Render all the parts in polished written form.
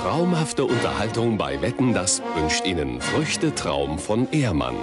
Traumhafte Unterhaltung bei Wetten, das wünscht Ihnen Früchte-Traum von Ehrmann.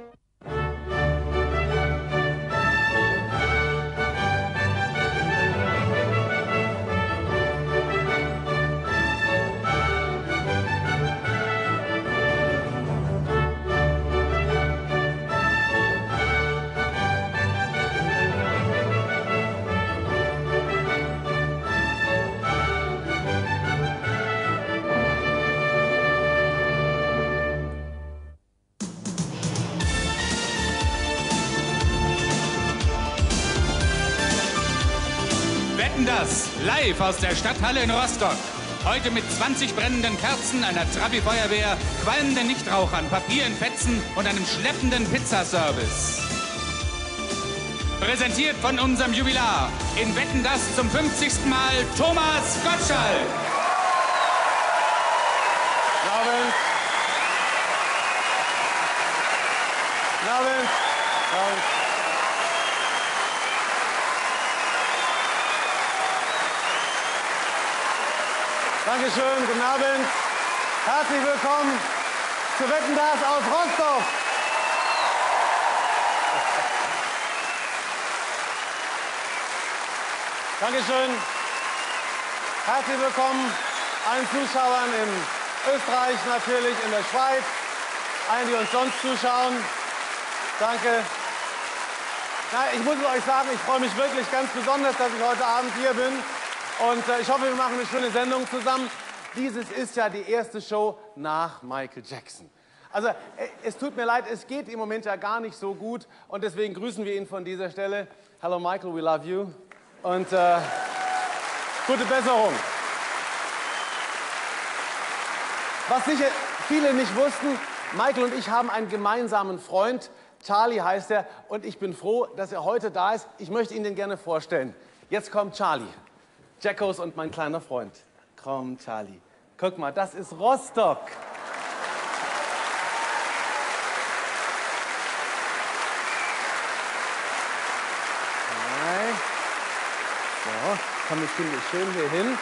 Wetten, das live aus der Stadthalle in Rostock. Heute mit 20 brennenden Kerzen, einer Trabi-Feuerwehr, qualmenden Nichtrauchern, Papier in Fetzen und einem schleppenden Pizzaservice. Präsentiert von unserem Jubilar. In Wetten, das zum 50. Mal Thomas Gottschalk. Guten Abend. Guten Abend. Guten Abend. Dankeschön, guten Abend. Herzlich willkommen zu Wetten, das aus Rostock. Dankeschön. Herzlich willkommen allen Zuschauern in Österreich, natürlich in der Schweiz, allen, die uns sonst zuschauen. Danke. Na, ich muss euch sagen, ich freue mich wirklich ganz besonders, dass ich heute Abend hier bin. Und ich hoffe, wir machen eine schöne Sendung zusammen. Dieses ist ja die erste Show nach Michael Jackson. Also, es tut mir leid, es geht im Moment ja gar nicht so gut. Und deswegen grüßen wir ihn von dieser Stelle. Hello Michael, we love you. Und gute Besserung. Was sicher viele nicht wussten, Michael und ich haben einen gemeinsamen Freund. Charlie heißt er. Und ich bin froh, dass er heute da ist. Ich möchte Ihnen den gerne vorstellen. Jetzt kommt Charlie. Jackos und mein kleiner Freund. Komm, Charlie. Guck mal, das ist Rostock. So, komm, ich finde schön hier hin.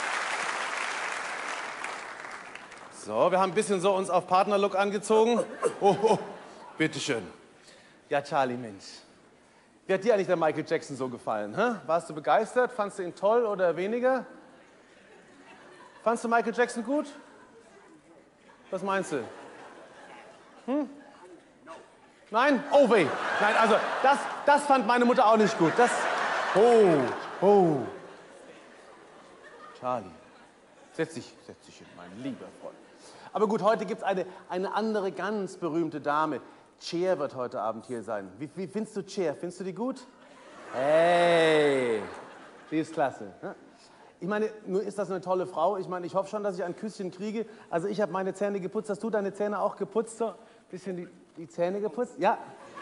So, wir haben ein bisschen so uns auf Partnerlook angezogen. Oh, bitteschön. Ja, Charlie, Mensch. Wie hat dir eigentlich der Michael Jackson so gefallen? Hä? Warst du begeistert? Fandst du ihn toll oder weniger? Fandst du Michael Jackson gut? Was meinst du? Hm? Nein? Oh weh. Nein, also das fand meine Mutter auch nicht gut. Oh. Charlie, setz dich hin, mein lieber Freund. Aber gut, heute gibt es eine andere ganz berühmte Dame. Cher wird heute Abend hier sein. Wie findest du Cher? Findest du die gut? Hey, die ist klasse. Ich meine, nur ist das eine tolle Frau. Ich meine, ich hoffe schon, dass ich ein Küsschen kriege. Also ich habe meine Zähne geputzt. Hast du deine Zähne auch geputzt? So ein bisschen die Zähne geputzt? Ja,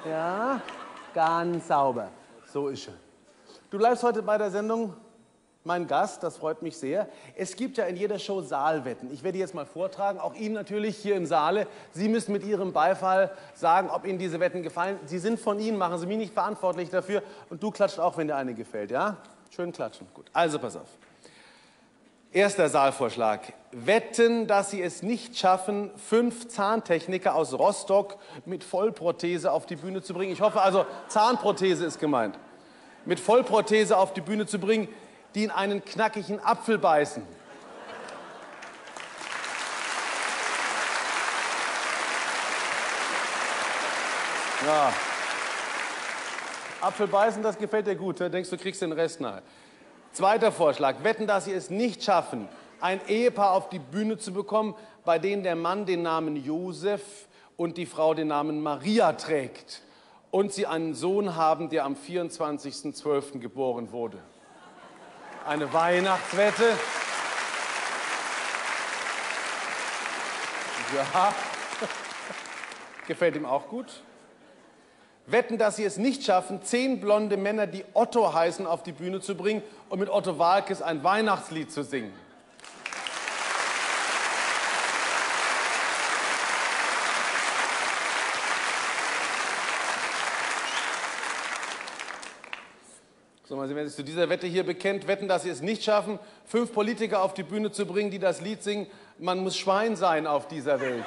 ganz sauber. So ist schön. Du bleibst heute bei der Sendung mein Gast, das freut mich sehr. Es gibt ja in jeder Show Saalwetten. Ich werde die jetzt mal vortragen, auch Ihnen natürlich hier im Saale. Sie müssen mit Ihrem Beifall sagen, ob Ihnen diese Wetten gefallen. Sie sind von Ihnen, machen Sie mich nicht verantwortlich dafür. Und du klatscht auch, wenn dir eine gefällt, ja? Schön klatschen. Gut, also pass auf. Erster Saalvorschlag. Wetten, dass Sie es nicht schaffen, 5 Zahntechniker aus Rostock mit Vollprothese auf die Bühne zu bringen. Ich hoffe also, Zahnprothese ist gemeint. Mit Vollprothese auf die Bühne zu bringen, die in einen knackigen Apfel beißen. Ja. Apfel beißen, das gefällt dir gut. Ne? Denkst du, kriegst den Rest nachher. Zweiter Vorschlag. Wetten, dass Sie es nicht schaffen, ein Ehepaar auf die Bühne zu bekommen, bei denen der Mann den Namen Josef und die Frau den Namen Maria trägt. Und sie einen Sohn haben, der am 24.12. geboren wurde. Eine Weihnachtswette. Ja, gefällt ihm auch gut. Wetten, dass Sie es nicht schaffen, 10 blonde Männer, die Otto heißen, auf die Bühne zu bringen und mit Otto Waalkes ein Weihnachtslied zu singen. So, mal sehen, wer sich zu dieser Wette hier bekennt. Wetten, dass Sie es nicht schaffen, 5 Politiker auf die Bühne zu bringen, die das Lied singen, man muss Schwein sein auf dieser Welt.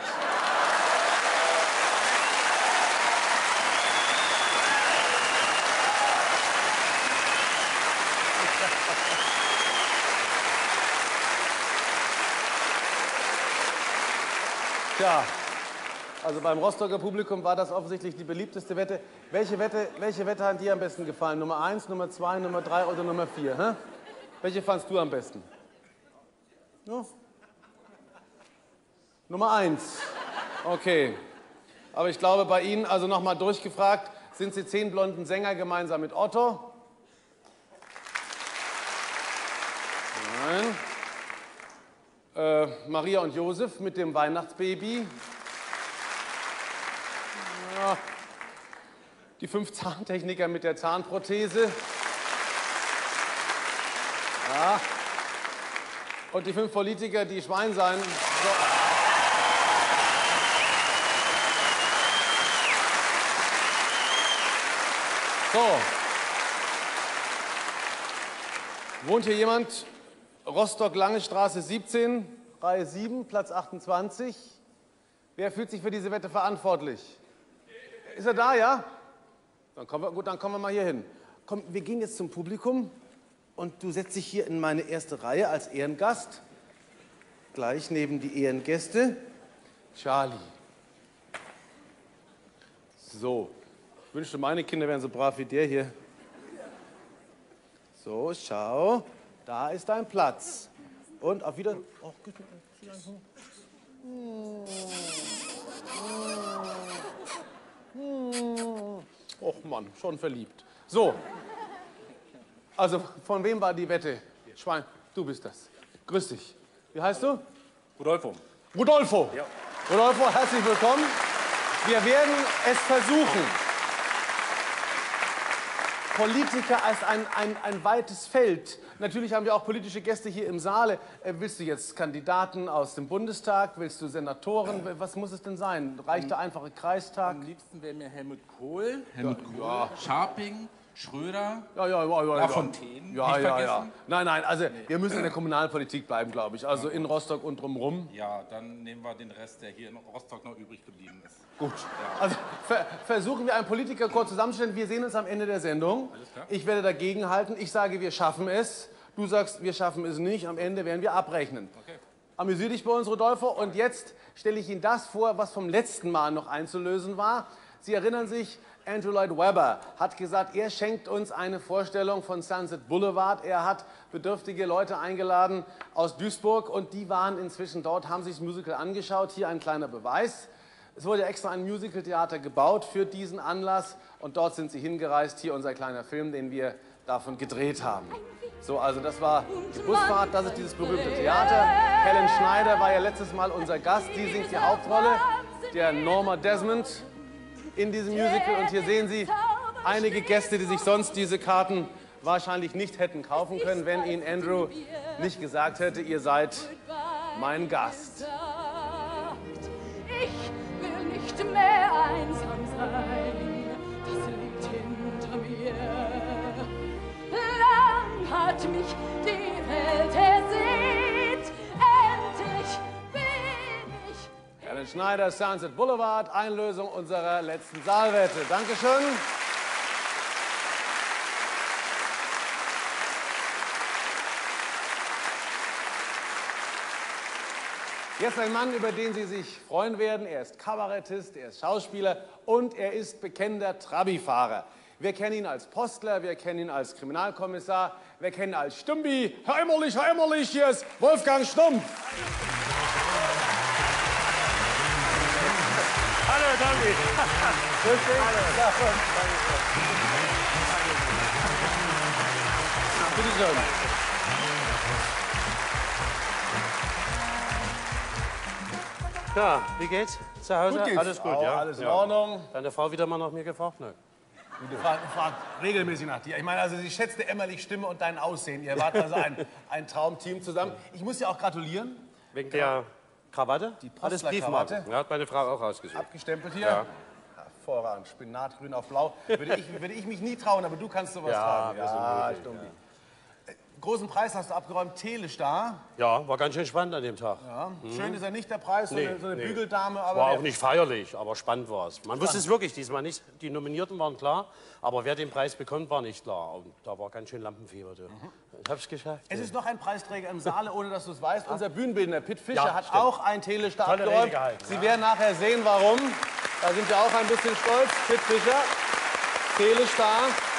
Tja, also beim Rostocker Publikum war das offensichtlich die beliebteste Wette. Welche Wette hat dir am besten gefallen? Nummer 1, Nummer 2, Nummer 3 oder Nummer 4? Hä? Welche fandst du am besten? Ja. Nummer 1. Okay. Aber ich glaube bei Ihnen, also nochmal durchgefragt, sind Sie 10 blonden Sänger gemeinsam mit Otto? Nein. Maria und Josef mit dem Weihnachtsbaby. Ja. Die 5 Zahntechniker mit der Zahnprothese. Ja. Und die 5 Politiker, die Schwein sein. So. So. Wohnt hier jemand? Rostock, Lange Straße 17, Reihe 7, Platz 28. Wer fühlt sich für diese Wette verantwortlich? Ist er da, ja? Dann kommen wir, gut, dann kommen wir mal hier hin. Komm, wir gehen jetzt zum Publikum und du setzt dich hier in meine erste Reihe als Ehrengast. Gleich neben die Ehrengäste. Charlie. So, ich wünschte, meine Kinder wären so brav wie der hier. So, schau. Da ist dein Platz. Und auf Wiedersehen. Och Mann, schon verliebt. So. Also, von wem war die Wette? Schwein, du bist das. Grüß dich. Wie heißt du? Rudolfo. Rudolfo. Ja. Rudolfo, herzlich willkommen. Wir werden es versuchen. Politiker als ein weites Feld. Natürlich haben wir auch politische Gäste hier im Saale. Willst du jetzt Kandidaten aus dem Bundestag? Willst du Senatoren? Was muss es denn sein? Reicht der einfache Kreistag? Am liebsten wäre mir Helmut Kohl, Scharping, Schröder, Ja. Lafontaine, nicht vergessen. Nein, also wir müssen in der Kommunalpolitik bleiben, glaube ich. Also in Rostock und drumherum. Ja, dann nehmen wir den Rest, der hier in Rostock noch übrig geblieben ist. Gut. Also versuchen wir einen Politikerchor zusammenzustellen. Wir sehen uns am Ende der Sendung. Alles klar. Ich werde dagegen halten. Ich sage, wir schaffen es. Du sagst, wir schaffen es nicht. Am Ende werden wir abrechnen. Okay. Amüsier dich bei uns, Rodolfo. Und jetzt stelle ich Ihnen das vor, was vom letzten Mal noch einzulösen war. Sie erinnern sich, Andrew Lloyd Webber hat gesagt, er schenkt uns eine Vorstellung von Sunset Boulevard. Er hat bedürftige Leute eingeladen aus Duisburg und die waren inzwischen dort, haben sich das Musical angeschaut. Hier ein kleiner Beweis. Es wurde extra ein Musicaltheater gebaut für diesen Anlass und dort sind sie hingereist. Hier unser kleiner Film, den wir davon gedreht haben. So, also das war die Busfahrt, das ist dieses berühmte Theater. Helen Schneider war ja letztes Mal unser Gast, die singt die Hauptrolle, der Norma Desmond in diesem Musical. Und hier sehen Sie einige Gäste, die sich sonst diese Karten wahrscheinlich nicht hätten kaufen können, wenn Ihnen Andrew nicht gesagt hätte, ihr seid mein Gast. Ich will nicht mehr einsam sein, das liegt hinter mir. Lang hat mich die Welt ersehnt, endlich bin ich. Helen Schneider, Sunset Boulevard, Einlösung unserer letzten Saalwette. Dankeschön. Jetzt ein Mann, über den Sie sich freuen werden. Er ist Kabarettist, er ist Schauspieler und er ist bekennender Trabi-Fahrer. Wir kennen ihn als Postler, wir kennen ihn als Kriminalkommissar, wir kennen ihn als Stumbi. Herr Emmerlich, hier ist Wolfgang Stumpf. Hallo, Tommy. Grüß dich. Bitte schön. Ja, wie geht's? Zu Hause? Gut geht's. Alles gut, Auch ja? alles in Ordnung. Deine Frau wieder mal nach mir gefragt? Nö. Du fragst regelmäßig nach dir. Ich meine, also sie schätzte Emmerlich Stimme und dein Aussehen. Ihr wart also ein Traumteam zusammen. Ich muss dir auch gratulieren. Wegen der Krawatte? Die Alles Postler-Krawatte. Briefmarken. Ja, hat meine Frau auch ausgesucht. Abgestempelt hier. Ja. Hervorragend. Spinatgrün auf Blau. Würde ich mich nie trauen, aber du kannst sowas tragen. Ja, Stumpi. Großen Preis hast du abgeräumt, Telestar. Ja, war ganz schön spannend an dem Tag. Ja. Schön ist ja nicht der Preis, so eine Bügeldame. Aber War auch nicht feierlich, aber spannend war es. Man wusste es wirklich diesmal nicht. Die Nominierten waren klar, aber wer den Preis bekommt, war nicht klar. Und da war ganz schön Lampenfieber. Ich hab's geschafft. Es ist noch ein Preisträger im Saale, ohne dass du es weißt. Unser Bühnenbildner Pitt Fischer hat stimmt. auch ein Telestar Tolle Rede abgeräumt. gehalten, Sie werden nachher sehen, warum. Da sind wir auch ein bisschen stolz. Pitt Fischer, Telestar.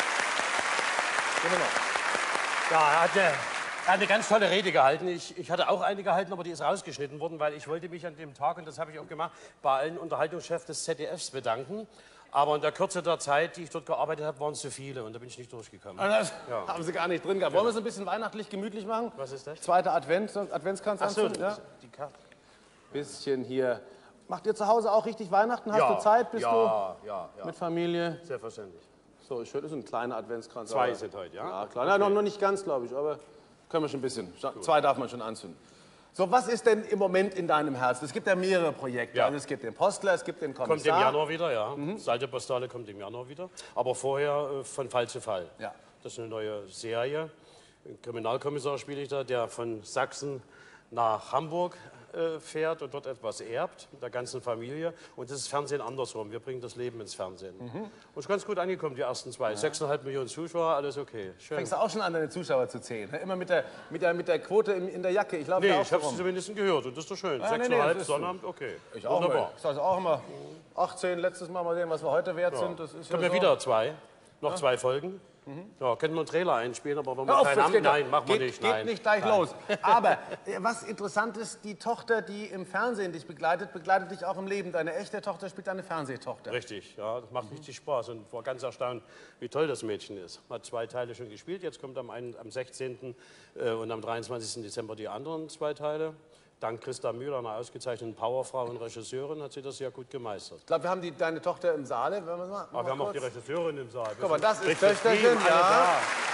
Ja, er hat eine ganz tolle Rede gehalten. Ich hatte auch eine gehalten, aber die ist rausgeschnitten worden, weil ich wollte mich an dem Tag, und das habe ich auch gemacht, bei allen Unterhaltungschefs des ZDFs bedanken. Aber in der Kürze der Zeit, die ich dort gearbeitet habe, waren es zu viele und da bin ich nicht durchgekommen. Das haben Sie gar nicht drin gehabt. Wollen wir es ein bisschen weihnachtlich gemütlich machen? Was ist das? Zweiter Advent, Adventskranz Ach so, anzünden, ja? die Karte. Bisschen hier. Macht ihr zu Hause auch richtig Weihnachten? Hast du Zeit? Bist du mit Familie? Selbstverständlich. So, ich höre, das ist ein kleiner Adventskranz. 2 sind heute, ja? Ja, klar. Nein, noch nicht ganz, glaube ich, aber können wir schon ein bisschen. 2 darf man schon anzünden. So, was ist denn im Moment in deinem Herzen? Es gibt ja mehrere Projekte. Ja. Also es gibt den Postler, es gibt den Kommissar. Kommt im Januar wieder, ja. Salte Postale kommt im Januar wieder. Aber vorher von Fall zu Fall. Ja. Das ist eine neue Serie. Ein Kriminalkommissar spiele ich da, der von Sachsen nach Hamburg fährt und dort etwas erbt, mit der ganzen Familie. Und das ist Fernsehen andersrum. Wir bringen das Leben ins Fernsehen. Und ist ganz gut angekommen, die ersten 2. 6,5 Millionen Zuschauer, alles okay. Schön. Fängst du auch schon an, deine Zuschauer zu zählen? Ne? Immer mit der Quote in der Jacke. Ich laufe Nee, da auch ich habe so es rum. zumindest gehört und das ist doch schön. Ja, 6,5 das ist Sonnabend, okay. Ich auch Wunderbar. immer. Ich sage auch immer 18 letztes Mal sehen, was wir heute wert sind. Das ist Kommen ja ja so. wieder 2. Noch 2 Folgen. Ja, könnten wir einen Trailer einspielen, aber wenn wir Hör auf, keinen das haben, geht doch. nein, machen wir Geht nicht. Nein. nicht gleich los. Aber was interessant ist, die Tochter, die im Fernsehen dich begleitet, begleitet dich auch im Leben. Deine echte Tochter spielt deine Fernsehtochter. Richtig, ja, das macht richtig Spaß und war ganz erstaunt, wie toll das Mädchen ist. Hat 2 Teile schon gespielt, jetzt kommt am 16. Und am 23. Dezember die anderen 2 Teile. Dank Christa Müller, einer ausgezeichneten Powerfrau und Regisseurin, hat sie das sehr gut gemeistert. Ich glaube, wir haben deine Tochter im Saale. Wenn wir mal, Aber wir haben auch die Regisseurin im Saal. Guck mal, das ist Richtiges Töchterchen, Team, alle ja.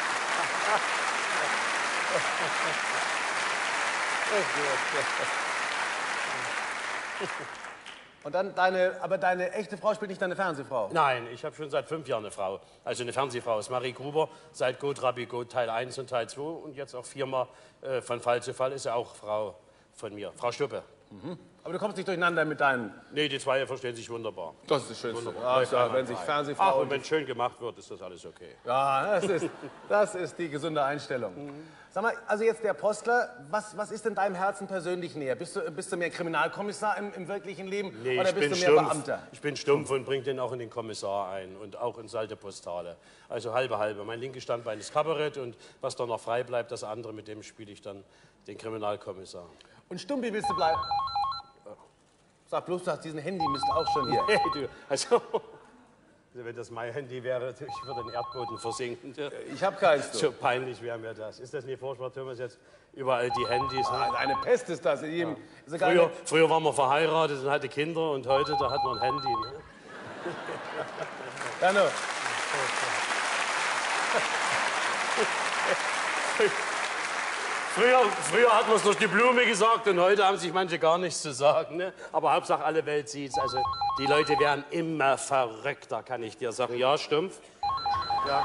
Und dann aber deine echte Frau spielt nicht deine Fernsehfrau. Nein, ich habe schon seit 5 Jahren eine Frau, also eine Fernsehfrau. Das ist Marie Gruber, seit Go Trabi Go Teil 1 und Teil 2 und jetzt auch 4-mal von Fall zu Fall ist ja auch Frau von mir, Frau Stuppe. Aber du kommst nicht durcheinander mit deinen... Nee, die 2 verstehen sich wunderbar. Das ist das Schönste. Wunderbar. Ja, wenn sich Ach, Fernsehfrau... und wenn es schön gemacht wird, ist das alles okay. Ja, das ist die gesunde Einstellung. Sag mal, also jetzt der Postler, was ist denn deinem Herzen persönlich näher? Bist du mehr Kriminalkommissar im wirklichen Leben Nee, oder ich bist bin du mehr stumpf. Beamter? Ich bin stumpf und bringe den auch in den Kommissar ein und auch in Salte Postale. Also halbe halbe. Mein linkes Standbein ist Kabarett und was da noch frei bleibt, das andere, mit dem spiele ich dann den Kriminalkommissar. Und Stumpi willst du bleiben? Sag bloß, du hast diesen Handy, müsste auch schon hier. Hey, du, also wenn das mein Handy wäre, ich würde den Erdboden versinken. Ich habe keins. So peinlich wäre mir das. Ist das nicht furchtbar, Thomas, jetzt überall die Handys? Ne? Eine Pest ist das. In jedem, sogar Früher waren wir verheiratet und hatte Kinder und heute, da hat man ein Handy. Ne? Ja, no. Früher hat man es durch die Blume gesagt und heute haben sich manche gar nichts zu sagen. Ne? Aber Hauptsache alle Welt sieht's. Also die Leute werden immer verrückter, kann ich dir sagen. Ja, Stumpf? Ja.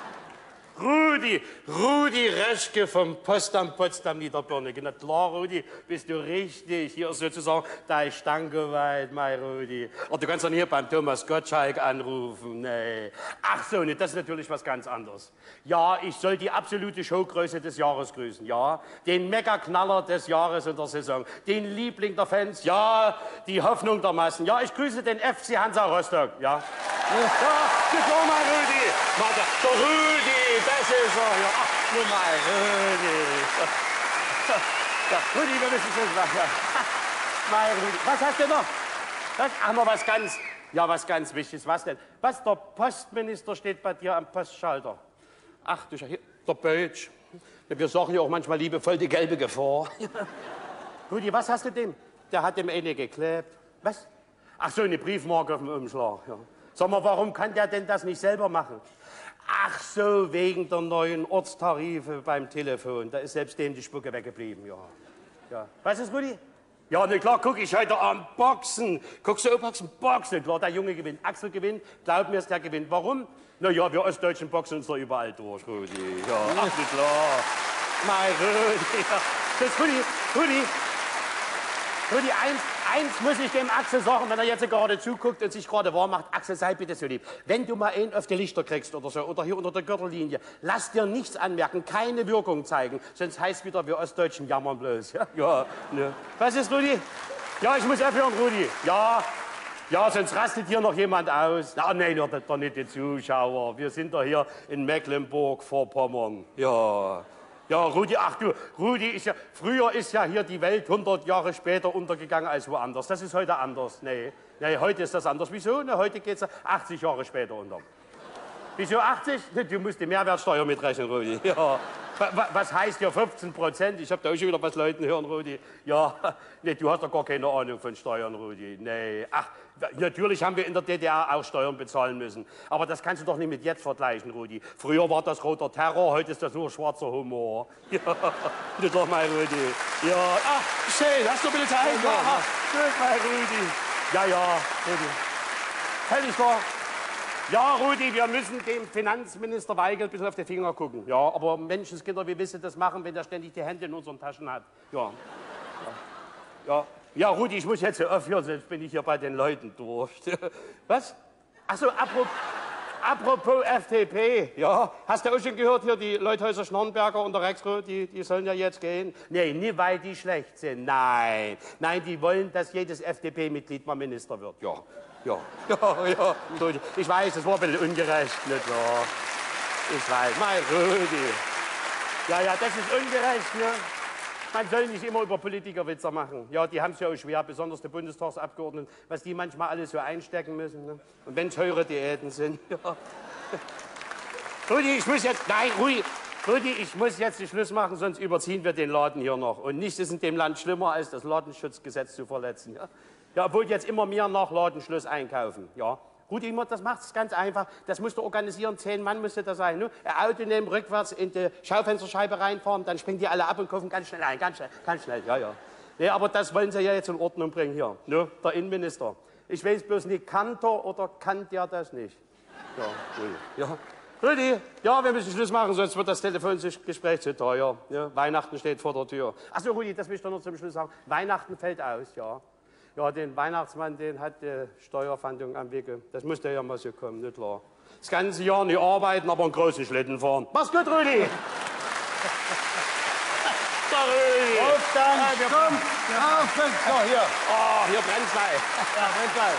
Rudi Reschke vom Postamt Potsdam Niederbirne. Na klar, Rudi, bist du richtig. Hier sozusagen dein Stankewald, mein Rudi. Aber du kannst dann hier beim Thomas Gottschalk anrufen. Nee. Ach so, nee, das ist natürlich was ganz anderes. Ja, ich soll die absolute Showgröße des Jahres grüßen. Ja, den Mega-Knaller des Jahres und der Saison. Den Liebling der Fans. Ja, die Hoffnung der Massen. Ja, ich grüße den FC Hansa Rostock. Ja. Ja, klar, mein Rudi. Der Rudi, das ist er. Ja, ach, nur mal, Rudi. Ja, Rudi, wir müssen schon sagen. Ja. Mein Rudi. Was hast du noch? Noch was ganz Wichtiges. Was denn? Was, der Postminister steht bei dir am Postschalter? Ach du Scheiße, der Bötsch. Wir sagen ja auch manchmal liebevoll die gelbe Gefahr. Rudi, was hast du dem? Der hat dem eine geklebt. Was? Ach so, eine Briefmarke auf dem Umschlag. Ja. Sag mal, warum kann der denn das nicht selber machen? Ach so, wegen der neuen Ortstarife beim Telefon. Da ist selbst dem die Spucke weggeblieben, ja. Ja. Was ist, Rudi? Ja, ne klar, guck ich heute am Boxen. Guckst du aufwachsen? Boxen. Klar, der Junge gewinnt. Axel gewinnt. Glaub mir, der gewinnt. Warum? Na ja, wir Ostdeutschen boxen uns doch überall durch, Rudi. Ja, ach, ne klar. Mein Rudi. Ja. Das Rudi, eins muss ich dem Axel sagen, wenn er jetzt gerade zuguckt und sich gerade warm macht. Axel, sei bitte so lieb. Wenn du mal einen auf die Lichter kriegst oder so, oder hier unter der Gürtellinie, lass dir nichts anmerken, keine Wirkung zeigen. Sonst heißt wieder, wir Ostdeutschen jammern bloß. Ja, ne. Was ist, Rudi? Ja, ich muss aufhören, Rudi. Ja, sonst rastet hier noch jemand aus. Na, nein, doch nicht die Zuschauer. Wir sind doch hier in Mecklenburg-Vorpommern. Ja, Rudi, ach du, Rudi ist ja, früher ist ja hier die Welt 100 Jahre später untergegangen als woanders. Das ist heute anders. Nee, heute ist das anders. Wieso? Na, heute geht's 80 Jahre später unter. Wieso 80? Du musst die Mehrwertsteuer mitrechnen, Rudi. Ja. Was heißt ja 15%? Ich hab da auch schon wieder was Leuten hören, Rudi. Ja, nee, du hast doch gar keine Ahnung von Steuern, Rudi. Nee, ach, natürlich haben wir in der DDR auch Steuern bezahlen müssen. Aber das kannst du doch nicht mit jetzt vergleichen, Rudi. Früher war das roter Terror, heute ist das nur schwarzer Humor. Ja, du doch mal, Rudi. Ja, ach, schön, hast du bitte Zeit? Ja, gut, mal, Rudi. Ja, Rudi. Völlig wahr. Ja, Rudi, wir müssen dem Finanzminister Weigel ein bisschen auf die Finger gucken. Ja, aber Menschenskinder, wie willst du das machen, wenn der ständig die Hände in unseren Taschen hat? Ja, Rudi, ich muss jetzt aufhören, sonst bin ich hier bei den Leuten durch. Was? Ach so, apropos FDP. Ja, hast du auch schon gehört, hier die Leuthäuser Schnarrenberger und der Rexroth, die sollen ja jetzt gehen? Nee, nicht weil die schlecht sind, nein. Nein, die wollen, dass jedes FDP-Mitglied mal Minister wird, ja. Ich weiß, es war ein bisschen ungerecht, nicht wahr? Ich weiß, mein Rudi. Ja, das ist ungerecht, ne? Man soll nicht immer über Politikerwitze machen. Ja, die haben es ja auch schwer, besonders die Bundestagsabgeordneten, was die manchmal alles so einstecken müssen. Ne? Und wenn es teure Diäten sind. Ja. Rudi, ich muss jetzt, nein, Rudi, ich muss jetzt den Schluss machen, sonst überziehen wir den Laden hier noch. Und nichts ist in dem Land schlimmer, als das Ladenschutzgesetz zu verletzen. Ja, obwohl jetzt immer mehr nach Ladenschluss einkaufen. Ja. Rudi, das macht es ganz einfach. Das musst du organisieren. 10 Mann müsste das sein. Ne? Ein Auto nehmen, rückwärts in die Schaufensterscheibe reinfahren, dann springen die alle ab und kaufen ganz schnell ein. Ganz schnell. Ja. Nee, aber das wollen sie ja jetzt in Ordnung bringen hier. Ne? Der Innenminister. Ich weiß bloß nicht, kann der oder kann der das nicht? Ja, Rudi. Ja. Rudi, ja, wir müssen Schluss machen, sonst wird das Telefongespräch zu teuer. Ja, Weihnachten steht vor der Tür. Achso, Rudi, das will ich doch noch zum Schluss sagen. Weihnachten fällt aus, ja. Ja, den Weihnachtsmann, den hat die Steuerfahndung am Wickel. Das musste ja mal so kommen, nicht wahr? Das ganze Jahr nicht arbeiten, aber einen großen Schlitten fahren. Mach's gut, Rudi! Rudi! Auf dann! Komm! So, hier. Oh, hier brennt's gleich. Ja, brennt gleich.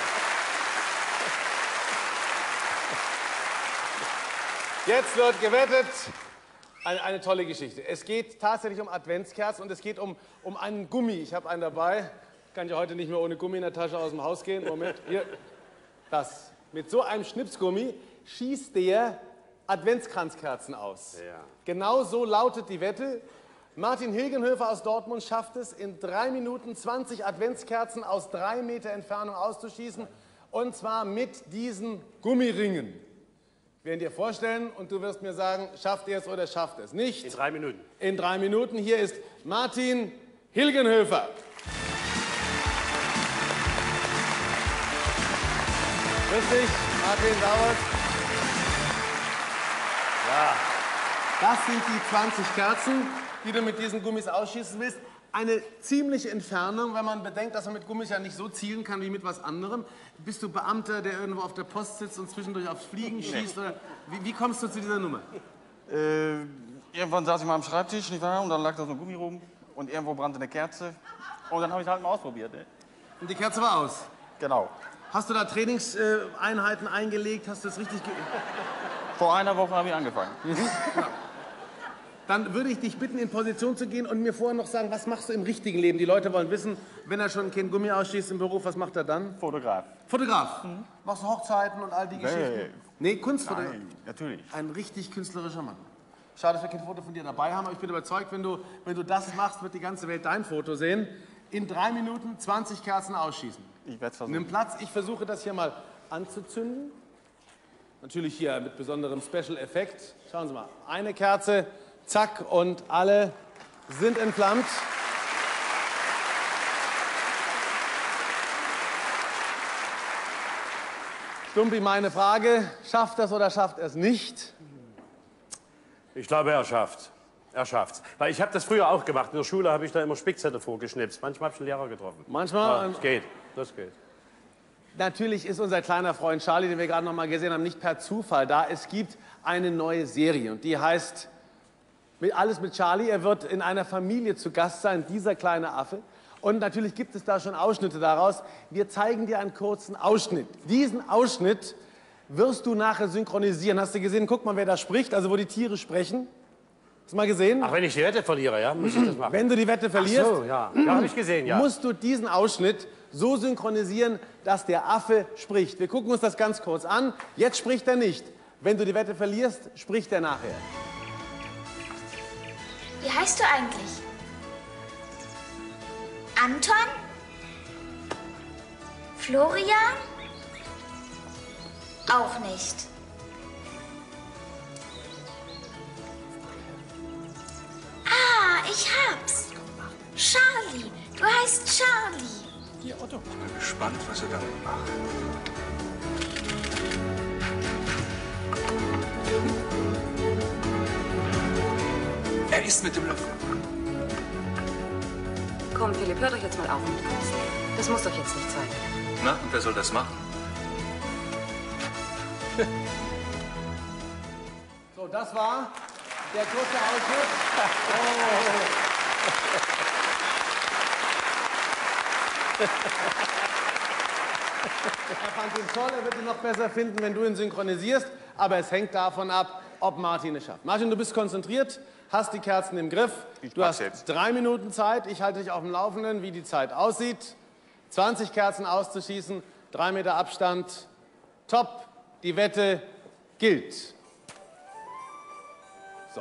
Jetzt wird gewettet. Eine tolle Geschichte. Es geht tatsächlich um Adventskerzen und es geht um einen Gummi. Ich habe einen dabei. Kann ja heute nicht mehr ohne Gummi in der Tasche aus dem Haus gehen. Moment, hier. Das. Mit so einem Schnipsgummi schießt der Adventskranzkerzen aus. Ja. Genau so lautet die Wette. Martin Hilgenhöfer aus Dortmund schafft es, in 3 Minuten 20 Adventskerzen aus 3 Meter Entfernung auszuschießen. Und zwar mit diesen Gummiringen. Wir werden dir vorstellen und du wirst mir sagen, schafft er es oder schafft es nicht. In 3 Minuten. In 3 Minuten. Hier ist Martin Hilgenhöfer. Grüß dich, Martin, dauert. Ja. Das sind die 20 Kerzen, die du mit diesen Gummis ausschießen willst. Eine ziemliche Entfernung, wenn man bedenkt, dass man mit Gummis ja nicht so zielen kann wie mit was anderem. Bist du Beamter, der irgendwo auf der Post sitzt und zwischendurch aufs Fliegen schießt? Oder wie kommst du zu dieser Nummer? Irgendwann saß ich mal am Schreibtisch, nicht wahr? Und dann lag da so ein Gummi rum und irgendwo brannte eine Kerze. Und dann habe ich halt mal ausprobiert. Ne? Und die Kerze war aus? Genau. Hast du da Trainingseinheiten eingelegt? Hast du das richtig... Vor einer Woche habe ich angefangen. Ja. Dann würde ich dich bitten, in Position zu gehen und mir vorher noch sagen, was machst du im richtigen Leben? Die Leute wollen wissen, wenn er schon kein Gummi ausschießt im Beruf, was macht er dann? Fotograf. Fotograf? Machst du Hochzeiten und all die Geschichten? Nee, Kunstfotograf? Nein, natürlich. Ein richtig künstlerischer Mann. Schade, dass wir kein Foto von dir dabei haben, aber ich bin überzeugt, wenn du das machst, wird die ganze Welt dein Foto sehen. In 3 Minuten 20 Kerzen ausschießen. Ich werde es versuchen. Nimm Platz, ich versuche das hier mal anzuzünden. Natürlich hier mit besonderem Special-Effekt. Schauen Sie mal, eine Kerze, zack, und alle sind entflammt. Stumpi, meine Frage, schafft er es oder schafft er es nicht? Ich glaube, er schafft. Er schafft's. Weil ich habe das früher auch gemacht. In der Schule habe ich da immer Spickzettel vorgeschnipst. Manchmal habe ich den Lehrer getroffen. Manchmal? Ja, das geht. Das geht. Natürlich ist unser kleiner Freund Charlie, den wir gerade noch mal gesehen haben, nicht per Zufall da. Es gibt eine neue Serie und die heißt Alles mit Charlie. Er wird in einer Familie zu Gast sein, dieser kleine Affe. Und natürlich gibt es da schon Ausschnitte daraus. Wir zeigen dir einen kurzen Ausschnitt. Diesen Ausschnitt wirst du nachher synchronisieren. Hast du gesehen? Guck mal, wer da spricht, also wo die Tiere sprechen. Hast du mal gesehen? Ach, wenn ich die Wette verliere, ja, muss ich das machen? Wenn du die Wette verlierst, Ach so, ja. Ja, habe ich gesehen, ja. musst du diesen Ausschnitt so synchronisieren, dass der Affe spricht. Wir gucken uns das ganz kurz an. Jetzt spricht er nicht. Wenn du die Wette verlierst, spricht er nachher. Wie heißt du eigentlich? Anton? Florian? Auch nicht. Ah, ich hab's. Charlie. Du heißt Charlie. Hier, Otto. Ich bin gespannt, was er damit macht. Er ist mit dem Löffel. Komm, Philipp, hör doch jetzt mal auf mit dem Ganzen. Das muss doch jetzt nicht sein. Na, und wer soll das machen? So, das war der kurze Ausschnitt. Oh. Er fand ihn toll, er wird ihn noch besser finden, wenn du ihn synchronisierst. Aber es hängt davon ab, ob Martin es schafft. Martin, du bist konzentriert, hast die Kerzen im Griff. Du hast jetzt 3 Minuten Zeit. Ich halte dich auf dem Laufenden, wie die Zeit aussieht. 20 Kerzen auszuschießen, 3 Meter Abstand. Top, die Wette gilt. So.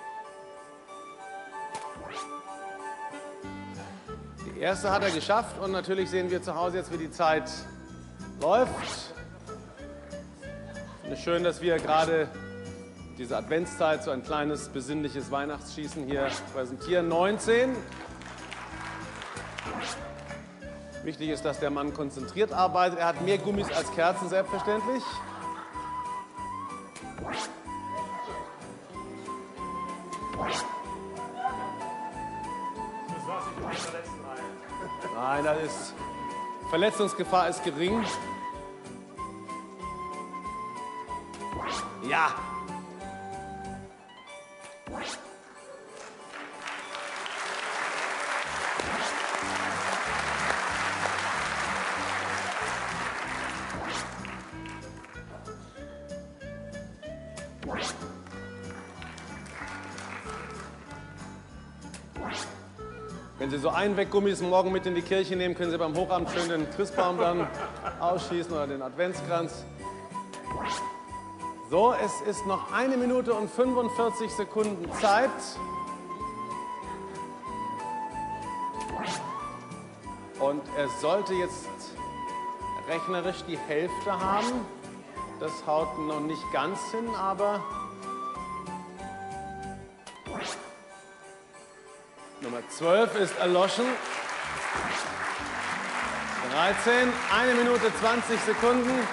Die erste hat er geschafft und natürlich sehen wir zu Hause jetzt, wie die Zeit läuft. Ich finde es schön, dass wir gerade diese Adventszeit, so ein kleines besinnliches Weihnachtsschießen hier präsentieren. 19. Wichtig ist, dass der Mann konzentriert arbeitet. Er hat mehr Gummis als Kerzen, selbstverständlich. Nein, das ist, Verletzungsgefahr ist gering. Ja. Wenn Sie so einen Weggummis morgen mit in die Kirche nehmen, können Sie beim Hochamt schön den Christbaum dann ausschießen oder den Adventskranz. So, es ist noch 1 Minute und 45 Sekunden Zeit. Und er sollte jetzt rechnerisch die Hälfte haben. Das haut noch nicht ganz hin, aber Nummer 12 ist erloschen. 13, 1 Minute 20 Sekunden.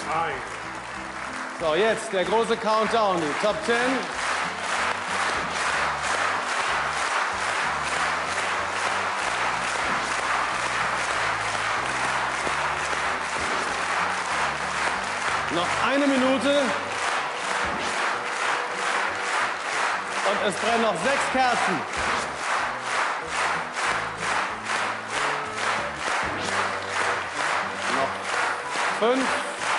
So, jetzt der große Countdown, die Top 10. Noch 1 Minute. Und es brennen noch 6 Kerzen. Noch 5.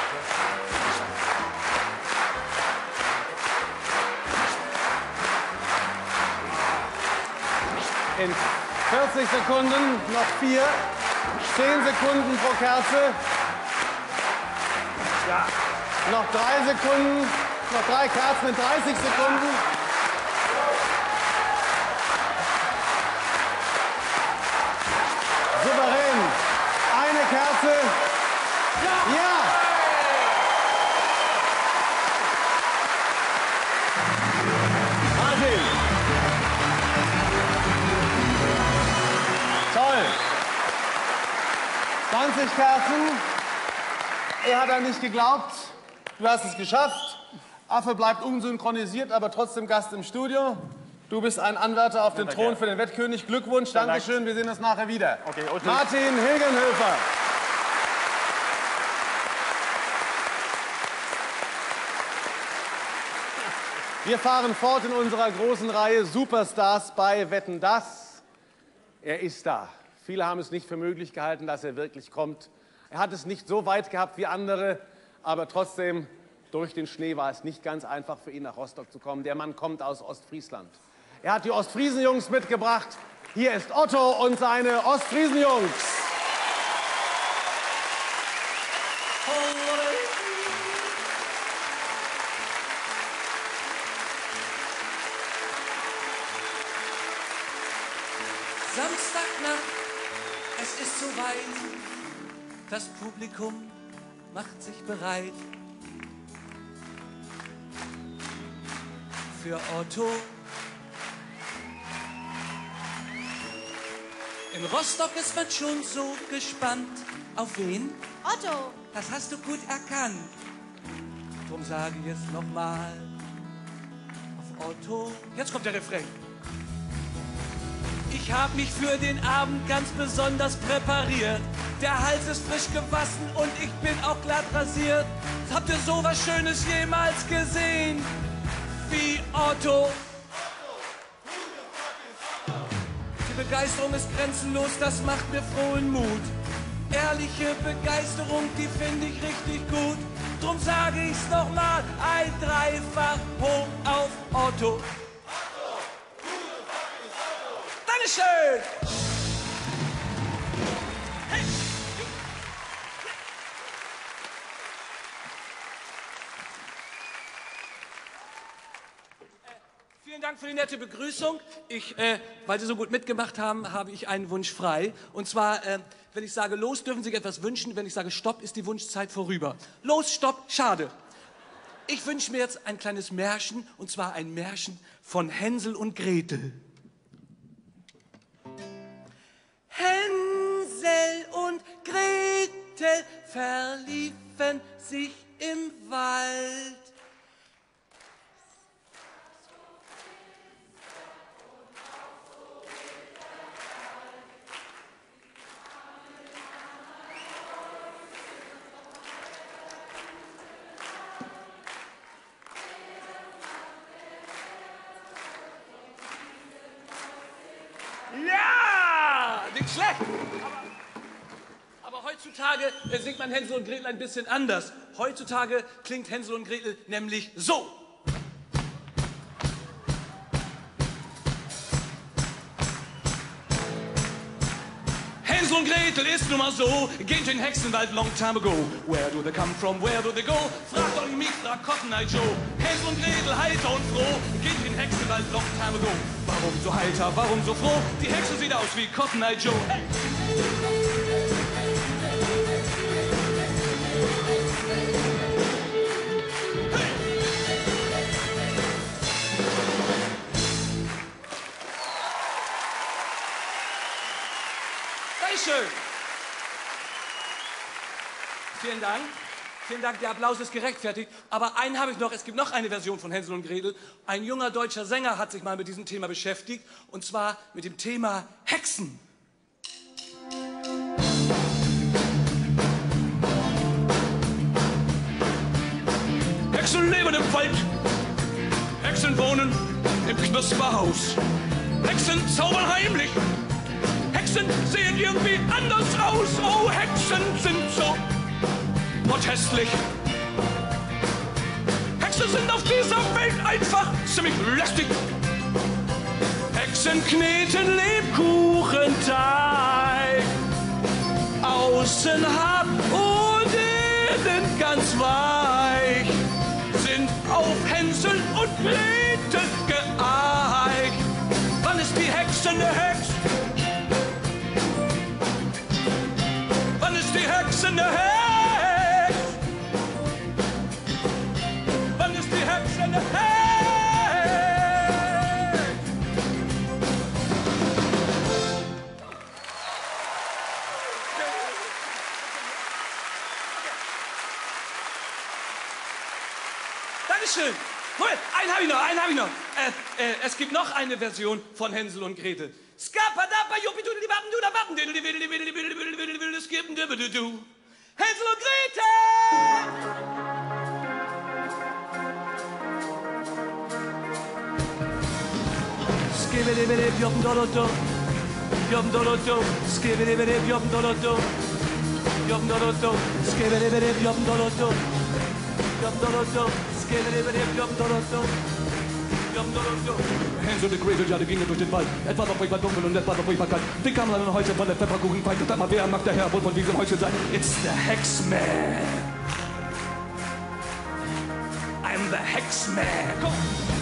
In 40 Sekunden noch 4. 10 Sekunden pro Kerze. Ja. Noch 3 Sekunden. Noch 3 Kerzen in 30 Sekunden. Souverän. Eine Kerze. Ja. Martin. Toll. 20 Kerzen. Er hat an dich geglaubt. Du hast es geschafft. Affe bleibt unsynchronisiert, aber trotzdem Gast im Studio. Du bist ein Anwärter auf den Thron für den Wettkönig. Glückwunsch, Dankeschön. Wir sehen uns nachher wieder. Okay, Martin Hilgenhöfer. Wir fahren fort in unserer großen Reihe Superstars bei Wetten, dass. Er ist da. Viele haben es nicht für möglich gehalten, dass er wirklich kommt. Er hat es nicht so weit gehabt wie andere, aber trotzdem, durch den Schnee war es nicht ganz einfach für ihn, nach Rostock zu kommen. Der Mann kommt aus Ostfriesland. Er hat die Ostfriesenjungs mitgebracht. Hier ist Otto und seine Ostfriesenjungs. Samstagnacht, es ist soweit, das Publikum macht sich bereit für Otto. In Rostock ist man schon so gespannt. Auf wen? Otto. Das hast du gut erkannt. Drum sage ich es nochmal. Auf Otto. Jetzt kommt der Refrain. Ich habe mich für den Abend ganz besonders präpariert. Der Hals ist frisch gewaschen und ich bin auch glatt rasiert. Habt ihr so was Schönes jemals gesehen? Wie Otto. Die Begeisterung ist grenzenlos, das macht mir frohen Mut. Ehrliche Begeisterung, die finde ich richtig gut. Drum sage ich's nochmal, ein Dreifach hoch auf Otto. Dankeschön! Hey. Vielen Dank für die nette Begrüßung. Weil Sie so gut mitgemacht haben, habe ich einen Wunsch frei. Und zwar, wenn ich sage los, dürfen Sie sich etwas wünschen. Wenn ich sage stopp, ist die Wunschzeit vorüber. Los, stopp, schade. Ich wünsche mir jetzt ein kleines Märchen, und zwar ein Märchen von Hänsel und Gretel. Hänsel und Gretel verliefen sich im Wald. Ja, nicht schlecht. Aber heutzutage singt man Hänsel und Gretel ein bisschen anders. Heutzutage klingt Hänsel und Gretel nämlich so. Hänsel und Gretel ist nun mal so, gehen in den Hexenwald long time ago. Where do they come from, where do they go? Fragt Olli Miek, fragt Cotton Eye Joe. Hänsel und Gretel, heiter und froh, gehen in den Hexenwald long time ago. Warum so heiter, warum so froh? Die Hexe sieht aus wie Cotton Eye Joe. Hey. Schön. Vielen Dank. Vielen Dank, der Applaus ist gerechtfertigt. Aber einen habe ich noch. Es gibt noch eine Version von Hänsel und Gretel. Ein junger deutscher Sänger hat sich mal mit diesem Thema beschäftigt. Und zwar mit dem Thema Hexen. Hexen leben im Wald. Hexen wohnen im Knusperhaus. Hexen zaubern heimlich. Hexen sehen irgendwie anders aus. Oh, Hexen sind so protestlich. Hexen sind auf dieser Welt einfach ziemlich lästig. Hexen kneten Lebkuchenteig. Außen hart und innen ganz weich. Sind auf Hänsel und Gretel geeicht. Wann ist die Hexe eine Hexe? Wann ist die Hexe eine Hex? Wann ist die Hexe eine Hex? Dankeschön. Moment, einen habe ich noch. Es gibt noch eine Version von Hänsel und Gretel. Hänsel und Gretel! Hänsel und Gretel, ja, die gingen durch den Wald. Etwas war furchtbar dunkel und etwas war furchtbar kalt. Die kamen an ein Häuschen von der Pfefferkuchenfeind. Und einmal, wer mag der Herr wohl von diesem Häuschen sein? It's the Hexman. I'm the Hexman. Komm.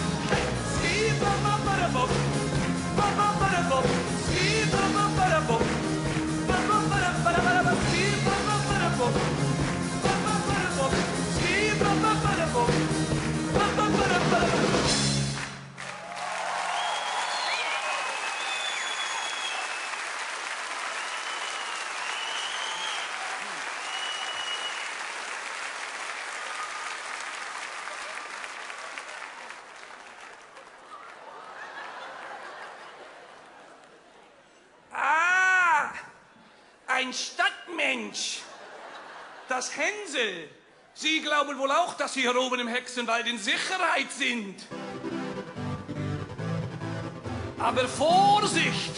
Ein Stadtmensch, das Hänsel. Sie glauben wohl auch, dass Sie hier oben im Hexenwald in Sicherheit sind. Aber Vorsicht!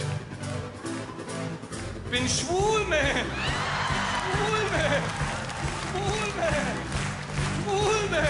Bin Schwulme! Schwulme! Schwulme! Schwulme!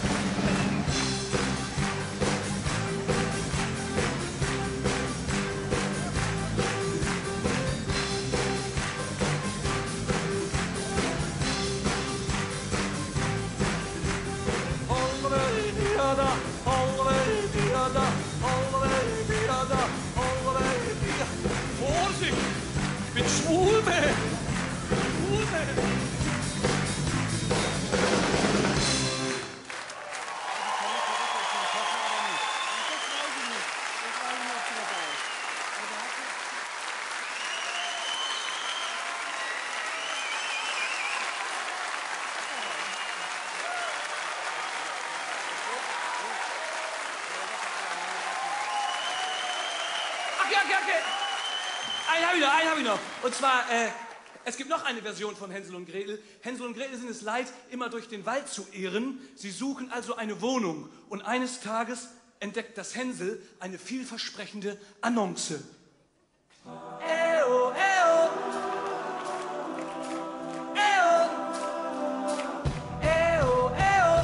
Vorsicht! Ich bin Schwulme! Schwulme! Okay. Einen hab ich noch. Und zwar, es gibt noch eine Version von Hänsel und Gretel. Hänsel und Gretel sind es leid, immer durch den Wald zu irren. Sie suchen also eine Wohnung. Und eines Tages entdeckt das Hänsel eine vielversprechende Annonce. Eo, eo. Eo. Eo, eo.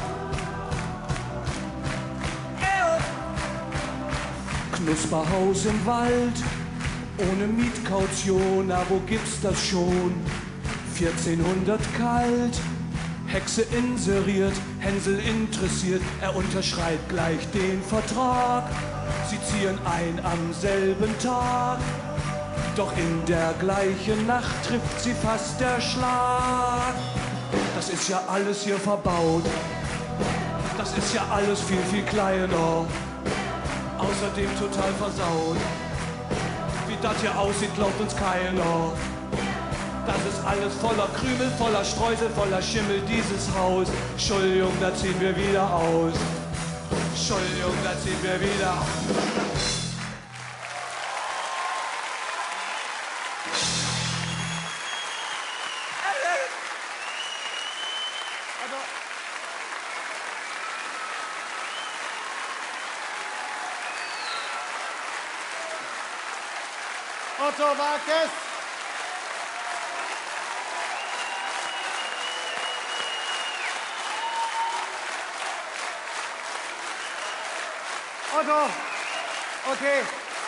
Eo. Knusperhaus im Wald. Ohne Mietkaution, na wo gibt's das schon? 1400 kalt, Hexe inseriert, Hänsel interessiert, er unterschreibt gleich den Vertrag. Sie ziehen ein am selben Tag, doch in der gleichen Nacht trifft sie fast der Schlag. Das ist ja alles hier verbaut, das ist ja alles viel, viel kleiner, außerdem total versaut. Wie das hier aussieht, glaubt uns keiner. Das ist alles voller Krümel, voller Streusel, voller Schimmel, dieses Haus. Entschuldigung, da ziehen wir wieder aus. Entschuldigung, da ziehen wir wieder aus. Otto Walkes. Otto, okay,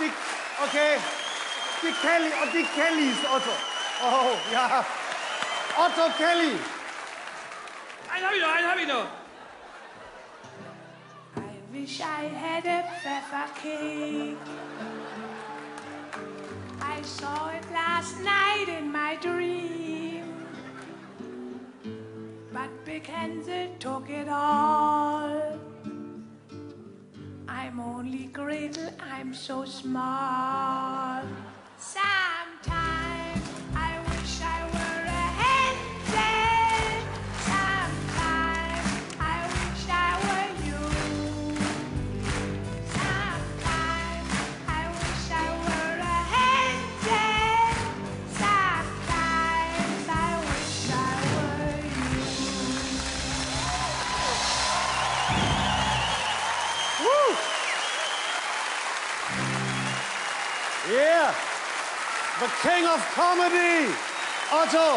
die Kelly und die Kellys, Otto. Oh, ja. Otto Kelly. Einen hab ich noch. I wish I had a pfeffer cake. I saw it last night in my dream. But Big Hänsel took it all. I'm only Gretel, I'm so small. Sometimes I wish I were a Hänsel. Sometimes I wish I were you. the king of comedy, Otto.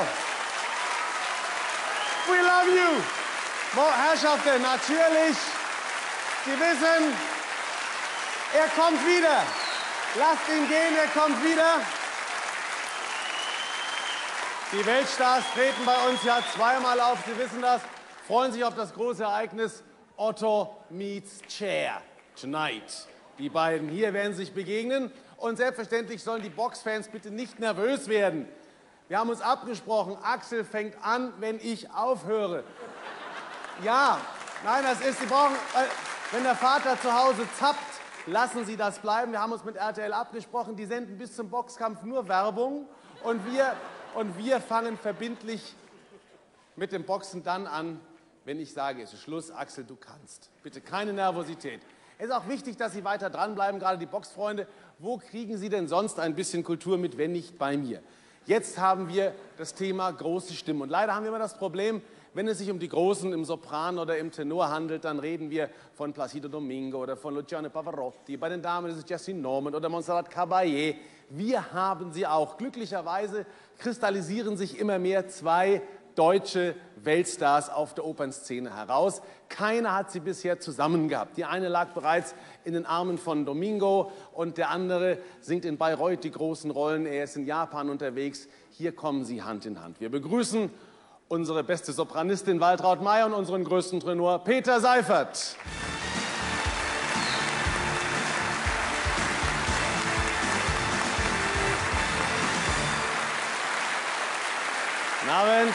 We love you. Herrschaften, natürlich. Sie wissen, er kommt wieder. Lasst ihn gehen, er kommt wieder. Die Weltstars treten bei uns ja zweimal auf, Sie wissen das. Freuen sich auf das große Ereignis Otto meets Cher tonight. Die beiden hier werden sich begegnen. Und selbstverständlich sollen die Boxfans bitte nicht nervös werden. Wir haben uns abgesprochen, Axel fängt an, wenn ich aufhöre. Ja, nein, das ist, Sie brauchen, wenn der Vater zu Hause zappt, lassen Sie das bleiben. Wir haben uns mit RTL abgesprochen, die senden bis zum Boxkampf nur Werbung. Und wir fangen verbindlich mit dem Boxen dann an, wenn ich sage, es ist Schluss, Axel, du kannst. Bitte keine Nervosität. Es ist auch wichtig, dass Sie weiter dranbleiben, gerade die Boxfreunde. Wo kriegen Sie denn sonst ein bisschen Kultur mit, wenn nicht bei mir? Jetzt haben wir das Thema große Stimmen. Und leider haben wir immer das Problem, wenn es sich um die Großen im Sopran oder im Tenor handelt, dann reden wir von Placido Domingo oder von Luciano Pavarotti. Bei den Damen ist es Jessie Norman oder Montserrat Caballé. Wir haben sie auch. Glücklicherweise kristallisieren sich immer mehr zwei deutsche Weltstars auf der Opernszene heraus. Keiner hat sie bisher zusammen gehabt. Die eine lag bereits in den Armen von Domingo und der andere singt in Bayreuth die großen Rollen. Er ist in Japan unterwegs. Hier kommen sie Hand in Hand. Wir begrüßen unsere beste Sopranistin Waltraud Mayer und unseren größten Tenor Peter Seifert. Guten Abend.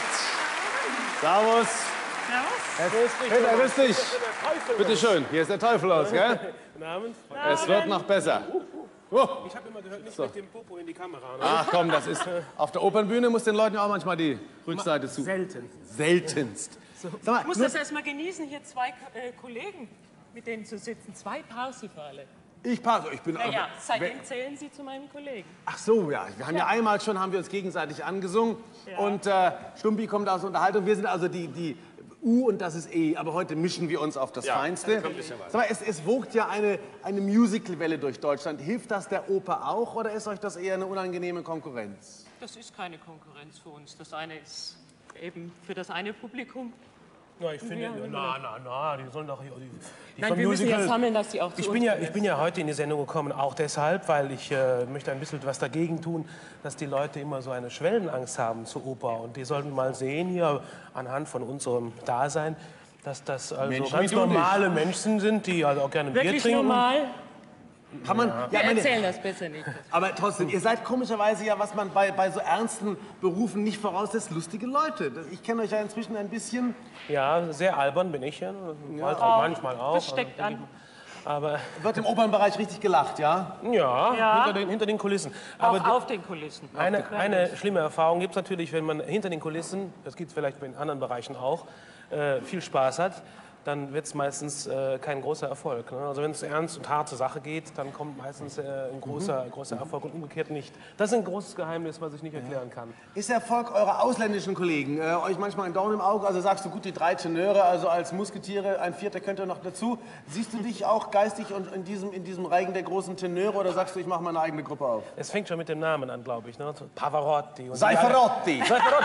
Servus. Servus. Peter, grüß dich. Bitte schön, hier ist der Teufel aus, gell? Guten Abend. Es wird noch besser. Ich habe immer gehört, nicht mit dem Popo in die Kamera. Ne? Ach komm, das ist... Auf der Opernbühne muss den Leuten ja auch manchmal die Rückseite zu. Selten. Seltenst. Ich muss das erst mal genießen, hier zwei Kollegen mit denen zu sitzen. Zwei Parsifale. Ich bin... Ja, seitdem zählen Sie zu meinen Kollegen. Ach so, ja. Wir haben ja einmal schon, haben wir uns gegenseitig angesungen. Ja. Und Stumpi kommt aus der Unterhaltung. Wir sind also die U und das ist E. Aber heute mischen wir uns auf das Feinste. Sag mal, es wogt ja eine Musicalwelle durch Deutschland. Hilft das der Oper auch oder ist euch das eher eine unangenehme Konkurrenz? Das ist keine Konkurrenz für uns. Das eine ist eben für das eine Publikum. Na, ich finde, die sollen doch... Die Nein, wir müssen jetzt sammeln, dass die auch zu uns Ich bin ja heute in die Sendung gekommen, auch deshalb, weil ich möchte ein bisschen was dagegen tun, dass die Leute immer so eine Schwellenangst haben zur Oper. Und die sollten mal sehen hier anhand von unserem Dasein, dass das also Menschen ganz normale Menschen sind, die also auch gerne Bier trinken. Wirklich normal? Kann man, Wir erzählen das besser nicht. Aber trotzdem, ihr seid komischerweise ja, was man bei so ernsten Berufen nicht voraussetzt, lustige Leute. Ich kenne euch ja inzwischen ein bisschen. Ja, sehr albern bin ich ja. Manchmal auch. Das steckt an. Aber wird im Opernbereich richtig gelacht, ja? Ja, hinter den Kulissen. Aber auch auf den Kulissen. Eine schlimme Erfahrung gibt es natürlich, wenn man hinter den Kulissen, das gibt es vielleicht in anderen Bereichen auch, viel Spaß hat, dann wird es meistens kein großer Erfolg. Ne? Also wenn es ernst und hart zur Sache geht, dann kommt meistens ein großer Erfolg und umgekehrt nicht. Das ist ein großes Geheimnis, was ich nicht erklären kann. Ist der Erfolg eurer ausländischen Kollegen euch manchmal ein Dorn im Auge? Also sagst du, gut, die 3 Tenöre, also als Musketiere, ein 4. könnte noch dazu. Siehst du dich auch geistig und in diesem Reigen der großen Tenöre oder sagst du, ich mache meine eigene Gruppe auf? Es fängt schon mit dem Namen an, glaube ich. Ne? Pavarotti. Seiferotti.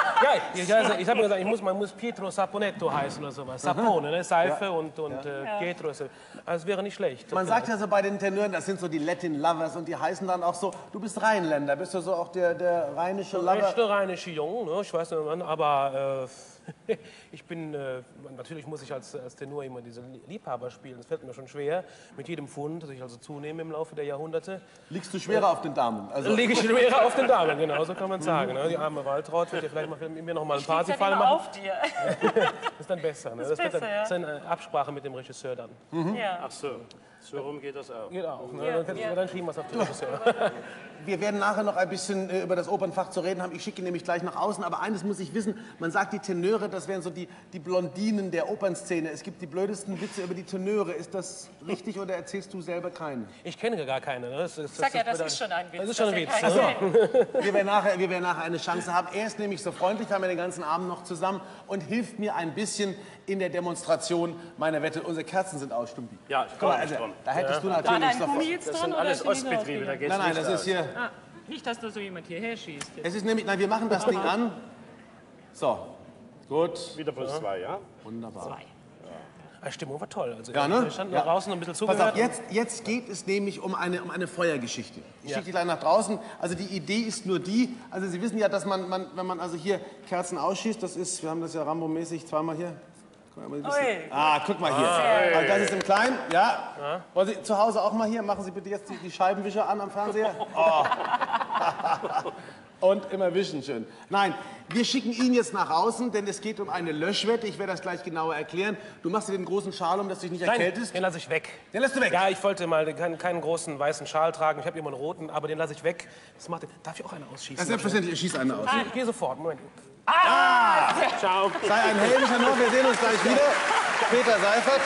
Ja, ich habe mir gesagt, man muss Pietro Saponetto heißen oder sowas. Sapone, ne? Seife und Pietro. Also es wäre nicht schlecht. Man sagt ja so bei den Tenören, das sind so die Latin Lovers und die heißen dann auch so, du bist Rheinländer, bist du so auch der rheinische Lover? Echte rheinische Junge, ne? Ich weiß nicht, aber ich bin, natürlich muss ich als Tenor immer diese Liebhaber spielen. Das fällt mir schon schwer, mit jedem Pfund, das ich also zunehme im Laufe der Jahrhunderte. Liegst du schwerer auf den Damen? Also liege ich schwerer auf den Damen, genau, so kann man sagen. Ne? Die arme Waltraud wird ja vielleicht mit mir noch mal ein Partyfall machen. Auf dir. Das ist dann besser. Ne? Das ist eine Absprache mit dem Regisseur dann. Ja. Ach so. So rum geht das auch. Geht auch. Ne? Dann schieben wir es auf den Regisseur. Wir werden nachher noch ein bisschen über das Opernfach zu reden haben. Ich schicke ihn nämlich gleich nach außen. Aber eines muss ich wissen, man sagt, die Tenöre, das wären so die Blondinen der Opernszene. Es gibt die blödesten Witze über die Tenöre. Ist das richtig oder erzählst du selber keine? Ich kenne gar keine. Ne? Das ist schon ein Witz. Das ist schon ein Witz. Also, wir werden nachher eine Chance haben. Er ist nämlich so freundlich, wir haben ja den ganzen Abend noch zusammen und hilft mir ein bisschen in der Demonstration meiner Wette. Unsere Kerzen sind aus, Stumpi. Ja, Guck mal, also, da hättest du natürlich sofort. Das sind alles Ostbetriebe, da geht's Nein, nicht das ist hier... Nicht, dass da so jemand hierher schießt. Es ist nämlich, nein, wir machen das Ding an. So, gut. Wieder plus 2, ja? Wunderbar. Die Stimmung war toll. Also Ja, ne? wir standen noch draußen und ein bisschen Pass zugehört. auf, jetzt geht es nämlich um eine Feuergeschichte. Ich Ja. schicke die gleich nach draußen. Also die Idee ist nur die, also Sie wissen ja, dass wenn man also hier Kerzen ausschießt, das ist, wir haben das ja Rambo-mäßig zweimal hier. Guck mal ein bisschen. Guck mal hier. Also das ist im Kleinen, ja. Wollen Sie zu Hause auch mal hier, machen Sie bitte jetzt die Scheibenwischer an am Fernseher. Oh. Und immer wischen schön. Nein, wir schicken ihn jetzt nach außen, denn es geht um eine Löschwette. Ich werde das gleich genauer erklären. Du machst dir den großen Schal um, dass du dich nicht erkältest. Den lasse ich weg. Den lässt du weg? Ja, ich wollte mal keinen großen weißen Schal tragen. Ich habe immer einen roten, aber den lasse ich weg. Das macht, darf ich auch einen ausschießen? Ja, selbstverständlich, ich schieße einen aus. Ich gehe sofort, Moment. Ciao. Sei ein heldenlicher noch, wir sehen uns gleich wieder. Peter Seifert.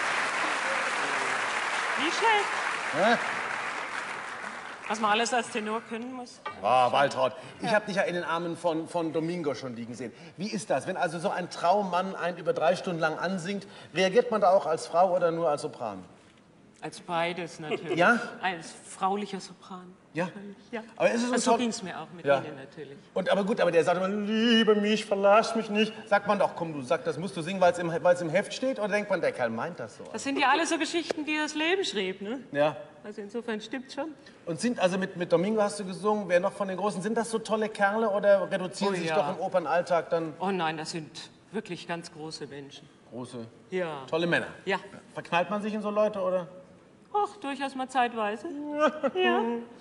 Wie schnell? Was man alles als Tenor können muss. Waltraud, ich habe dich ja in den Armen von Domingo schon liegen sehen. Wie ist das, wenn also so ein Traummann einen über 3 Stunden lang ansingt? Reagiert man da auch als Frau oder nur als Sopran? Als beides natürlich. Ja? Als fraulicher Sopran. Ja? Ja. Aber ist es Also so toll- ging es mir auch mit Ja. Ihnen natürlich. Aber gut, aber der sagt immer, liebe mich, verlass mich nicht. Sagt man doch, komm, du sagst, das musst du singen, weil es im Heft steht? Oder denkt man, der Kerl meint das so? Das sind ja alles so Geschichten, die das Leben schrieb, ne? Ja. Also insofern stimmt's schon. Und sind, also mit Domingo hast du gesungen, wer noch von den Großen, sind das so tolle Kerle oder reduzieren Oh sie sich ja. doch im Opernalltag dann? Oh nein, das sind wirklich ganz große Menschen. Große, Ja. tolle Männer. Ja. Verknallt man sich in so Leute, oder? Ach, durchaus mal zeitweise. Ja.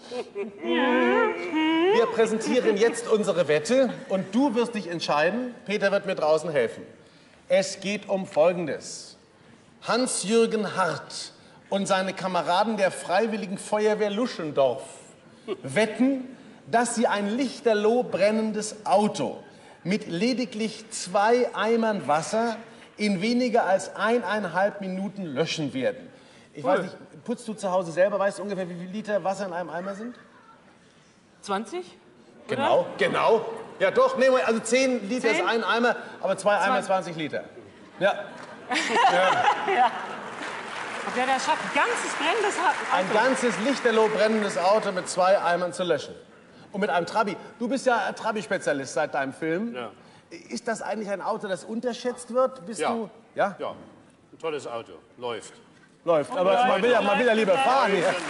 Wir präsentieren jetzt unsere Wette und du wirst dich entscheiden. Peter wird mir draußen helfen. Es geht um Folgendes. Hans-Jürgen Hart und seine Kameraden der Freiwilligen Feuerwehr Luschendorf wetten, dass sie ein lichterloh brennendes Auto mit lediglich 2 Eimern Wasser in weniger als 1,5 Minuten löschen werden. Ich weiß nicht, putzt du zu Hause selber? Weißt du ungefähr, wie viel Liter Wasser in einem Eimer sind? 20? Genau, genau. Ja doch, nee, also 10 Liter ist 10? ein Eimer, aber 2 Eimer 20 Liter. Ja. Ja. Und der schafft ein ganzes brennendes Auto. Ein ganzes lichterloh brennendes Auto mit 2 Eimern zu löschen. Und mit einem Trabi. Du bist ja Trabi-Spezialist seit deinem Film. Ja. Ist das eigentlich ein Auto, das unterschätzt wird? Bist du? Ja? Ja, ein tolles Auto. Läuft. Läuft, aber man will ja lieber fahren hier. Läuft.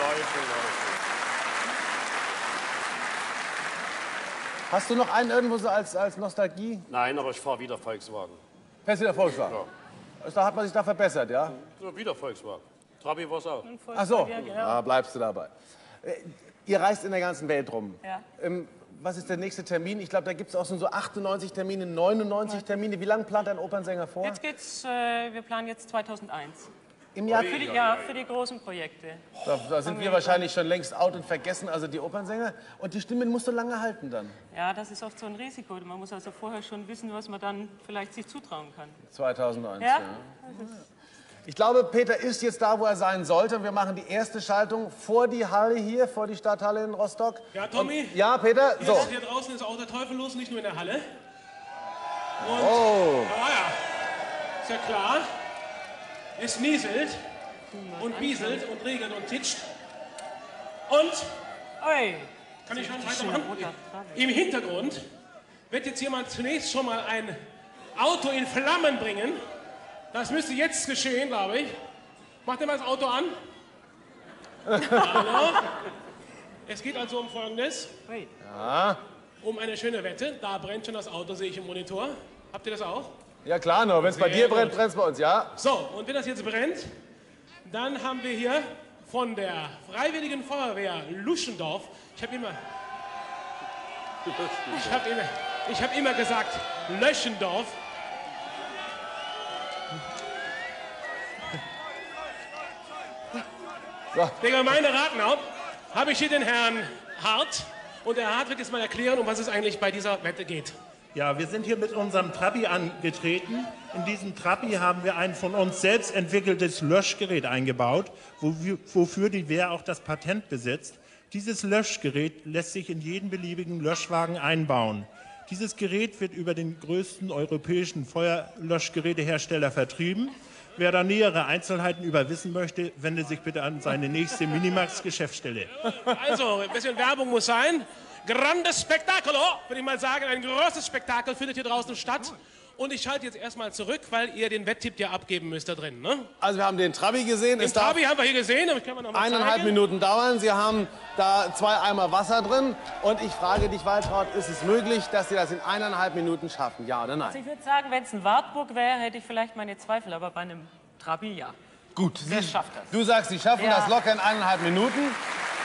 Hast du noch einen irgendwo so als Nostalgie? Nein, aber ich fahre wieder Volkswagen. Fährst du wieder Volkswagen? Ja. Da hat man sich da verbessert, ja? So, wieder Volkswagen. Trabi war's auch. Ach so, Ja, genau. da bleibst du dabei. Ihr reist in der ganzen Welt rum. Ja. Was ist der nächste Termin? Ich glaube, da gibt es auch so 98 Termine, 99 Termine. Wie lange plant ein Opernsänger vor? Jetzt geht's, wir planen jetzt 2001. Im Jahr? Für die großen Projekte. Da sind wir wahrscheinlich schon längst out und vergessen, also die Opernsänger. Und die Stimmen musst du lange halten dann. Ja, das ist oft so ein Risiko. Man muss also vorher schon wissen, was man dann vielleicht sich zutrauen kann. 2001, Ja? ja. Ich glaube, Peter ist jetzt da, wo er sein sollte. Und wir machen die erste Schaltung vor die Halle hier, vor die Stadthalle in Rostock. Ja, Tommy? Und, ja, Peter, so. Hier draußen ist auch der Teufel los, nicht nur in der Halle. Und, Oh. Ist ja klar. Es nieselt und bieselt und regnet und titscht. Und, Oi. kann ich schon weitermachen? Im Hintergrund wird jetzt jemand zunächst schon mal ein Auto in Flammen bringen. Das müsste jetzt geschehen, glaube ich. Macht ihr mal das Auto an. Hallo. Es geht also um Folgendes. Ja. Um eine schöne Wette. Da brennt schon das Auto, sehe ich im Monitor. Habt ihr das auch? Ja klar, nur wenn es bei Sehr dir brennt, gut. brennt es bei uns, ja? So, und wenn das jetzt brennt, dann haben wir hier von der Freiwilligen Feuerwehr Luschendorf, ich habe immer gesagt Löschendorf. So. Der Gemeinde Rathenau habe ich hier den Herrn Hart. Und der Hart wird jetzt mal erklären, um was es eigentlich bei dieser Wette geht. Ja, wir sind hier mit unserem Trabi angetreten. In diesem Trabi haben wir ein von uns selbst entwickeltes Löschgerät eingebaut, wofür die Wehr auch das Patent besitzt. Dieses Löschgerät lässt sich in jeden beliebigen Löschwagen einbauen. Dieses Gerät wird über den größten europäischen Feuerlöschgerätehersteller vertrieben Wer da nähere Einzelheiten über wissen möchte, wende sich bitte an seine nächste Minimax-Geschäftsstelle. Also, ein bisschen Werbung muss sein. Grandes Spektakel, würde ich mal sagen. Ein großes Spektakel findet hier draußen statt. Und ich schalte jetzt erstmal zurück, weil ihr den Wetttipp ja abgeben müsst da drin. Ne? Also wir haben den Trabi gesehen. Den Trabi haben wir hier gesehen. Aber ich kann mal noch mal 1,5 zeigen. Minuten dauern. Sie haben da 2 Eimer Wasser drin. Und ich frage dich, Waltraud, ist es möglich, dass Sie das in 1,5 Minuten schaffen? Ja oder nein? Also ich würde sagen, wenn es ein Wartburg wäre, hätte ich vielleicht meine Zweifel, aber bei einem Trabi ja. Gut, Wer schafft das? Du sagst, Sie schaffen Ja. das locker in 1,5 Minuten.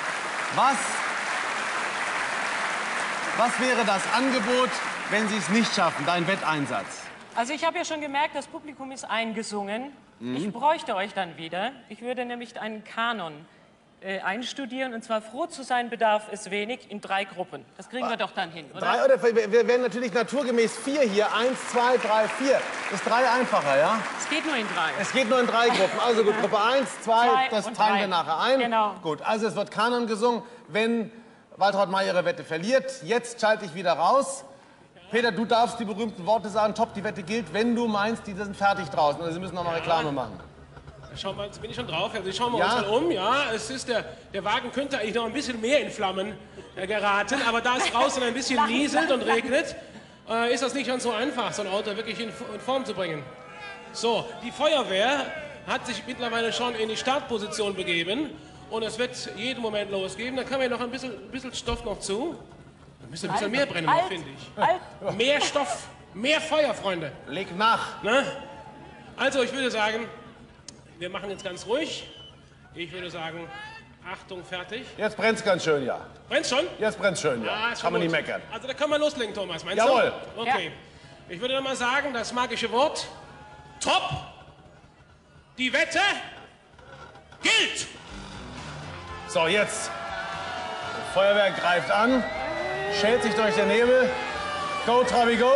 Was wäre das Angebot, wenn Sie es nicht schaffen, dein Wetteinsatz? Also ich habe ja schon gemerkt, das Publikum ist eingesungen. Mhm. Ich bräuchte euch dann wieder. Ich würde nämlich einen Kanon einstudieren. Und zwar froh zu sein bedarf es wenig in 3 Gruppen. Das kriegen wir doch dann hin, oder? 3 oder wir werden natürlich naturgemäß 4 hier. 1, 2, 3, 4. Ist 3 einfacher, ja? Es geht nur in 3. Es geht nur in 3 Gruppen. Also gut, Gruppe 1, 2, das und teilen 3. wir nachher ein. Genau. Gut, also es wird Kanon gesungen. Wenn Waltraud May ihre Wette verliert, jetzt schalte ich wieder raus. Peter, du darfst die berühmten Worte sagen. Top, die Wette gilt, wenn du meinst, die sind fertig draußen. Also Sie müssen noch mal Reklame machen. Schauen wir, jetzt bin ich schon drauf. Also schauen wir Ja. uns mal um. Ja, es ist der Wagen könnte eigentlich noch ein bisschen mehr in Flammen geraten, aber da es draußen ein bisschen nieselt und regnet, ist das nicht ganz so einfach, so ein Auto wirklich in Form zu bringen. So, die Feuerwehr hat sich mittlerweile schon in die Startposition begeben und es wird jeden Moment losgehen. Da kann man ja noch ein bisschen Stoff noch zu. Da müsste ein bisschen mehr brennen, finde ich. Mehr Stoff, mehr Feuer, Freunde. Leg nach. Ne? Also, ich würde sagen, wir machen jetzt ganz ruhig. Ich würde sagen, Achtung, fertig. Jetzt brennt's ganz schön, ja. Brennt's schon? Jetzt brennt's schön, ja. ist Kann man schon nicht gut. meckern. Also da kann man loslegen, Thomas, meinst Jawohl. du? Okay. Ich würde dann mal sagen, das magische Wort Top, die Wette gilt. So, jetzt. Das Feuerwehr greift an, schält sich durch den Nebel. Go, Trabi, go.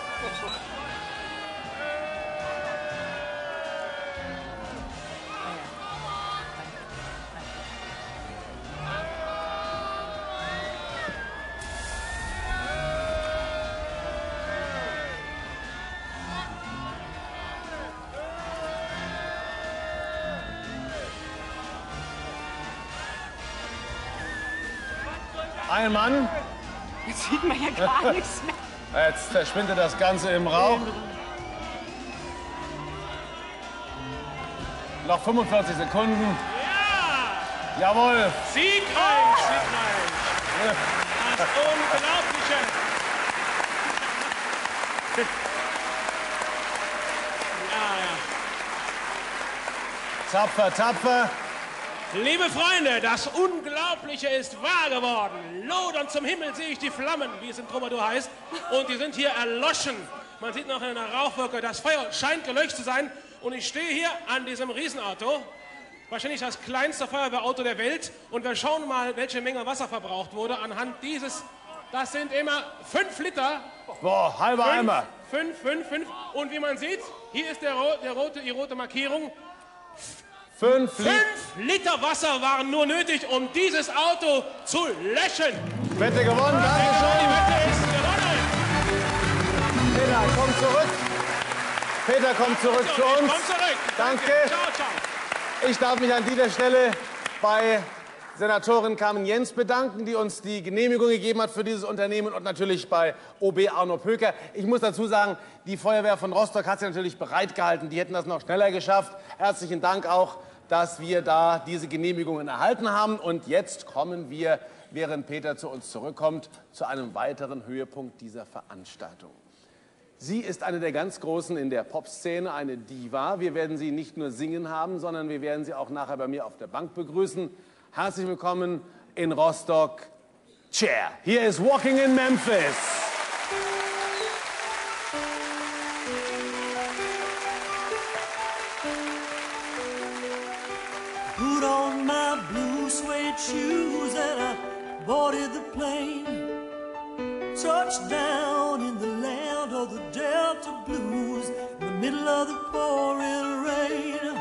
Ein Mann. Jetzt sieht man ja gar nichts mehr. Jetzt verschwindet das Ganze im Rauch. Noch 45 Sekunden. Ja! Jawohl. Siegreich, siegreich. Das Unglaubliche. Ja, ja. Tapfer, tapfer. Liebe Freunde, das Unglaubliche ist wahr geworden. Lodern zum Himmel sehe ich die Flammen, wie es im Troubadour heißt. Und die sind hier erloschen. Man sieht noch in einer Rauchwolke, das Feuer scheint gelöscht zu sein. Und ich stehe hier an diesem Riesenauto. Wahrscheinlich das kleinste Feuerwehrauto der Welt. Und wir schauen mal, welche Menge Wasser verbraucht wurde anhand dieses. Das sind immer 5 Liter. Boah, halber Eimer. 5. Und wie man sieht, hier ist die rote Markierung. 5 Liter Wasser waren nur nötig, um dieses Auto zu löschen. Wette gewonnen, danke schön. Die Wette ist gewonnen. Peter, komm zurück. Peter, komm zurück zu uns. Komm zurück. Danke. Ciao, ciao. Ich darf mich an dieser Stelle bei Senatorin Carmen Jens bedanken, die uns die Genehmigung gegeben hat für dieses Unternehmen, und natürlich bei OB Arno Pöker. Ich muss dazu sagen, die Feuerwehr von Rostock hat sich natürlich bereitgehalten. Die hätten das noch schneller geschafft. Herzlichen Dank auch, dass wir da diese Genehmigungen erhalten haben. Und jetzt kommen wir, während Peter zu uns zurückkommt, zu einem weiteren Höhepunkt dieser Veranstaltung. Sie ist eine der ganz Großen in der Popszene, eine Diva. Wir werden sie nicht nur singen haben, sondern wir werden sie auch nachher bei mir auf der Bank begrüßen. Herzlich willkommen in Rostock, Cher. Hier ist Walking in Memphis. Put on my blue suede shoes and I boarded the plane. Touched down in the land of the Delta Blues, in the middle of the pouring rain.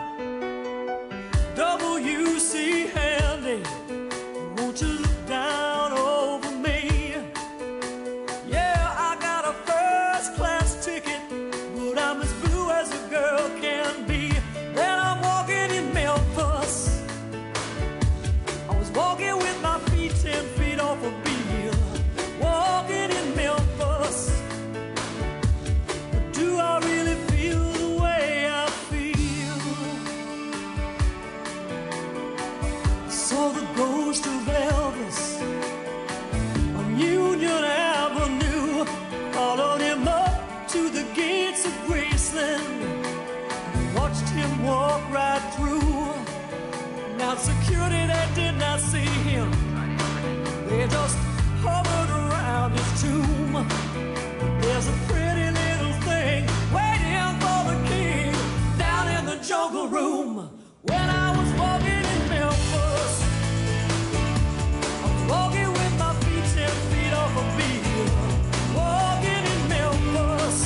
W.C. Handy, won't you look down over me? Yeah, I got a first-class ticket, but I'm as blue as a girl can be. to the gates of Graceland, watched him walk right through. Now security, they did not see him. They just hovered around his tomb. There's a pretty little thing waiting for the king down in the jungle room. When I was walking in Memphis, I was walking with my feet 10 feet off a beat. Walking in Memphis,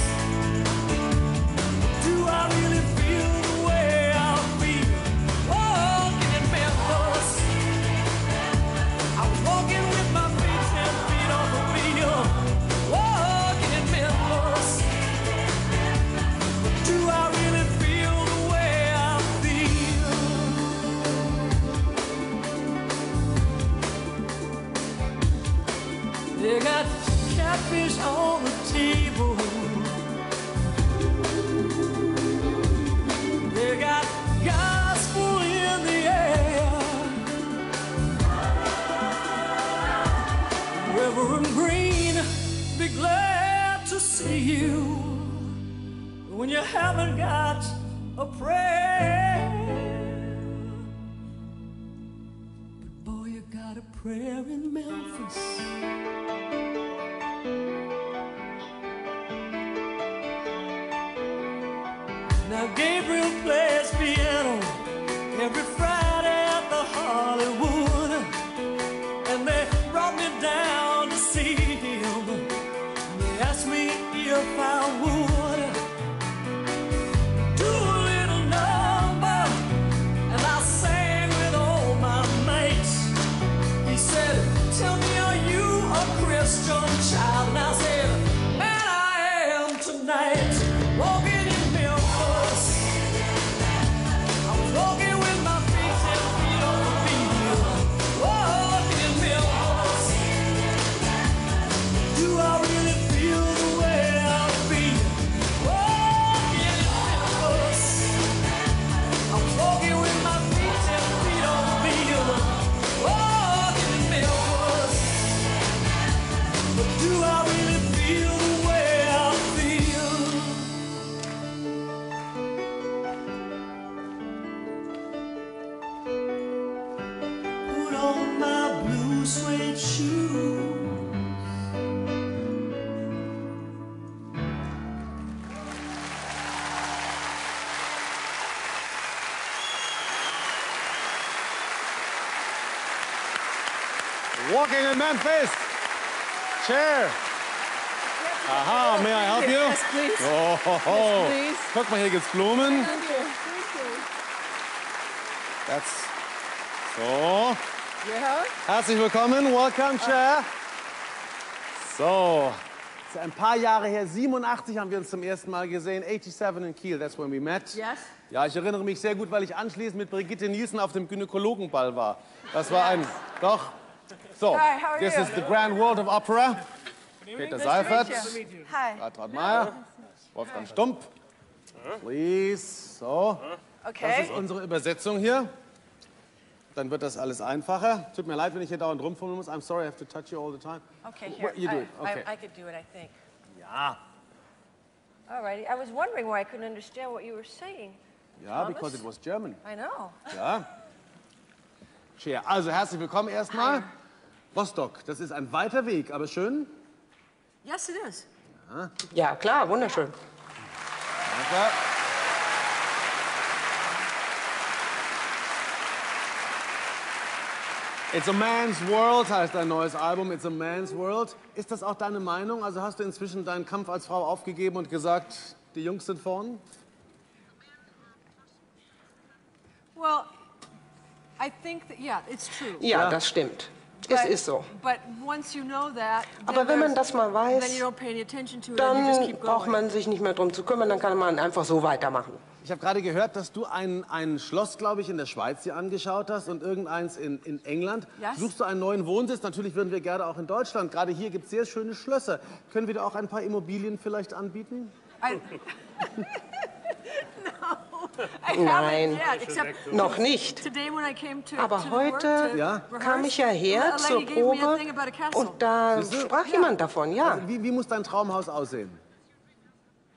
do I really feel the way I feel? Walking in Memphis, I was walking with my feet 10 feet off a beat. Walking in Memphis, do I really feel the way I feel? They got catfish on the table. They got gospel in the air. Reverend Green, be glad to see you when you haven't got a prayer. But boy, you got a prayer in Memphis. Now Gabriel plays piano every Friday at the Hollywood, and they brought me down to see him. They asked me if I would do a little number, and I sang with all my mates. He said, "Tell me, are you a Christian child?" And I said, "Man, I am tonight." Walking in Memphis, I was walking with my feet 10 feet on the field. Walking in Memphis, do I really feel the way I feel? Walking in Memphis, I was walking with my feet 10 feet on the field. Walking in Memphis, but do I really feel the way I feel? Put on my blue suede shoes. Walking in Memphis. Chair. Aha, may I help you? Yes, please. Oh, ho, ho. Yes, please. Guck mal, hier gibt's Blumen. Thank you. Thank you. That's so. Ja. Herzlich willkommen, welcome, Chair. So, es ist ein paar Jahre her, 87 haben wir uns zum ersten Mal gesehen, 87 in Kiel, that's when we met. Yes. Ja, ich erinnere mich sehr gut, weil ich anschließend mit Brigitte Nielsen auf dem Gynäkologenball war. Das war ein, doch. So, Hi, how are this you? is the Grand World of Opera. Peter Seifert, Hi. Bertrand Meyer, Wolfgang Stump. Please, so. Das Okay. ist unsere Übersetzung hier. Dann wird das alles einfacher. Tut mir leid, wenn ich hier dauernd rumfummeln muss. I'm sorry, I have to touch you all the time. Okay, here. You do it. Okay. I could do it, I think. Ja. All righty. I was wondering why I couldn't understand what you were saying. Ja, Thomas? because it was German. I know. Ja. Chair. Also herzlich willkommen erstmal. Rostock, das ist ein weiter Weg, aber schön. Yes, it is. Ja. Ja, klar, wunderschön. Danke. It's a Man's World heißt dein neues Album, It's a Man's World. Ist das auch deine Meinung? Also hast du inzwischen deinen Kampf als Frau aufgegeben und gesagt, die Jungs sind vorn? Well, I think that, yeah, it's true. Ja, das stimmt. Es ist so. But once you know that, Aber wenn man das mal weiß, then you don't pay any attention to it and you just dann keep braucht going. man sich nicht mehr drum zu kümmern, dann kann man einfach so weitermachen. Ich habe gerade gehört, dass du ein Schloss, glaube ich, in der Schweiz dir angeschaut hast und irgendeins in England. Yes. Suchst du einen neuen Wohnsitz? Natürlich würden wir gerne auch in Deutschland. Gerade hier gibt es sehr schöne Schlösser. Können wir dir auch ein paar Immobilien vielleicht anbieten? I Nein, haven't yet, except noch nicht. today when I came to Aber to heute work, kam ich ja her a zur lady gave me a Probe thing about a castle. und da Siehst du? sprach jemand davon, ja. Also wie muss dein Traumhaus aussehen?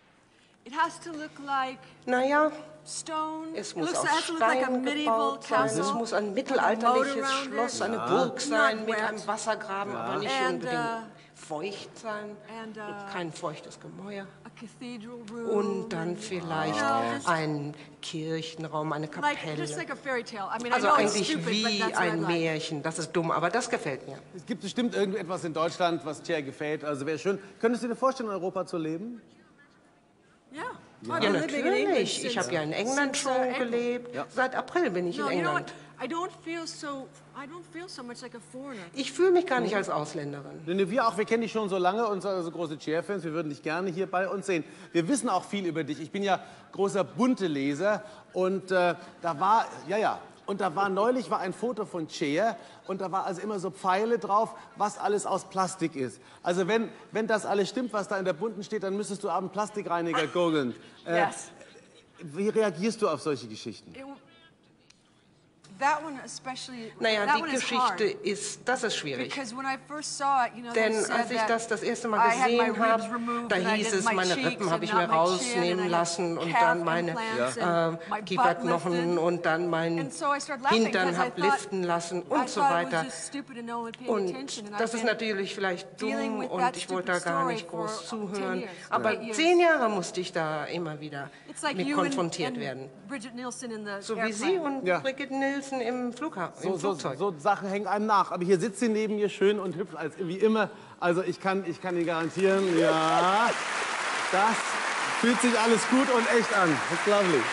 It has to look like Naja, stone. es It muss looks, aus has to look like a Stein medieval gebaut sein. castle. Es muss ein with a mittelalterliches moat around Schloss, it. eine Ja. Burg sein Not mit wet. einem Wassergraben, aber nicht And, unbedingt feucht sein. and, Kein feuchtes Gemäuer. a cathedral room. Und dann vielleicht just ein Kirchenraum, eine like, Kapelle. just like a fairy tale. I mean, Also I know it's eigentlich stupid, but wie that's what I ein like. Märchen. Das ist dumm, aber das gefällt mir. Es gibt bestimmt irgendetwas in Deutschland, was Cher gefällt. Also wäre schön. Könntest du dir vorstellen, in Europa zu leben? Yeah. Ja, natürlich. Ich habe ja in England schon gelebt. Ja. Seit April bin ich No, in you know what? England. I don't feel so much like a foreigner. Ich fühle mich gar nicht als Ausländerin. Nee, wir auch, wir kennen dich schon so lange und sind also große Cher-Fans. Wir würden dich gerne hier bei uns sehen. Wir wissen auch viel über dich. Ich bin ja großer Bunte-Leser und da war neulich ein Foto von Cher und da war also immer so Pfeile drauf, was alles aus Plastik ist. Also wenn das alles stimmt, was da in der Bunten steht, dann müsstest du abends Plastikreiniger gurgeln. Yes. Wie reagierst du auf solche Geschichten? That one especially. Naja, that die one is Geschichte hard. das ist schwierig. Because when I first saw it, you know, Denn they said als ich that das erste Mal I had my gesehen habe, ribs removed da and I hieß did es, my meine cheeks Rippen habe and ich not mir my chin rausnehmen and I lassen had und calf dann meine implants and my butt Kieferknochen lifted. und dann meinen And so I started laughing Hintern because I habe thought- liften lassen I und so thought it was weiter. just stupid and no one paid Und attention. And das I've ist been natürlich vielleicht dealing dumm with und that ich wollte da stupid gar story nicht for groß 10 zuhören. years, Aber 8 years. 10 Jahre musste ich da immer wieder It's like mit you konfrontiert and werden. Bridget Nielsen in the So wie airplane. Sie und Ja. Brigitte Nielsen im Flugzeug. So Sachen hängen einem nach. Aber hier sitzt sie neben mir schön und hübsch als wie immer. Also ich kann Ihnen garantieren, ja, das fühlt sich alles gut und echt an. Das ist lovely.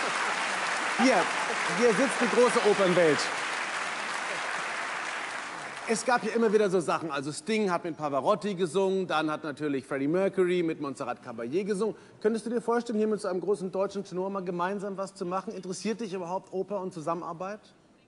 Hier sitzt die große Opernwelt. Es gab ja immer wieder so Sachen. Also Sting hat mit Pavarotti gesungen, dann hat natürlich Freddie Mercury mit Montserrat Caballé gesungen. Könntest du dir vorstellen, hier mit so einem großen deutschen Tenor mal gemeinsam was zu machen? Interessiert dich überhaupt Oper und Zusammenarbeit?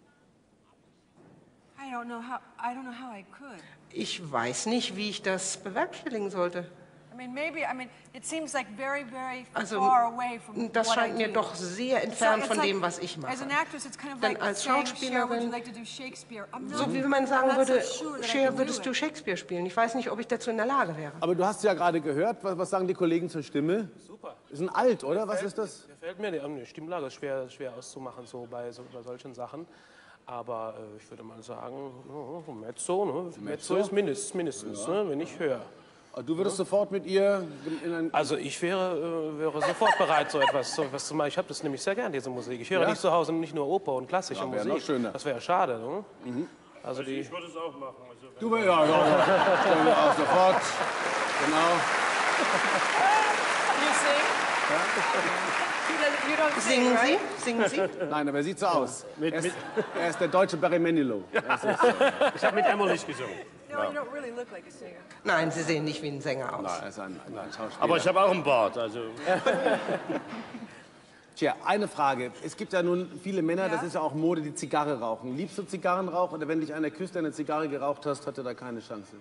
I don't know how I could. Ich weiß nicht, wie ich das bewerkstelligen sollte. I mean, it seems like very, very Also, far away from das what scheint I mir do. doch sehr entfernt It's von like- dem, was ich mache. As an actress, it's kind of Denn like als saying, Cher, would you Schauspielerin, like to do Shakespeare? I'm not- so wie wenn man sagen I'm not würde, so sure that I Cher, can do würdest it. du Shakespeare spielen? Ich weiß nicht, ob ich dazu in der Lage wäre. Aber du hast ja gerade gehört, was sagen die Kollegen zur Stimme? Super. Ist ein Alt, oder? Was ist das? Gefällt mir, die Stimmlage ist schwer auszumachen so bei solchen Sachen. Aber ich würde mal sagen, Mezzo, ne? Mezzo ist mindestens, ne? Wenn ich höre. Du würdest sofort mit ihr in ein... Also ich wäre sofort bereit, so etwas zu machen. Ich habe das nämlich sehr gern, diese Musik. Ich höre Ja? nicht zu Hause nicht nur Oper und klassische Ja, wäre Musik. noch schöner. Das wäre schade. Ne? Also Ich würde es auch machen. Also, Du, ja, stellen wir auch sofort. Genau. You sing? You don't sing, Singen right? Sie? Singen Sie? Nein, aber er sieht so aus. Er ist der deutsche Barry Manilow. Ich habe mit Emmerlich gesungen. No, you don't really look like a singer. Nein, Sie sehen nicht wie ein Sänger aus. Nein, er ist ein Schauspieler. Aber ich habe auch einen Bart. Also. Tja, eine Frage. Es gibt ja nun viele Männer, das ist ja auch Mode, die Zigarre rauchen. Liebst du Zigarrenrauch oder wenn dich einer küsst, der eine Zigarre geraucht hast, hat er da keine Chance?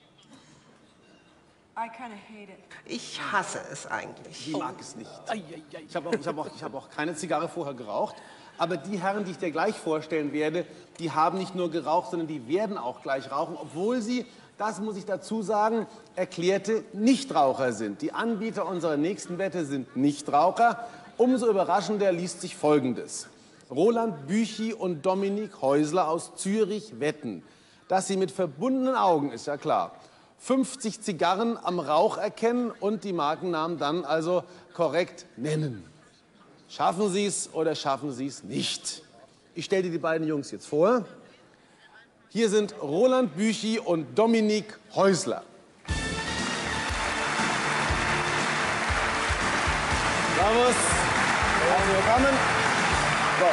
I kind of hate it. Ich hasse es eigentlich. Ich mag es nicht. Ich habe auch keine Zigarre vorher geraucht. Aber die Herren, die ich dir gleich vorstellen werde, die haben nicht nur geraucht, sondern die werden auch gleich rauchen, obwohl sie, das muss ich dazu sagen, erklärte Nichtraucher sind. Die Anbieter unserer nächsten Wette sind Nichtraucher. Umso überraschender liest sich Folgendes. Roland Büchi und Dominik Häusler aus Zürich wetten, dass sie mit verbundenen Augen, ist ja klar, 50 Zigarren am Rauch erkennen und die Markennamen dann also korrekt nennen. Schaffen Sie es oder schaffen Sie es nicht? Ich stelle dir die beiden Jungs jetzt vor. Hier sind Roland Büchi und Dominik Häusler. Servus. Herzlich willkommen. So.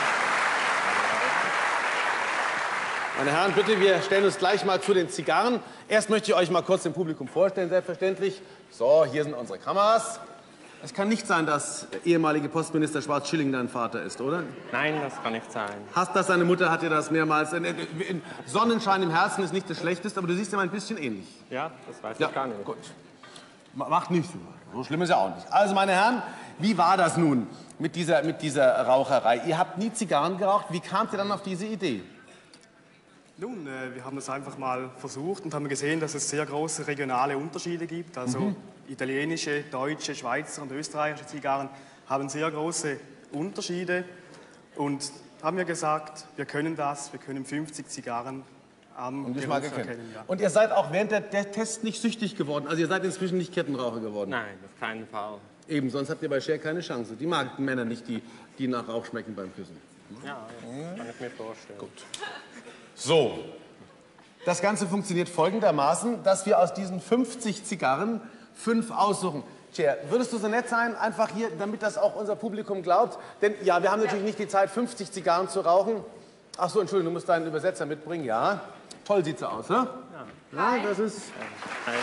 Meine Herren, bitte, wir stellen uns gleich mal zu den Zigarren. Erst möchte ich euch mal kurz dem Publikum vorstellen, selbstverständlich. So, hier sind unsere Kameras. Es kann nicht sein, dass der ehemalige Postminister Schwarz-Schilling dein Vater ist, oder? Nein, das kann nicht sein. Hast das, seine Mutter hat dir das mehrmals... Sonnenschein im Herzen ist nicht das Schlechteste, aber du siehst ihm ein bisschen ähnlich. Ja, das weiß Ja, ich gar nicht. gut. Macht nichts. So schlimm ist ja auch nicht. Also, meine Herren, wie war das nun mit dieser Raucherei? Ihr habt nie Zigarren geraucht. Wie kamt ihr dann auf diese Idee? Nun, wir haben das einfach mal versucht und haben gesehen, dass es sehr große regionale Unterschiede gibt. Also italienische, deutsche, Schweizer und österreichische Zigarren haben sehr große Unterschiede. Und haben wir gesagt, wir können das, wir können 50 Zigarren am Geruch erkennen. Ja. Und ihr seid auch während der Tests nicht süchtig geworden? Also ihr seid inzwischen nicht Kettenraucher geworden? Nein, auf keinen Fall. Eben, sonst habt ihr bei Cher keine Chance. Die mag Männer nicht, die nach Rauch schmecken beim Küssen. Ja, das kann ich mir vorstellen. Gut. So, das Ganze funktioniert folgendermaßen, dass wir aus diesen 50 Zigarren 5 aussuchen. Cher, würdest du so nett sein, einfach hier, damit das auch unser Publikum glaubt? Denn ja, wir haben natürlich nicht die Zeit, 50 Zigarren zu rauchen. Ach so, Entschuldigung, du musst deinen Übersetzer mitbringen, ja. Toll sieht sie aus, ne? Ja, das ist... Hi.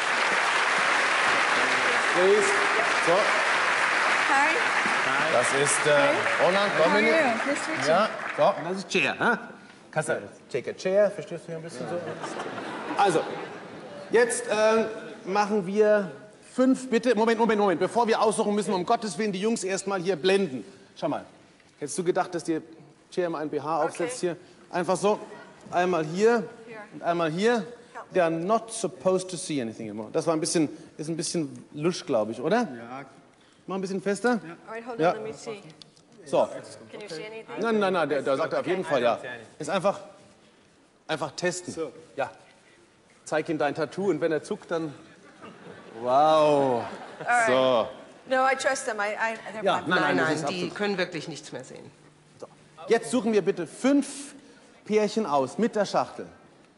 Please. So. Hi. Das ist Roland, Dominik. Ja, so, und das ist Cher. Ne? Kannst du take a chair, verstehst du hier ein bisschen so? Also, jetzt machen wir 5, bitte. Moment. Bevor wir aussuchen, müssen wir um Gottes Willen die Jungs erstmal hier blenden. Schau mal, hättest du gedacht, dass dir Cher mal ein BH aufsetzt hier? Einfach so, einmal hier und einmal hier. They are not supposed to see anything anymore. Das war ist ein bisschen lusch, glaube ich, oder? Ja. Mach ein bisschen fester. Ja. Let me see. So. Can you see anything? Nein, der sagt auf jeden Fall ja. Ist einfach testen. So. Ja. Zeig ihm dein Tattoo und wenn er zuckt, dann... Wow. All So. No, I trust them. They're Ja, fine. nein, das Nein, ist die absolut- können wirklich nichts mehr sehen. So. Jetzt suchen wir bitte 5 Pärchen aus mit der Schachtel.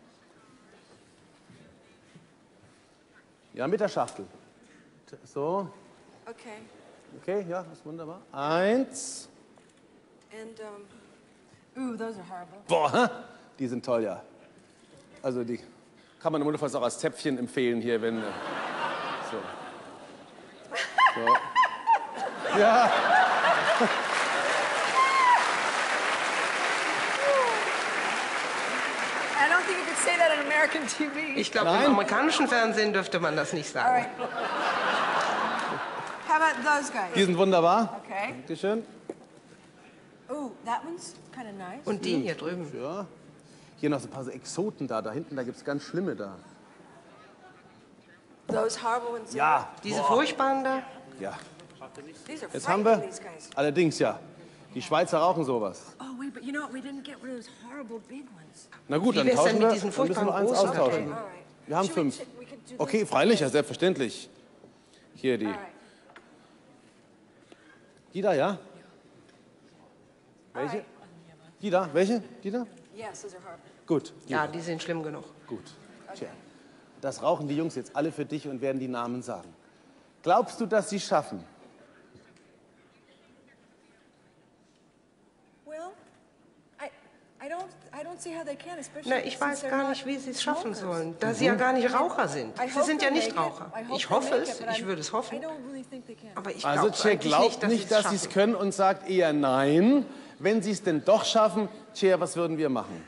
Ja, mit der Schachtel. So. Okay. Okay, ja, ist wunderbar. 1. And, ooh, those are horrible. Boah, die sind toll, ja. Also die kann man im Notfall auch als Zäpfchen empfehlen hier, wenn... So. So. Ja. I don't think you could say that on American TV. Ich glaube, im amerikanischen Fernsehen dürfte man das nicht All sagen. right. How about those guys? Die sind wunderbar. Okay. Dankeschön. Ooh, that one's kind of nice. Und die hier drüben. Ja. Hier noch so ein paar so Exoten da. Da hinten, da gibt es ganz schlimme da. Those horrible ones. Ja. Diese furchtbaren da? Ja. These are Jetzt haben wir, frightening, these guys. allerdings ja, die Schweizer rauchen sowas. Oh, wait, but you know what? We didn't get rid of those horrible big ones. Na gut, Wie dann wär's denn tauschen mit wir, diesen dann müssen wir furchtbaren eins großen? austauschen. Okay, all right. Wir haben Should we 5. we could do Okay, freilich, ja, selbstverständlich. Hier die. All right. Die da, ja? Welche? Die da, welche? Die da? Yes, those are horrible. Gut. Ja, die sind schlimm genug. Gut. Tja. Das rauchen die Jungs jetzt alle für dich und werden die Namen sagen. Glaubst du, dass sie schaffen? Well, I don't see how they can, especially Na, ich weiß gar nicht, wie sie es schaffen sollen, da sie ja gar nicht Raucher sind. Sie sind ja nicht Raucher. Ich hoffe es, ich würde es hoffen. Aber ich Also glaube Cher eigentlich glaubt nicht, nicht, dass sie es können und sagt eher nein. Wenn sie es denn doch schaffen, Cher, was würden wir machen?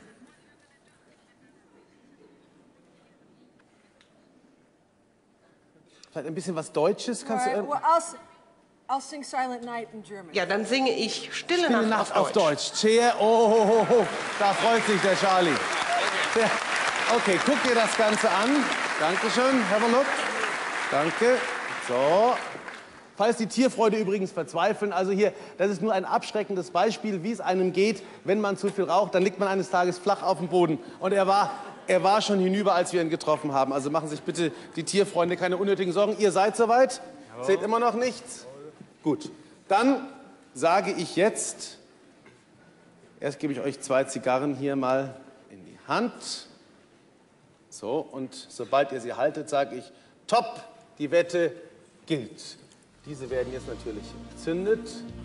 Vielleicht ein bisschen was Deutsches? Kannst All du right, well, I'll sing Silent Night in German. Ja, dann singe ich Stille, Stille Nacht Nacht auf Deutsch. Cher, oh, da freut sich der Charlie. Cher. Okay, guck dir das Ganze an. Dankeschön, have a look. Danke. So. Falls die Tierfreunde übrigens verzweifeln, also hier, das ist nur ein abschreckendes Beispiel, wie es einem geht, wenn man zu viel raucht, dann liegt man eines Tages flach auf dem Boden. Und er war schon hinüber, als wir ihn getroffen haben. Also machen sich bitte die Tierfreunde keine unnötigen Sorgen. Ihr seid soweit? Seht immer noch nichts? Gut. Dann sage ich jetzt, erst gebe ich euch 2 Zigarren hier mal in die Hand. So, und sobald ihr sie haltet, sage ich, top, die Wette gilt. Diese werden jetzt natürlich gezündet.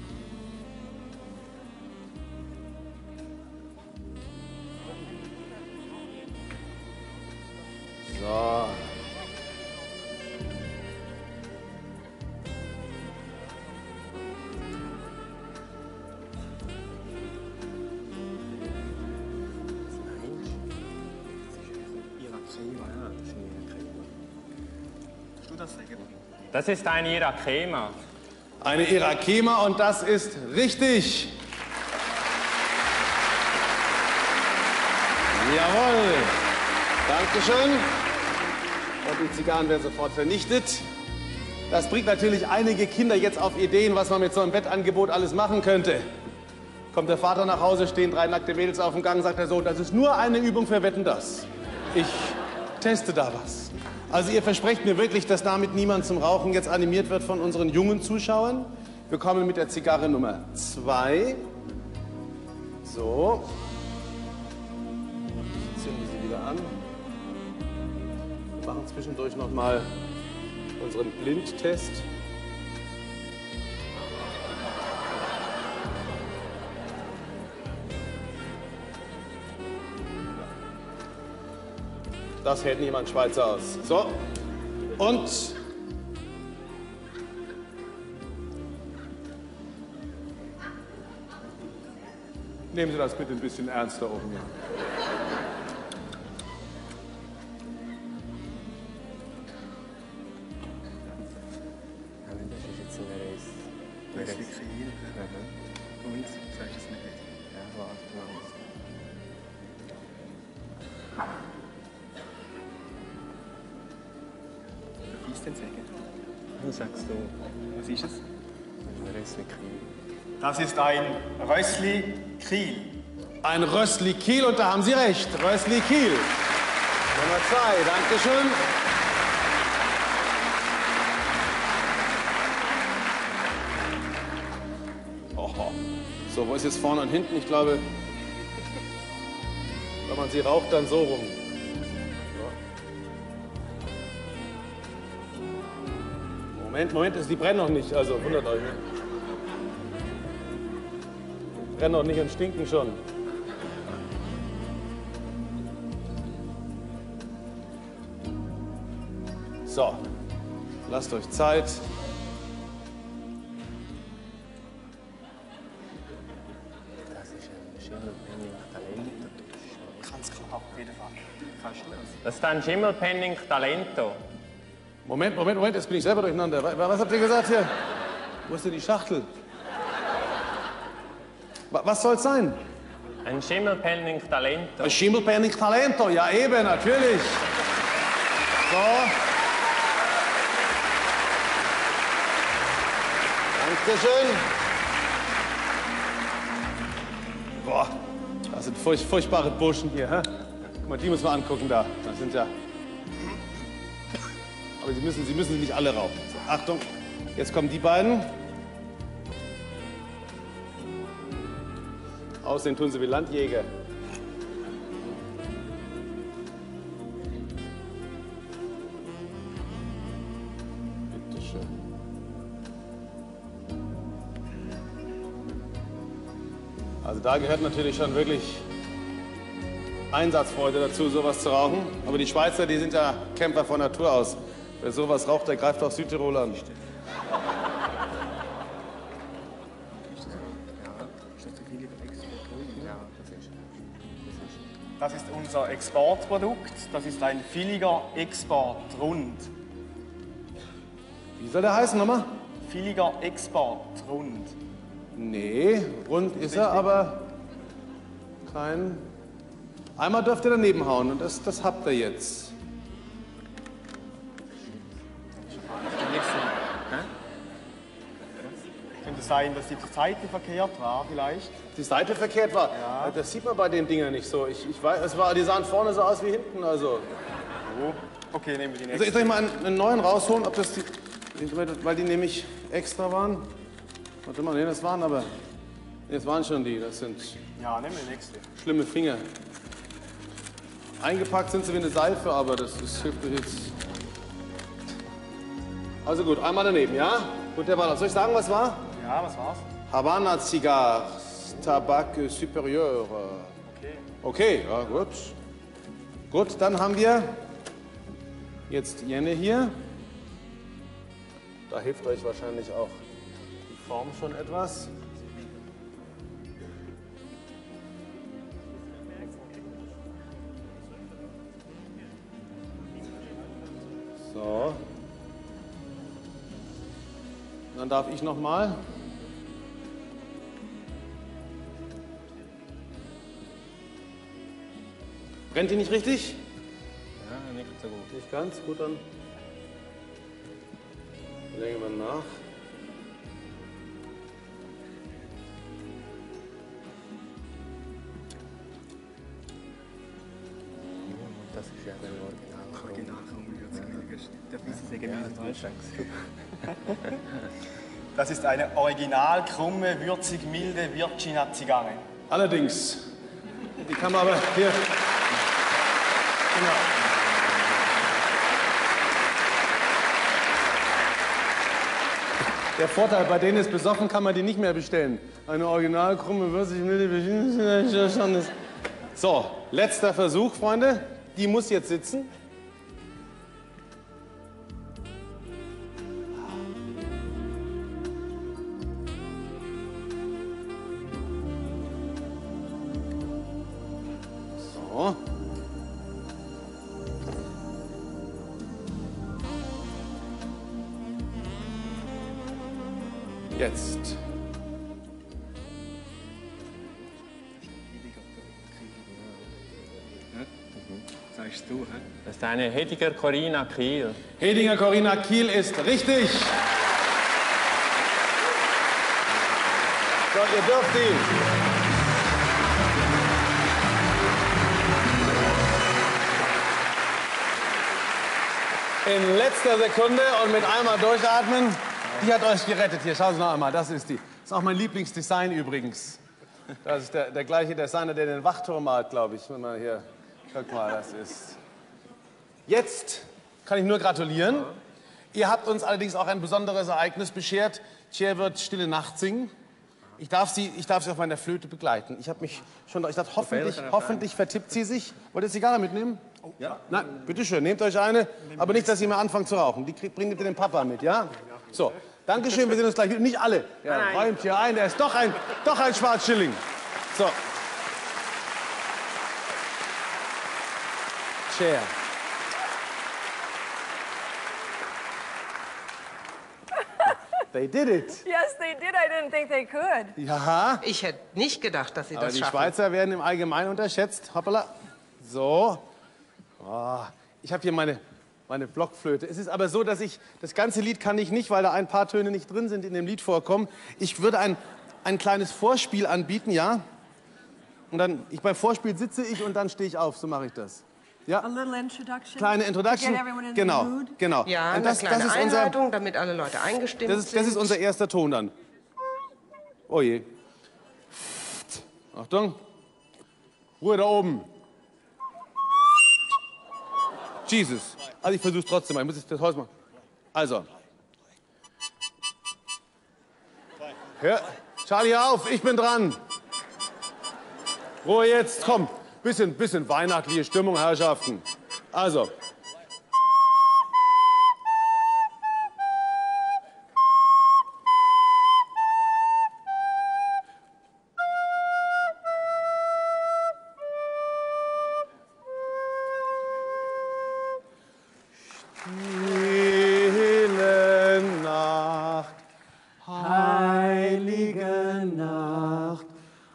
So. Das ist ein Irakema. Eine Irakema und das ist richtig. Jawohl. Dankeschön. Und die Zigarren werden sofort vernichtet. Das bringt natürlich einige Kinder jetzt auf Ideen, was man mit so einem Wettangebot alles machen könnte. Kommt der Vater nach Hause, stehen 3 nackte Mädels auf dem Gang, sagt der Sohn, das ist nur eine Übung für Wetten, das. Ich teste da was. Also ihr versprecht mir wirklich, dass damit niemand zum Rauchen jetzt animiert wird von unseren jungen Zuschauern? Wir kommen mit der Zigarre Nummer 2. So. Zünden wir sie wieder an. Wir machen zwischendurch noch mal unseren Blindtest. Das hält niemand Schweizer aus. So. Und nehmen Sie das bitte ein bisschen ernster oben hier. Wesley Kriel. Und? Sag ich es nicht. Ja, warte mal. Wie ist denn sagen? Was sagst du? Was ist es? Wesley Kriel. Das ist ein Rössli Kiel. Ein Rössli Kiel, und da haben Sie recht. Rössli Kiel. Nummer 2, Dankeschön. Oho. So, wo ist jetzt vorne und hinten? Ich glaube, wenn man sie raucht, dann so rum. Moment, die brennen noch nicht, also wundert euch nicht. Brennen noch nicht und stinken schon. So, lasst euch Zeit. Ganz klar, auf jeden Fall. Das ist ein Schimmelpenning Talento. Moment, jetzt bin ich selber durcheinander. Was habt ihr gesagt hier? Wo ist denn die Schachtel? Was soll es sein? Ein Schimmelpenning Talento. Ein Schimmelpenning Talento, ja eben, natürlich. So. Dankeschön. Boah, das sind furchtbare Burschen hier. Hä? Guck mal, die muss man angucken da. Das sind ja... Aber Sie müssen sie nicht alle rauchen. So, Achtung, jetzt kommen die beiden. Aussehen tun sie wie Landjäger. Bitte schön. Also da gehört natürlich schon wirklich Einsatzfreude dazu, sowas zu rauchen. Aber die Schweizer, die sind ja Camper von Natur aus. Wer sowas raucht, der greift auch Südtirol an. Das ist unser Exportprodukt. Das ist ein Villiger Export Rund. Wie soll der heißen nochmal? Villiger Export Rund. Nee, rund ist er, aber kein... Einmal dürft ihr daneben hauen und das habt ihr jetzt. Könnte es sein, dass die Seite verkehrt war vielleicht? Die Seite verkehrt war? Ja. Das sieht man bei den Dingern nicht so. Ich weiß, die sahen vorne so aus wie hinten. Also. Okay, nehmen wir die nächste. Also ich soll ich mal einen neuen rausholen, ob das die... Weil die nämlich extra waren. Warte mal, nee, das waren aber... Das waren schon die, das sind... Ja, nehmen wir die nächste. Schlimme Finger. Eingepackt sind sie wie eine Seife, aber das hilft mir jetzt... Also gut, einmal daneben, ja? Gut, der war das. Soll ich sagen, was war? Ja, was war's? Havana Cigars, Tabak Superieur. Okay, ja, gut. Gut, dann haben wir jetzt Jenne hier. Da hilft euch wahrscheinlich auch die Form schon etwas. So. Dann darf ich noch mal. Brennt die nicht richtig? Ja, nicht so gut. Nicht ganz, gut, dann legen wir nach. Das ist ja der Das ist eine original krumme, würzig milde Virginia-Zigarre. Allerdings, die kann man aber hier... Genau. Der Vorteil, bei denen ist besoffen, kann man die nicht mehr bestellen. Eine original krumme, würzig milde Virginia. So, letzter Versuch, Freunde. Die muss jetzt sitzen. So. Jetzt. Sagst du, hä? Das ist eine Hediger Corinna Kiel. Hediger Corinna Kiel ist richtig. So, ihr dürft die. In letzter Sekunde und mit einmal durchatmen. Die hat euch gerettet. Hier, schauen Sie noch einmal, das ist die. Das ist auch mein Lieblingsdesign übrigens. Das ist der gleiche Designer, der den Wachturm malt, glaube ich. Wenn man hier, guck mal, das ist... Jetzt kann ich nur gratulieren. Ihr habt uns allerdings auch ein besonderes Ereignis beschert. Cher wird Stille Nacht singen. Ich darf sie auf meiner Flöte begleiten. Ich habe mich schon... Ich dachte, hoffentlich vertippt sie sich. Wollt ihr Zigarre mitnehmen? Ja. Nein, bitteschön, nehmt euch eine. Aber nicht, dass ihr mal anfangt zu rauchen. Die bringt ihr den Papa mit, ja? So, Dankeschön, wir sehen uns gleich wieder. Nicht alle. Ja, räumt hier ein, der ist doch ein Schwarzschilling. So. Cher. They did it. Yes, they did. I didn't think they could. Ja. Ich hätte nicht gedacht, dass Sie Aber das die schaffen. Schweizer werden im Allgemeinen unterschätzt. Hoppala. So. Oh, ich habe hier meine Blockflöte. Es ist aber so, dass das ganze Lied kann ich nicht, weil da ein paar Töne nicht drin sind, in dem Lied vorkommen. Ich würde ein kleines Vorspiel anbieten, ja? Und dann, beim Vorspiel sitze ich und dann stehe ich auf. So mache ich das. Ja? A little introduction. Kleine Introduction. To get everyone in the Genau, mood. genau. Ja, Und eine kleine ist Einleitung, damit alle Leute eingestimmt das sind. ist unser erster Ton dann. Oh je. Achtung. Ruhe da oben. Jesus. Also ich versuche trotzdem mal. Ich muss jetzt das Haus machen. Also. Hör. Charlie, hör auf. Ich bin dran. Ruhe jetzt. Komm. Bisschen weihnachtliche Stimmung, Herrschaften. Also. Stille Nacht, heilige Nacht,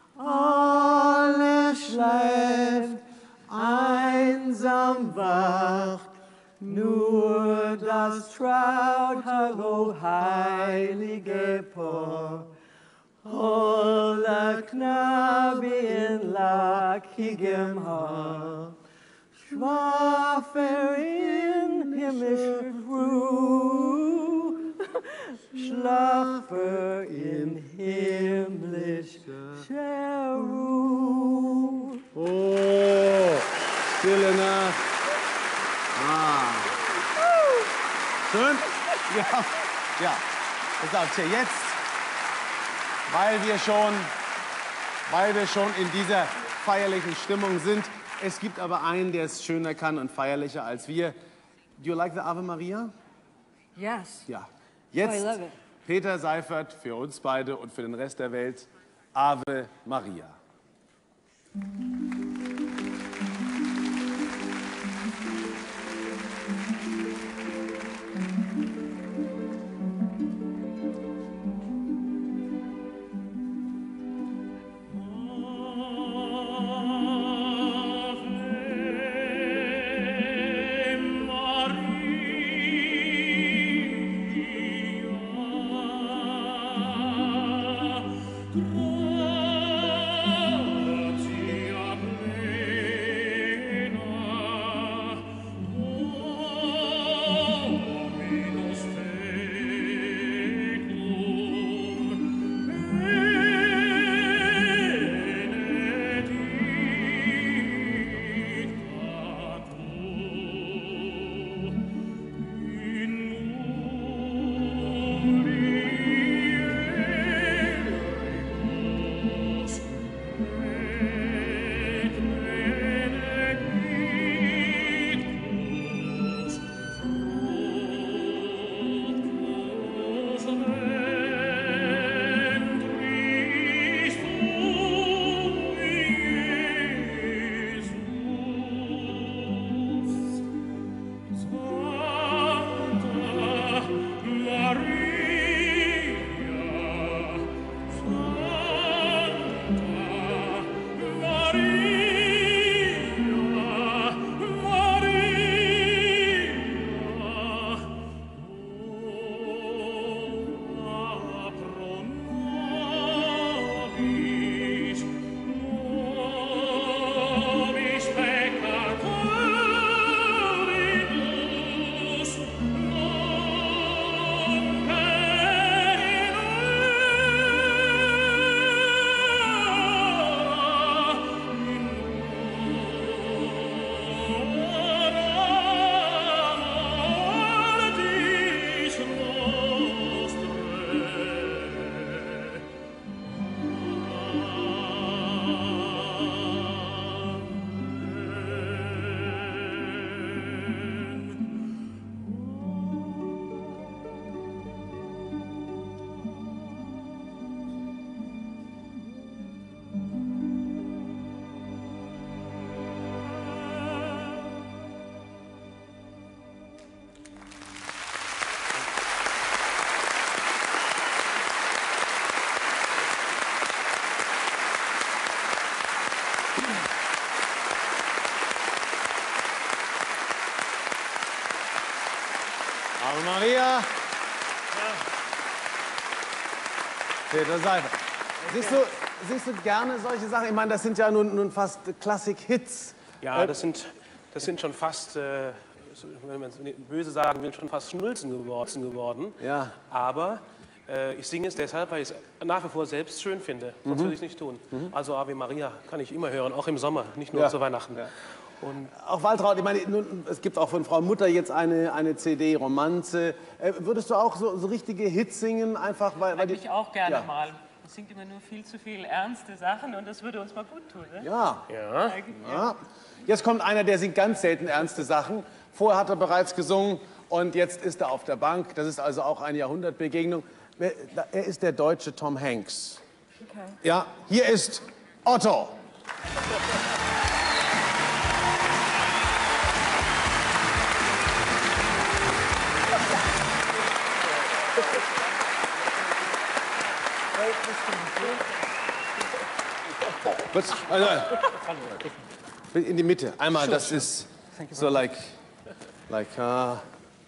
alles schläft, einsam wacht, nur das Traut, hallo, heilige Paar. Holder Knabe in lockigem Haar, schlaf in himmlischer Ruhe, schlaf in himmlischer Ruhe. Oh, stille Nacht. Ah. Schön? Ja, ja. Pass auf, jetzt, weil wir schon in dieser feierlichen Stimmung sind. Es gibt aber einen, der es schöner kann und feierlicher als wir. Do you like the Ave Maria? Yes. Ja. I Jetzt love it. Peter Seifert für uns beide und für den Rest der Welt. Ave Maria. Peter Seifert. Siehst du gerne solche Sachen? Ich meine, das sind ja nun fast Klassik-Hits. Ja, das sind schon fast, wenn man es böse sagen will, schon fast Schnulzen geworden. Ja. Aber ich singe es deshalb, weil ich es nach wie vor selbst schön finde. Sonst würde ich es nicht tun. Also Ave Maria kann ich immer hören, auch im Sommer, nicht nur zu Weihnachten. Ja. Und auch Waltraud, ich meine, es gibt auch von Frau Mutter jetzt eine CD, Romanze. Würdest du auch so richtige Hits singen? Einfach, weil ich auch gerne mal. Man singt immer nur viel zu viel ernste Sachen und das würde uns mal gut tun, ne? Ja. Jetzt kommt einer, der singt ganz selten ernste Sachen. Vorher hat er bereits gesungen und jetzt ist er auf der Bank. Das ist also auch eine Jahrhundertbegegnung. Er ist der deutsche Tom Hanks. Okay. Ja, hier ist Otto. Kurz, also, in die Mitte. Einmal, das ist so like einfach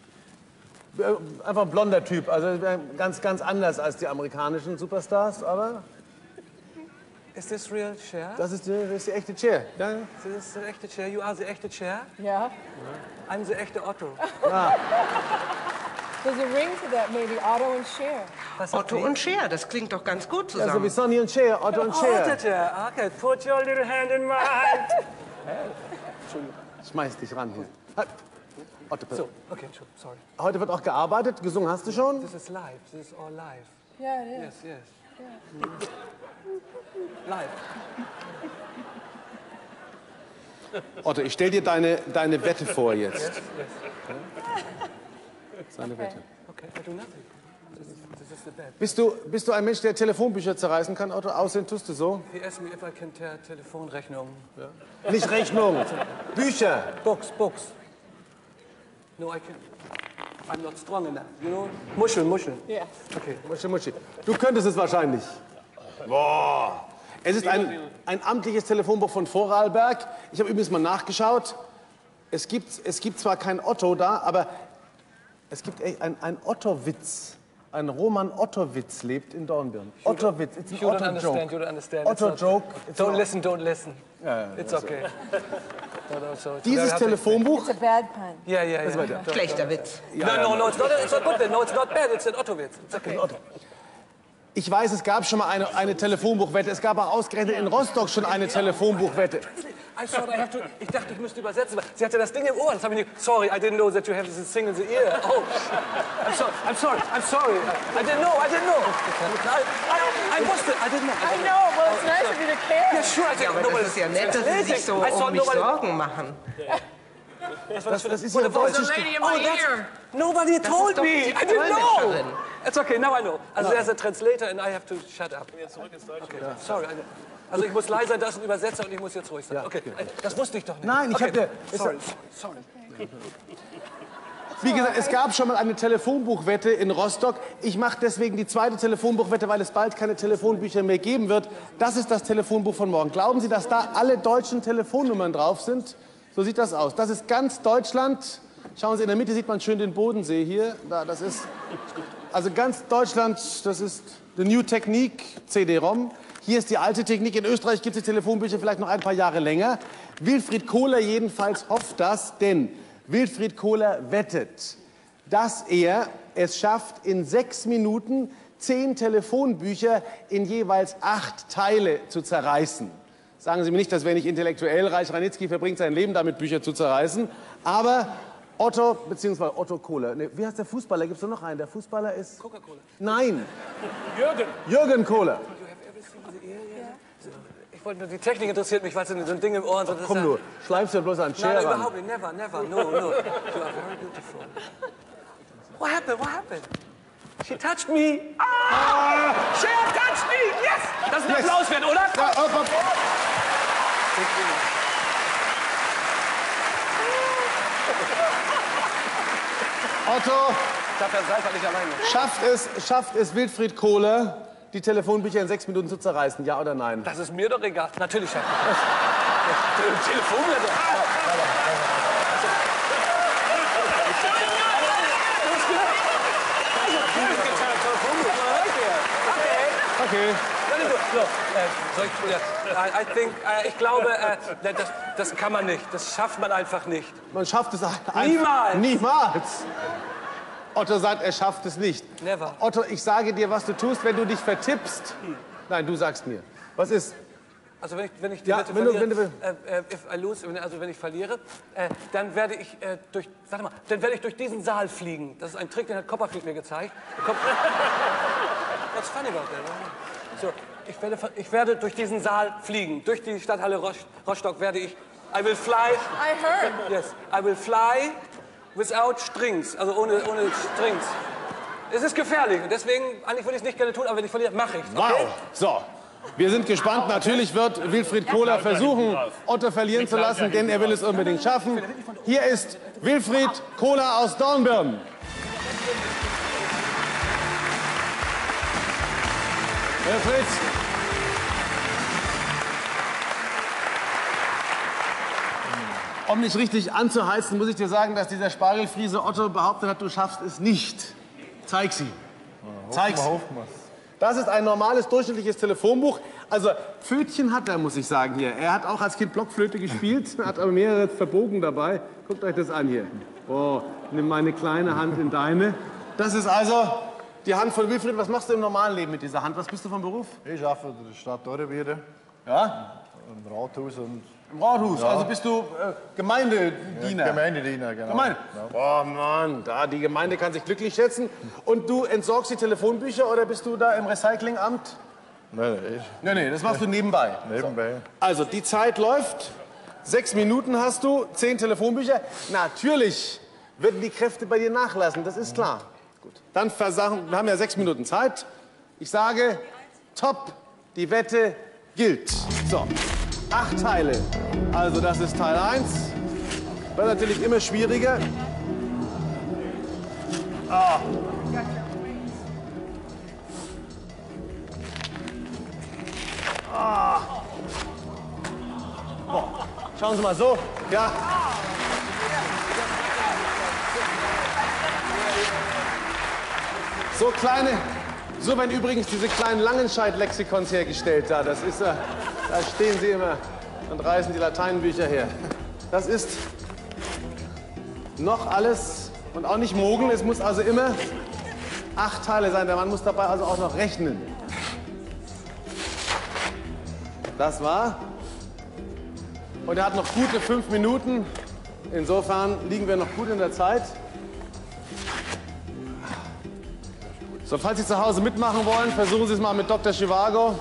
ein blonder Typ. Also ganz anders als die amerikanischen Superstars, aber... Is this real Cher? Das ist die echte Cher. Ja. This is the echte Cher. You are the echte Cher? Yeah. I'm the echte Otto. Ja. There's a ring to that, maybe Otto and Cher. Otto und Cher, das klingt doch ganz gut zusammen. Ja, so wie Sonny und Cher, Otto und Cher. Otto, Cher. Okay, put your little hand in mine. Entschuldigung, schmeiß dich ran hier. Otto, so, okay, sorry. Heute wird auch gearbeitet. Gesungen hast du schon? This is live. This is all live. Yeah, it is. Yes. Live. Otto, ich stell dir deine Wette vor jetzt. Yes. Seine Wette. Okay, I do nothing. This is the bet. Bist du ein Mensch, der Telefonbücher zerreißen kann, Otto? Aussehen tust du so? He asked me if I can tear Telefonrechnungen. Ja. Nicht Rechnungen, Bücher. Books. No, I can't. I'm not strong enough, you know? Muscheln. Yes. Okay, Muschel. Du könntest es wahrscheinlich. Boah. Es ist ein amtliches Telefonbuch von Vorarlberg. Ich habe übrigens mal nachgeschaut. Es gibt zwar kein Otto da, aber es gibt ein Otto-Witz. Ein Roman Otto-Witz lebt in Dornbirn. Otto-Witz, it's an Otto-Joke. You don't understand. Otto-Joke. Don't listen. Ja, it's okay. Dieses Telefonbuch... It's a bad pun. Yeah. Schlechter Witz. No, it's not good then. No, it's not bad. It's an Otto-Witz. It's okay. Ich weiß, es gab schon mal eine Telefonbuchwette. Es gab auch ausgerechnet in Rostock schon eine Telefonbuchwette. Ich dachte, ich müsste übersetzen. Sie hatte das Ding im Ohr. Das habe ich nicht. Sorry, I didn't know that you have this thing in the ear. Oh, I'm sorry. I didn't know. I wusste. I didn't know. I know. Well, it's nice of you to care. Yeah, sure. Ja, aber das ist ja nett, dass Sie sich so um mich Sorgen machen. Das ist Ihre deutsche Stimme. Nobody told me. I didn't know. It's okay, now I know. Also there's a translator and I have to shut up. Zurück ins Deutsche. Okay. Sorry. Also ich muss leiser, das ist ein Übersetzer und ich muss jetzt ruhig sein. Okay, das wusste ich doch nicht. Nein, ich hatte... Sorry. Wie gesagt, es gab schon mal eine Telefonbuchwette in Rostock. Ich mache deswegen die zweite Telefonbuchwette, weil es bald keine Telefonbücher mehr geben wird. Das ist das Telefonbuch von morgen. Glauben Sie, dass da alle deutschen Telefonnummern drauf sind? So sieht das aus. Das ist ganz Deutschland. Schauen Sie, in der Mitte sieht man schön den Bodensee hier. Das ist also ganz Deutschland, das ist die New Technique, CD-ROM. Hier ist die alte Technik. In Österreich gibt es die Telefonbücher vielleicht noch ein paar Jahre länger. Wilfried Kohler jedenfalls hofft das, denn Wilfried Kohler wettet, dass er es schafft, in 6 Minuten 10 Telefonbücher in jeweils 8 Teile zu zerreißen. Sagen Sie mir nicht, das wäre nicht intellektuell. Reich Ranitzky verbringt sein Leben damit, Bücher zu zerreißen. Aber Otto, beziehungsweise Otto Kohler. Nee, wie heißt der Fußballer? Gibt es noch einen? Der Fußballer ist... Coca-Cola. Nein. Jürgen Kohler. Ich wollte nur, die Technik interessiert mich, weil so ein Ding im Ohr und so. Komm nur, schleifst du bloß an Cher ran. Nein, überhaupt nicht. Never. No. You are very beautiful. What happened? She touched me. Ah! Cher touched me! Yes! Das ist ein Applaus wert, oder? Ja, hopp. Otto schafft es Wilfried Kohler, die Telefonbücher in 6 Minuten zu zerreißen, ja oder nein? Das ist mir doch egal. Natürlich schafft er das. Telefonbücher. Okay. Ich glaube, das kann man nicht. Das schafft man einfach nicht. Man schafft es einfach. Niemals. Niemals. Otto sagt, er schafft es nicht. Never. Otto, ich sage dir, was du tust, wenn du dich vertippst. Nein, du sagst mir. Was ist? Also wenn ich die Ja, Wette wenn du- verliere, if I lose, also wenn ich verliere, dann werde ich durch diesen Saal fliegen. Das ist ein Trick, den hat Copperfield mir gezeigt. What's funny about that? So, ich werde durch diesen Saal fliegen, durch die Stadthalle Rostock werde ich. I will fly. I heard. Yes, I will fly without strings, also ohne Strings. Es ist gefährlich und deswegen, eigentlich würde ich es nicht gerne tun, aber wenn ich verliere, mache ich es. Okay? Wow. So. Wir sind gespannt. Natürlich wird Wilfried Kohler versuchen, Otto verlieren zu lassen, denn er will es unbedingt schaffen. Hier ist Wilfried Kohler aus Dornbirn. Wilfried. Um dich richtig anzuheizen, muss ich dir sagen, dass dieser Spargelfriese Otto behauptet hat, du schaffst es nicht. Zeig sie. Zeig sie. Das ist ein normales, durchschnittliches Telefonbuch. Also Pfötchen hat er, muss ich sagen, hier. Er hat auch als Kind Blockflöte gespielt, hat aber mehrere Verbogen dabei. Guckt euch das an hier. Oh, nimm meine kleine Hand in deine. Das ist also die Hand von Wilfried. Was machst du im normalen Leben mit dieser Hand? Was bist du vom Beruf? Ich arbeite in der Stadt Dornbirn. Ja? Im Rathaus und... Im Rathaus? Ja. Also bist du Gemeindediener? Ja, Gemeindediener, genau. Gemeinde. Oh Mann, da, die Gemeinde kann sich glücklich schätzen. Und du entsorgst die Telefonbücher oder bist du da im Recyclingamt? Nein, Nee, das machst du nebenbei. Nebenbei. So. Also, die Zeit läuft. 6 Minuten hast du, 10 Telefonbücher. Natürlich werden die Kräfte bei dir nachlassen, das ist klar. Gut. Dann versagen, wir haben ja 6 Minuten Zeit. Ich sage, top, die Wette gilt. So, 8 Teile. Also, das ist Teil 1. Wird natürlich immer schwieriger. Ah. Ah. Oh. Schauen Sie mal so. Ja. So kleine, so werden übrigens diese kleinen Langenscheidt-Lexikons hergestellt da. Das ist, da stehen sie immer und reißen die Lateinbücher her. Das ist noch alles und auch nicht mogeln. Es muss also immer 8 Teile sein. Der Mann muss dabei also auch noch rechnen. Das war. Und er hat noch gute 5 Minuten. Insofern liegen wir noch gut in der Zeit. So, falls Sie zu Hause mitmachen wollen, versuchen Sie es mal mit Dr. Zhivago.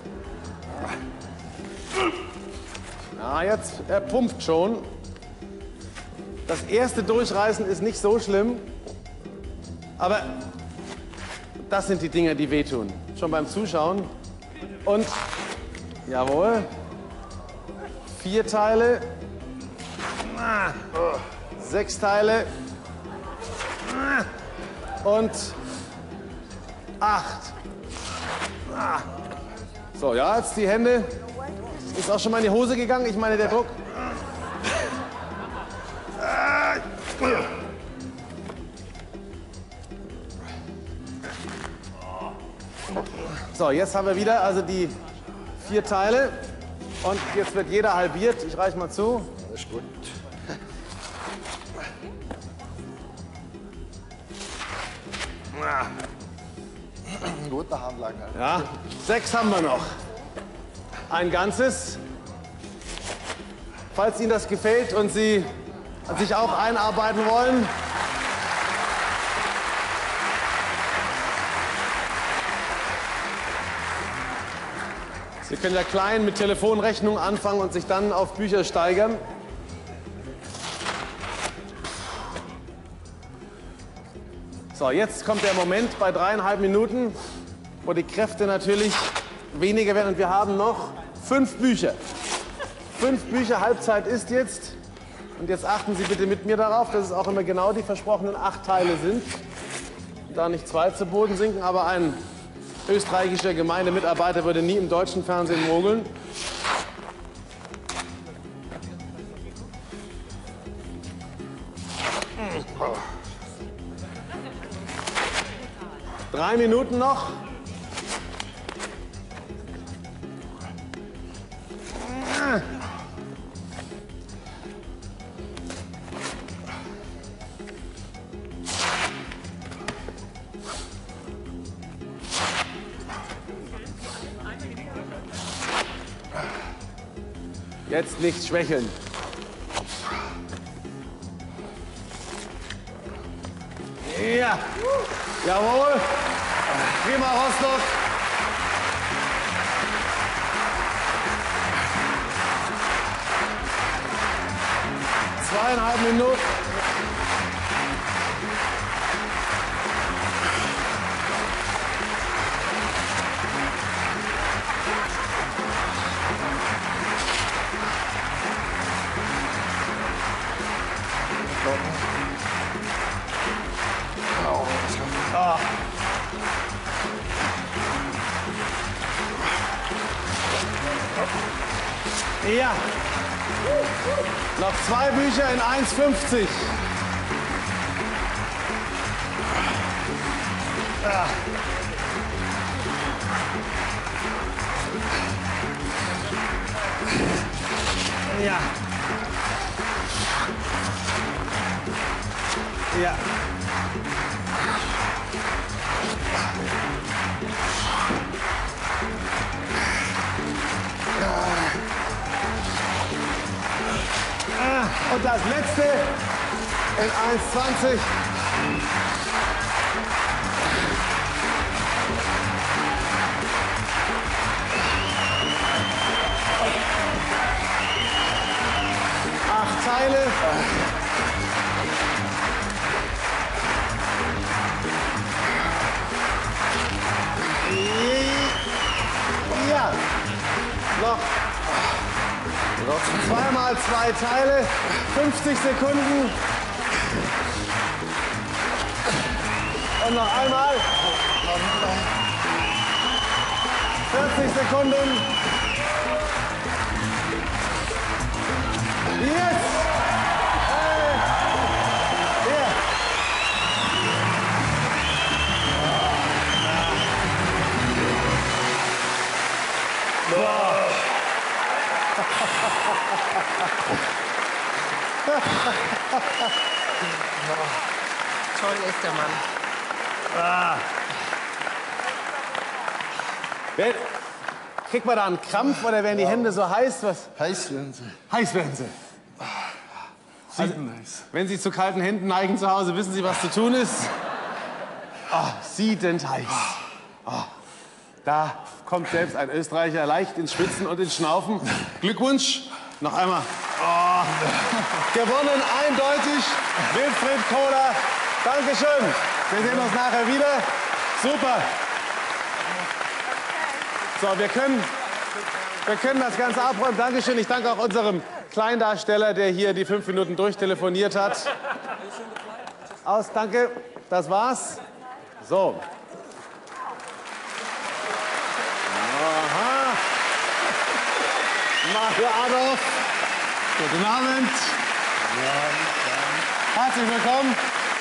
Ja, jetzt, er pumpt schon. Das erste Durchreißen ist nicht so schlimm. Aber das sind die Dinger, die wehtun. Schon beim Zuschauen. Und, jawohl, 4 Teile. 6 Teile. Und 8. So, ja, jetzt die Hände. Ist auch schon mal in die Hose gegangen. Ich meine, der Druck. So, jetzt haben wir wieder also die 4 Teile. Und jetzt wird jeder halbiert. Ich reiche mal zu. Das ist gut. Ein guter Handlanger. Ja, 6 haben wir noch. Ein ganzes. Falls Ihnen das gefällt und Sie sich auch einarbeiten wollen. Sie können ja klein mit Telefonrechnung anfangen und sich dann auf Bücher steigern. So, jetzt kommt der Moment bei 3,5 Minuten, wo die Kräfte natürlich weniger werden. Und wir haben noch 5 Bücher. 5 Bücher, Halbzeit ist jetzt. Und jetzt achten Sie bitte mit mir darauf, dass es auch immer genau die versprochenen 8 Teile sind. Da nicht 2 zu Boden sinken, aber ein österreichischer Gemeindemitarbeiter würde nie im deutschen Fernsehen mogeln. ...3 Minuten noch. Jetzt nicht schwächeln. Ja. Jawohl. Prima, Rostock. Zweieinhalb Minuten. Ah. Ja. Noch 2 Bücher in 1,50. Ja. Ja. Ja. Und das letzte in 1,20. Acht Teile. Ja. Noch. Zweimal 2 Teile, 50 Sekunden. Und noch einmal. 40 Sekunden. Jetzt! Hier. Boah. Toll ist der Mann. Ah. Kriegt man da einen Krampf oder werden die Hände so heiß? Was? Heiß werden sie. Heiß werden sie. Also, wenn Sie zu kalten Händen neigen zu Hause, wissen Sie, was zu tun ist? Oh, siedend heiß. Oh. Da kommt selbst ein Österreicher leicht ins Schwitzen und ins Schnaufen. Glückwunsch. Noch einmal. Oh. Gewonnen eindeutig Wilfried Kohler. Dankeschön. Wir sehen uns nachher wieder. Super. So, wir können das Ganze abräumen. Dankeschön. Ich danke auch unserem Kleindarsteller, der hier die 5 Minuten durchtelefoniert hat. Aus, danke. Das war's. So. Aha. Mario Adolf. Guten Abend. Herzlich willkommen.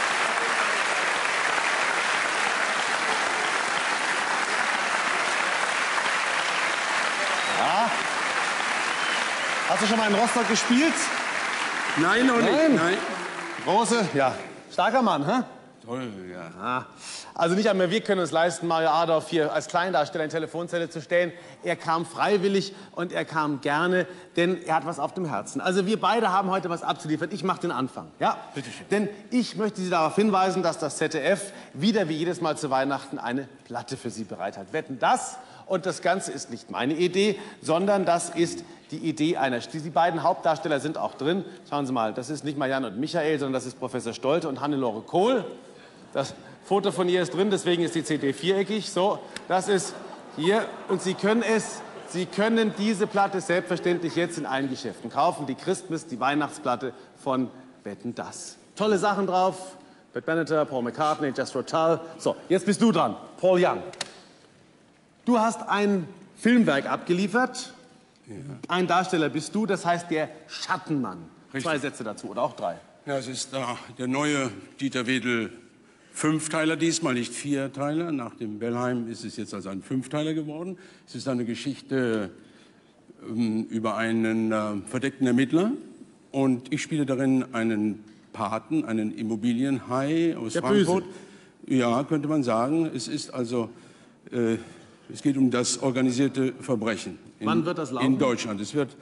Ja. Hast du schon mal in Rostock gespielt? Nein, noch nicht. Nein. Große, ja. Starker Mann, hä? Toll, ja. Ah. Also nicht einmal wir können uns leisten, Mario Adorf hier als Kleindarsteller in Telefonzelle zu stellen. Er kam freiwillig und er kam gerne, denn er hat was auf dem Herzen. Also wir beide haben heute was abzuliefern. Ich mache den Anfang, ja? Bitte schön. Denn ich möchte Sie darauf hinweisen, dass das ZDF wieder wie jedes Mal zu Weihnachten eine Platte für Sie bereit hat. Wetten, das? Und das Ganze ist nicht meine Idee, sondern das ist die Idee einer... Die beiden Hauptdarsteller sind auch drin. Schauen Sie mal, das ist nicht Marianne und Michael, sondern das ist Professor Stolte und Hannelore Kohl. Das Foto von ihr ist drin, deswegen ist die CD viereckig. So, das ist hier. Und Sie können diese Platte selbstverständlich jetzt in allen Geschäften kaufen. Die Christmas, die Weihnachtsplatte von Wetten, das. Tolle Sachen drauf. Bette Benatar, Paul McCartney, Jethro Tull. So, jetzt bist du dran. Paul Young. Du hast ein Filmwerk abgeliefert. Ja. Ein Darsteller bist du, das heißt der Schattenmann. Richtig. 2 Sätze dazu oder auch 3. Ja, es ist der neue Dieter Wedel 5-Teiler diesmal, nicht 4-Teiler. Nach dem Bellheim ist es jetzt also ein 5-Teiler geworden. Es ist eine Geschichte über einen verdeckten Ermittler. Und ich spiele darin einen Paten, einen Immobilienhai aus Frankfurt. Böse. Ja, könnte man sagen. Es ist also... es geht um das organisierte Verbrechen Wann wird das laufen? In Deutschland. Es wird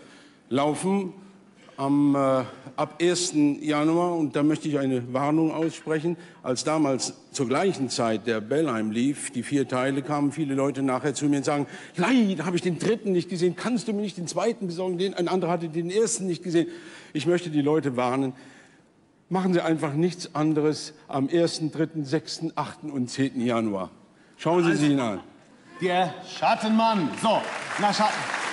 laufen ab 1. Januar. Und da möchte ich eine Warnung aussprechen. Als damals zur gleichen Zeit der Bellheim lief, die 4 Teile, kamen viele Leute nachher zu mir und sagen, leider habe ich den 3. nicht gesehen, kannst du mir nicht den 2. besorgen? Ein anderer hatte den 1. nicht gesehen. Ich möchte die Leute warnen, machen Sie einfach nichts anderes am 1., 3., 6., 8. und 10. Januar. Schauen Sie sich ihn an. Der Schattenmann. So, na Schatten.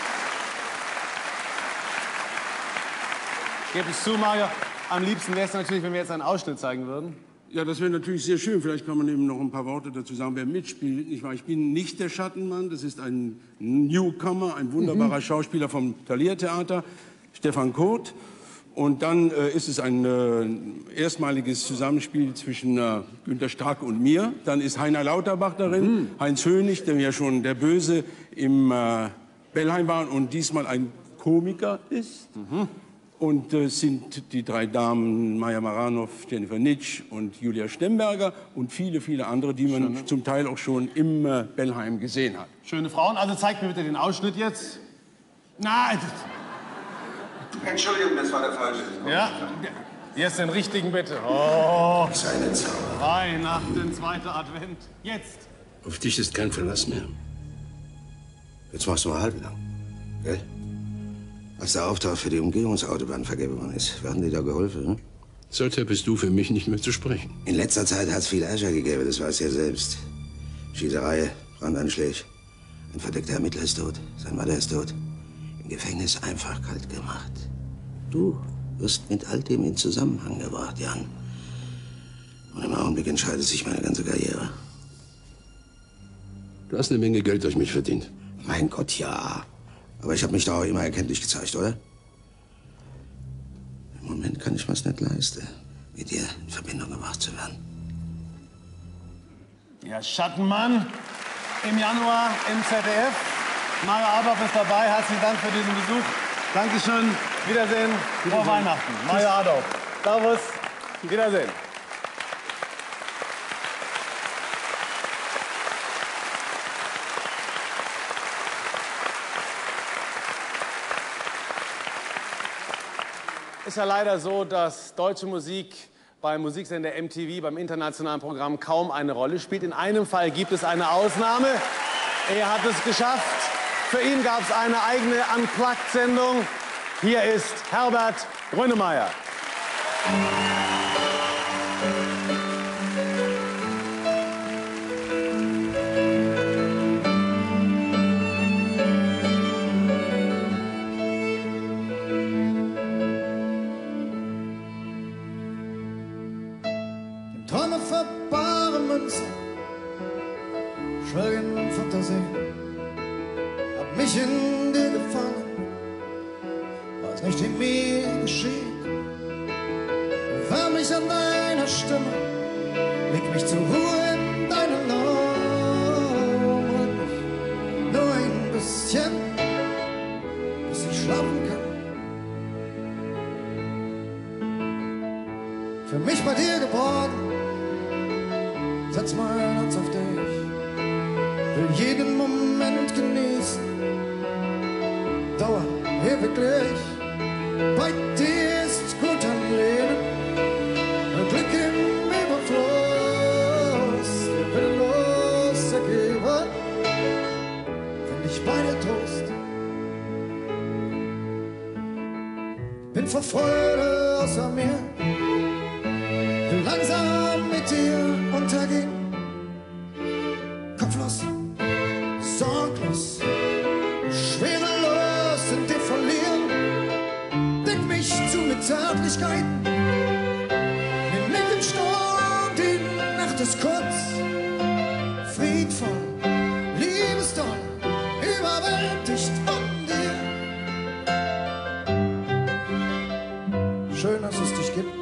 Ich gebe es zu, Mario. Am liebsten wäre es natürlich, wenn wir jetzt einen Ausschnitt zeigen würden. Ja, das wäre natürlich sehr schön. Vielleicht kann man eben noch ein paar Worte dazu sagen, wer mitspielt. Ich bin nicht der Schattenmann, das ist ein Newcomer, ein wunderbarer Schauspieler vom Thalia-Theater, Stefan Kurt. Und dann ist es ein erstmaliges Zusammenspiel zwischen Günter Strack und mir. Dann ist Heiner Lauterbach darin, Heinz Hönig, der ja schon der Böse im Bellheim war und diesmal ein Komiker ist. Und sind die 3 Damen, Maja Maranov, Jennifer Nitsch und Julia Stemberger und viele, viele andere, die man zum Teil auch schon im Bellheim gesehen hat. Schöne Frauen. Also zeigt mir bitte den Ausschnitt jetzt. Nein. Entschuldigung, das war der falsche. Ja, jetzt den richtigen bitte. Oh. Seine Zauber. Weihnachten, 2. Advent. Jetzt. Auf dich ist kein Verlass mehr. Jetzt machst du mal halblang, gell? Als der Auftrag für die Umgehungsautobahn vergeben worden ist, werden die da geholfen, hm? Seither bist du für mich nicht mehr zu sprechen. In letzter Zeit hat es viel Ärger gegeben, das weißt du ja selbst. Schießerei, Brandanschläge. Ein verdeckter Ermittler ist tot, sein Vater ist tot. Im Gefängnis einfach kalt gemacht. Du wirst mit all dem in Zusammenhang gebracht, Jan. Und im Augenblick entscheidet sich meine ganze Karriere. Du hast eine Menge Geld durch mich verdient. Mein Gott, ja. Aber ich habe mich da auch immer erkenntlich gezeigt, oder? Im Moment kann ich mir's nicht leisten, mit dir in Verbindung gebracht zu werden. Ja, Schattenmann im Januar im ZDF. Mario Adolf ist dabei. Herzlichen Dank für diesen Besuch. Dankeschön. Wiedersehen. Frohe Weihnachten. Mario Adolf. Servus. Wiedersehen. Ist ja leider so, dass deutsche Musik beim Musiksender MTV, beim internationalen Programm, kaum eine Rolle spielt. In einem Fall gibt es eine Ausnahme. Er hat es geschafft. Für ihn gab es eine eigene Unplugged-Sendung. Hier ist Herbert Grönemeyer. Träume für bare Münzen, Schwelgen und Fantasie. Hab mich in dir gefangen, weiß nicht, wie mir geschieht. Wärm mich an deiner Stimme, leg mich zur Ruhe in deinen Armen. Halt mich nur ein bisschen, bis ich schlafen kann. Für mich bei dir geboren, setz mein Herz auf dich, will jeden Moment genießen, Dauer ewiglich. Bei dir ist gut am Leben, Glück im Überfluss, der willenlos ergeben, find ich bei dir Trost. Bin vor Freude außer mir, will langsam mit dir untergehen. Kopflos, sorglos, schwerelos in dir verlieren. Deck mich zu mit Zärtlichkeiten, nimm mich im Sturm, die Nacht ist kurz. Friedvoll, liebesdoll, überwältigt von dir. Schön, dass es dich gibt.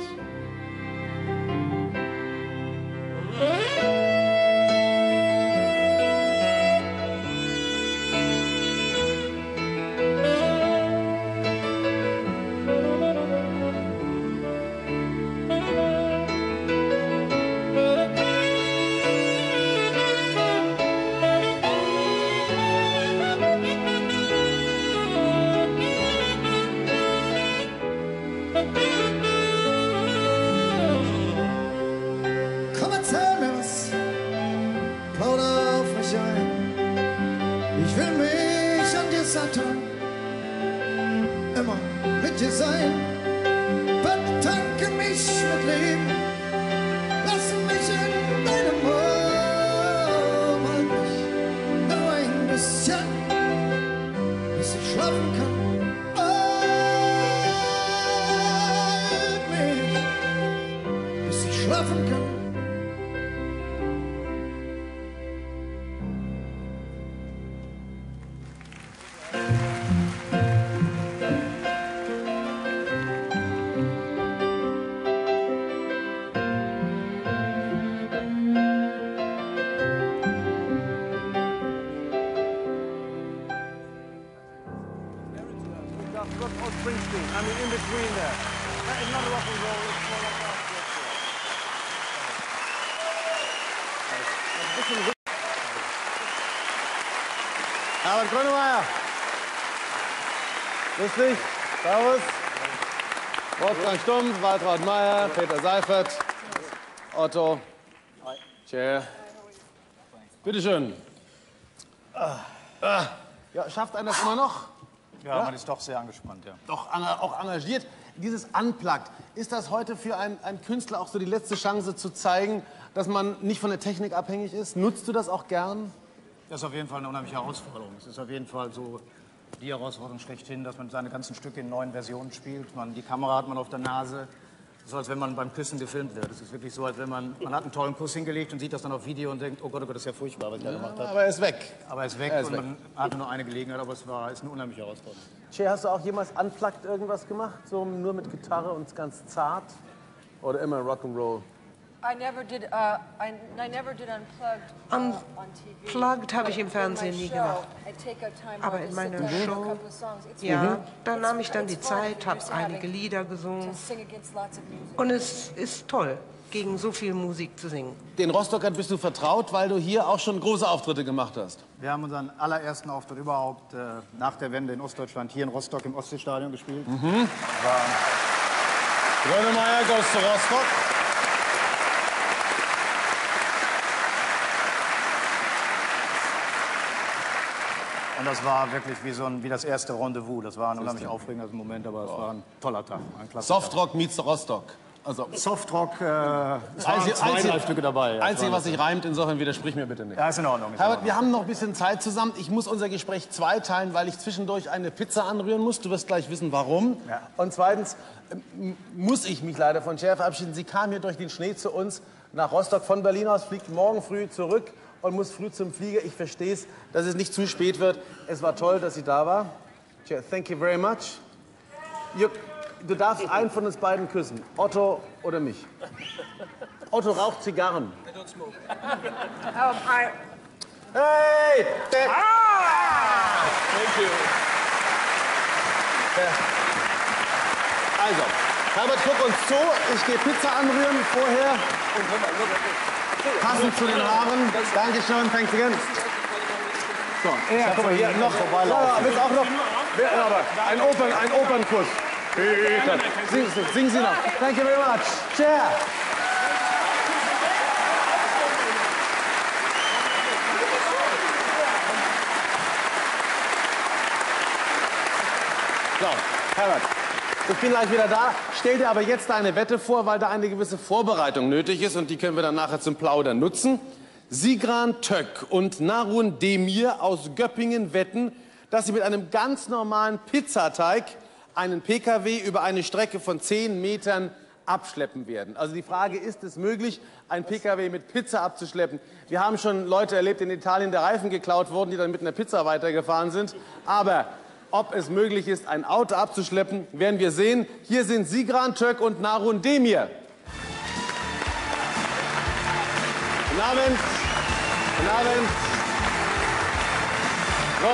Ich will mich an dir satt haben, immer mit dir sein. Betanke mich mit Leben, lass mich in deinem Arm. Halt mich nur ein bisschen, bis ich schlafen kann. Halt mich, bis ich schlafen kann. Herbert Grönemeyer. Grüß dich. Servus. Wolfgang Stumpf, Waltraud Meyer, Peter Seifert, Otto. Chair. Bitte schön. Ja, schafft einer das immer noch? Ja, man ist doch sehr angespannt, ja. Doch auch engagiert. Dieses Unplugged, ist das heute für einen Künstler auch so die letzte Chance zu zeigen, dass man nicht von der Technik abhängig ist? Nutzt du das auch gern? Das ist auf jeden Fall eine unheimliche Herausforderung. Es ist auf jeden Fall so die Herausforderung schlechthin, dass man seine ganzen Stücke in neuen Versionen spielt. Die Kamera hat man auf der Nase. Es ist so, als wenn man beim Küssen gefilmt wird. Es ist wirklich so, als wenn man hat einen tollen Kuss hingelegt und sieht das dann auf Video und denkt, oh Gott, das ist ja furchtbar, was er gemacht hat. Aber er ist weg. Aber er ist weg und man hatte nur eine Gelegenheit, aber es ist eine unheimliche Herausforderung. Che, hast du auch jemals unplugged irgendwas gemacht? So nur mit Gitarre und ganz zart? Oder immer Rock'n'Roll? I never did unplugged on TV. Unplugged habe ich im Fernsehen nie gemacht. Aber in meiner Show, ja, da nahm ich dann die Zeit, habe einige Lieder gesungen. Und es ist toll, gegen so viel Musik zu singen. Den Rostockern bist du vertraut, weil du hier auch schon große Auftritte gemacht hast. Wir haben unseren allerersten Auftritt überhaupt nach der Wende in Ostdeutschland hier in Rostock im Ostseestadion gespielt. Grönemeyer goes to Rostock. Und das war wirklich wie das erste Rendezvous. Das war ein unheimlich aufregender Moment, aber es war ein toller Tag. Ein klasse Softrock meets Rostock. Also Softrock, es waren zwei, drei Stücke dabei. Einzige, was sich reimt, insofern widersprich mir bitte nicht. Ja, ist in Ordnung. Herbert, wir haben noch ein bisschen Zeit zusammen. Ich muss unser Gespräch zweiteilen, weil ich zwischendurch eine Pizza anrühren muss. Du wirst gleich wissen, warum. Ja. Und zweitens muss ich mich leider von Cher verabschieden. Sie kam hier durch den Schnee zu uns nach Rostock von Berlin aus, fliegt morgen früh zurück und muss früh zum Flieger. Ich verstehe es, dass es nicht zu spät wird. Es war toll, dass sie da war. Cher, thank you very much. Du darfst einen von uns beiden küssen. Otto oder mich. Otto raucht Zigarren. Hey! Thank you. Also, Herbert, guck uns zu. Ich gehe Pizza anrühren vorher. Passend zu den Haaren. Dankeschön, thanks again. So, guck mal hier noch. Willst auch noch? Ein Opernkuss. Singen Sie noch. Thank you very much. Cher. So, Herbert, ich bin gleich wieder da. Stell dir aber jetzt eine Wette vor, weil da eine gewisse Vorbereitung nötig ist und die können wir dann nachher zum Plaudern nutzen. Sigran Tök und Narun Demir aus Göppingen wetten, dass sie mit einem ganz normalen Pizzateig einen PKW über eine Strecke von 10 Metern abschleppen werden. Also die Frage, ist es möglich, einen PKW mit Pizza abzuschleppen? Wir haben schon Leute erlebt, in Italien der Reifen geklaut wurden, die dann mit einer Pizza weitergefahren sind. Aber ob es möglich ist, ein Auto abzuschleppen, werden wir sehen. Hier sind Sigran Tök und Narun Demir. Guten Abend. Guten Abend. So.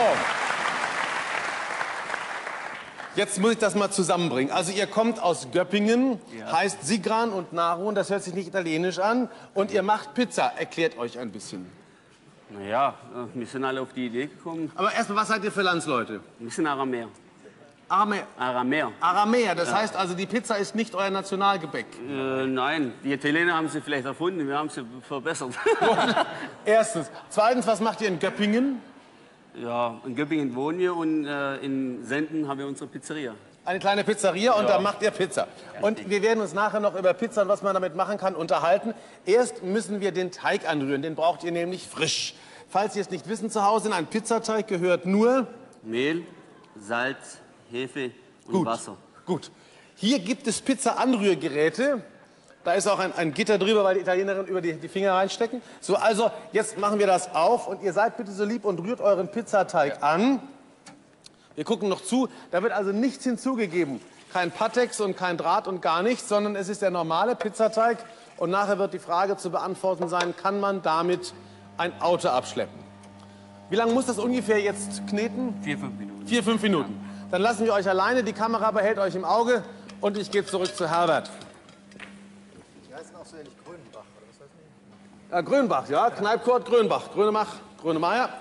Jetzt muss ich das mal zusammenbringen. Also ihr kommt aus Göppingen, heißt Sigran und Narun, das hört sich nicht italienisch an. Und ihr macht Pizza. Erklärt euch ein bisschen. Naja, wir sind alle auf die Idee gekommen. Aber erstmal, was seid ihr für Landsleute? Wir sind Aramäer. Aramäer? Aramäer, das heißt also, die Pizza ist nicht euer Nationalgebäck? Nein, die Italiener haben sie vielleicht erfunden, wir haben sie verbessert. Erstens. Zweitens, was macht ihr in Göppingen? Ja, in Göppingen wohnen wir und in Senden haben wir unsere Pizzeria. Eine kleine Pizzeria und Ja. da macht ihr Pizza. Und wir werden uns nachher noch über Pizza und was man damit machen kann unterhalten. Erst müssen wir den Teig anrühren, den braucht ihr nämlich frisch. Falls Sie es nicht wissen zu Hause, in einen Pizzateig gehört nur Mehl, Salz, Hefe und Wasser. Gut. Hier gibt es Pizza-Anrührgeräte. Da ist auch ein Gitter drüber, weil die Italienerinnen über die Finger reinstecken. So, also jetzt machen wir das auf und ihr seid bitte so lieb und rührt euren Pizzateig an. Wir gucken noch zu. Da wird also nichts hinzugegeben. Kein Pattex und kein Draht und gar nichts, sondern es ist der normale Pizzateig. Und nachher wird die Frage zu beantworten sein, kann man damit ein Auto abschleppen? Wie lange muss das ungefähr jetzt kneten? 4-5 Minuten. 4-5 Minuten. Dann lassen wir euch alleine. Die Kamera behält euch im Auge. Und ich gehe zurück zu Herbert. Die heißen auch so ähnlich Grönbach, oder was heißt das? Ja, Grönbach, ja. Kneipkurt Grönbach. Grönemeyer.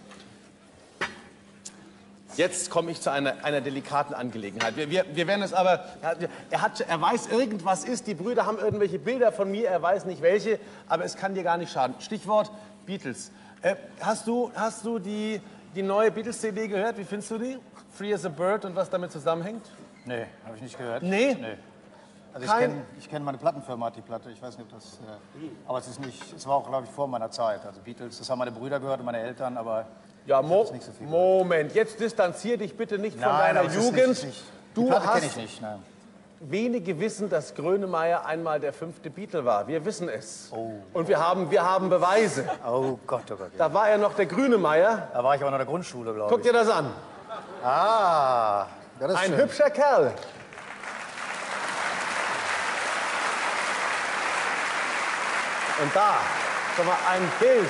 Jetzt komme ich zu einer delikaten Angelegenheit. Wir werden es aber... Er weiß, irgendwas ist. Die Brüder haben irgendwelche Bilder von mir. Er weiß nicht welche. Aber es kann dir gar nicht schaden. Stichwort Beatles. Hast du die neue Beatles-CD gehört? Wie findest du die? Free as a Bird und was damit zusammenhängt? Nee, habe ich nicht gehört. Nee? Nee. Also ich kenn meine Plattenfirma, hat die Platte. Ich weiß nicht, ob das... aber es ist nicht... Es war auch, glaube ich, vor meiner Zeit. Also Beatles, das haben meine Brüder gehört und meine Eltern, aber... Ja, nicht so viel Moment. Jetzt distanzier dich bitte nicht von deiner aber es ist Jugend. nicht, die Du Platte hast... kenne ich nicht, nein. Wenige wissen, dass Grönemeyer einmal der 5. Beatle war. Wir wissen es. Und wir haben Beweise. Oh Gott, oh Gott. Da war er noch der Grünemeyer. Da war ich aber noch in der Grundschule, glaube ich. Guck dir das an. Ah, ja, das ist Ein schön. hübscher Kerl. Und da, schau mal, ein Bild.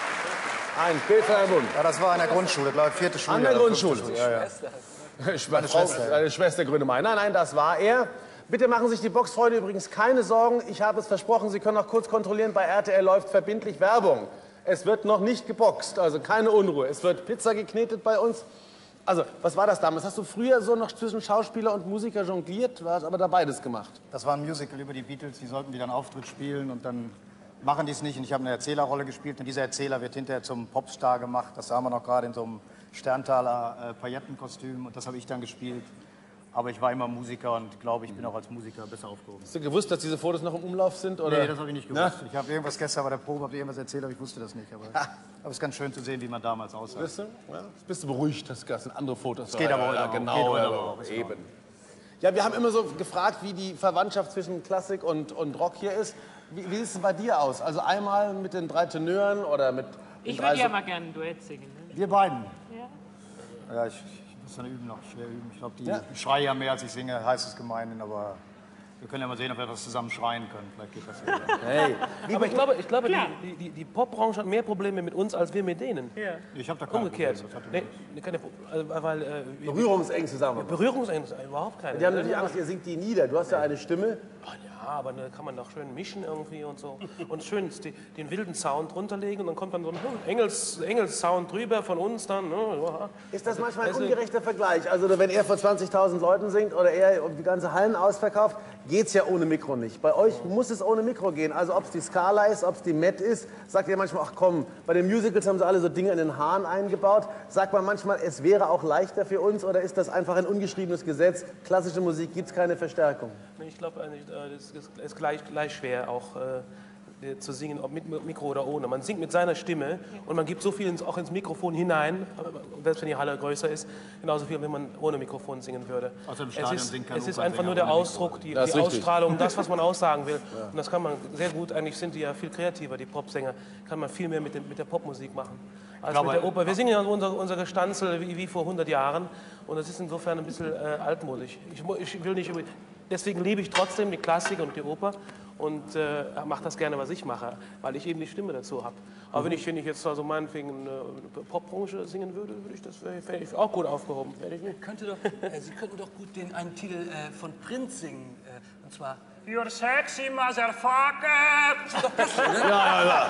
Ein Bild von Herrn Bund. Ja, das war in der Grundschule, glaube ich, 4. Schule. An der oder Grundschule. 5. Ja, ja. Meine Schwester. Seine Schwester Grönemeyer. Nein, das war er. Bitte machen sich die Boxfreunde übrigens keine Sorgen. Ich habe es versprochen, Sie können auch kurz kontrollieren, bei RTL läuft verbindlich Werbung. Es wird noch nicht geboxt, also keine Unruhe. Es wird Pizza geknetet bei uns. Also, was war das damals? Hast du früher so noch zwischen Schauspieler und Musiker jongliert? Du hast aber da beides gemacht. Das war ein Musical über die Beatles, die sollten wieder einen Auftritt spielen und dann machen die es nicht. Und ich habe eine Erzählerrolle gespielt und dieser Erzähler wird hinterher zum Popstar gemacht. Das sah man noch gerade in so einem Sterntaler Paillettenkostüm und das habe ich dann gespielt. Aber ich war immer Musiker und glaube, ich bin auch als Musiker besser aufgehoben. Hast du gewusst, dass diese Fotos noch im Umlauf sind? Oder? Nee, das habe ich nicht gewusst. Na? Ich habe irgendwas gestern bei der Probe, habe irgendwas erzählt, aber ich wusste das nicht. Aber es ist ganz schön zu sehen, wie man damals aussah. Bist du? Ja. Bist du beruhigt, das sind andere Fotos. Das geht aber heute ja, auch. genau, Geht heute aber auch, ist eben. klar. Ja, wir haben immer so gefragt, wie die Verwandtschaft zwischen Klassik und Rock hier ist. Wie sieht es denn bei dir aus? Also einmal mit den 3 Tenören oder mit den Ich 3 würde ja mal gerne ein Duett singen. Ne? Wir beiden? Ja. Ja, ich muss dann üben noch, schwer üben. Ich glaube, Ja. ich schreie ja mehr, als ich singe, heißt es gemein, aber wir können ja mal sehen, ob wir das zusammen schreien können. Vielleicht geht das ja. Hey. Aber ich glaube die Popbranche hat mehr Probleme mit uns, als wir mit denen. Ja. Ich habe da keine Umgekehrt. Probleme. Nee, keine, weil, Berührungsängste, sagen wir mal. Berührungsängste, überhaupt keine. Die haben natürlich Angst, ihr singt die nieder. Du hast ja eine Stimme. Ja, aber da kann man doch schön mischen irgendwie und so. Und schön den wilden Sound runterlegen und dann kommt dann so ein Engels-Sound drüber von uns dann. Ne? Ist das manchmal ein Also- ungerechter Vergleich? Also wenn er vor 20.000 Leuten singt oder er die ganze Hallen ausverkauft, geht's ja ohne Mikro nicht. Bei euch muss es ohne Mikro gehen. Also ob es die Scala ist, ob es die Met ist, sagt ihr manchmal, ach komm, bei den Musicals haben sie alle so Dinge in den Haaren eingebaut. Sagt man manchmal, es wäre auch leichter für uns oder ist das einfach ein ungeschriebenes Gesetz? Klassische Musik, gibt's keine Verstärkung? Ich glaube, das ist gleich schwer auch zu singen, ob mit Mikro oder ohne. Man singt mit seiner Stimme und man gibt so viel auch ins Mikrofon hinein, selbst wenn die Halle größer ist, genauso viel, wenn man ohne Mikrofon singen würde. Also im Stadion singt kein es ist Opernsänger einfach nur der ohne Mikro. Ausdruck, die Das ist richtig. Ausstrahlung, das, was man aussagen will. Und das kann man sehr gut, eigentlich sind die ja viel kreativer, die Popsänger, kann man viel mehr mit der Popmusik machen. Als mit der Oper. Wir singen ja unser Gestanzel wie vor 100 Jahren und das ist insofern ein bisschen altmodisch. Ich will nicht deswegen liebe ich trotzdem die Klassik und die Oper und mache das gerne, was ich mache, weil ich eben die Stimme dazu habe. Aber wenn ich jetzt also meinetwegen Popbranche singen würde, wäre ich auch gut aufgehoben. Sie könnten doch gut einen Titel von Prince singen, und zwar You're sexy, motherfucker! doch das, ne? Ja.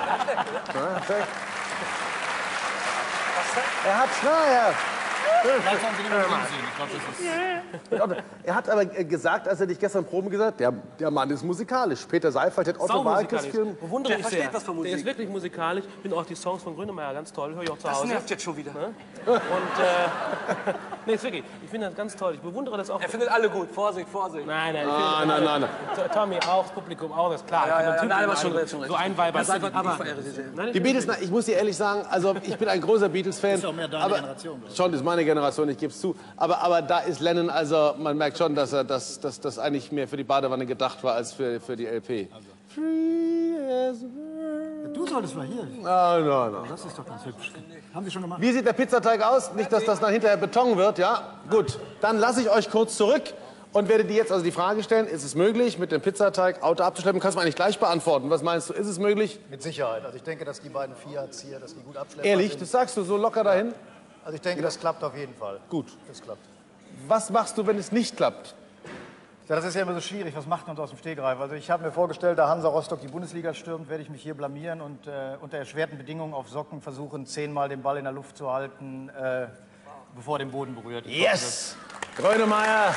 Er hat Schreier. Vielleicht sollen Sie nicht mehr hinsehen. Ich glaube, das ist... Er hat aber gesagt, als er dich gestern Proben gesagt hat, der Mann ist musikalisch. Peter Seifert hat Otto Walkes Film. Bewundere ich versteht sehr. was von Musik. Der ist wirklich musikalisch. Ich finde auch die Songs von Grönemeyer ganz toll. Höre ich auch zu Das Hause. nervt jetzt schon wieder. Ne? Und, nee, ist wirklich, ich finde das ganz toll. Ich bewundere das auch. Er findet alle gut. Vorsicht, Vorsicht. Nein. Nein. Tommy auch, das Publikum auch, das ist klar. Nein, aber schon recht. So ein Weiber. Die Beatles, ich muss dir ehrlich sagen, also ich bin ein großer Beatles-Fan. Das ist auch mehr deine Generation. Schon, das ist meine Generation, ich gebe es zu. Aber da ist Lennon, also man merkt schon, dass das eigentlich mehr für die Badewanne gedacht war als für die LP. Free as a bird. Du solltest mal hier. Nein. Das ist doch ganz hübsch. Haben wir schon gemacht. Wie sieht der Pizzateig aus? Nicht, dass das dann hinterher Beton wird, ja? Gut, dann lasse ich euch kurz zurück und werde dir jetzt also die Frage stellen, ist es möglich, mit dem Pizzateig Auto abzuschleppen? Kannst du mir eigentlich gleich beantworten. Was meinst du, ist es möglich? Mit Sicherheit. Also ich denke, dass die beiden Fiats hier, dass die gut abschleppen. Ehrlich, das sagst du so locker dahin? Also ich denke, das klappt auf jeden Fall. Gut. Das klappt. Was machst du, wenn es nicht klappt? Ja, das ist ja immer so schwierig. Was macht man aus dem Stegreif? Also ich habe mir vorgestellt, da Hansa Rostock die Bundesliga stürmt, werde ich mich hier blamieren und unter erschwerten Bedingungen auf Socken versuchen, 10-mal den Ball in der Luft zu halten, bevor er den Boden berührt. Yes! Grönemeyer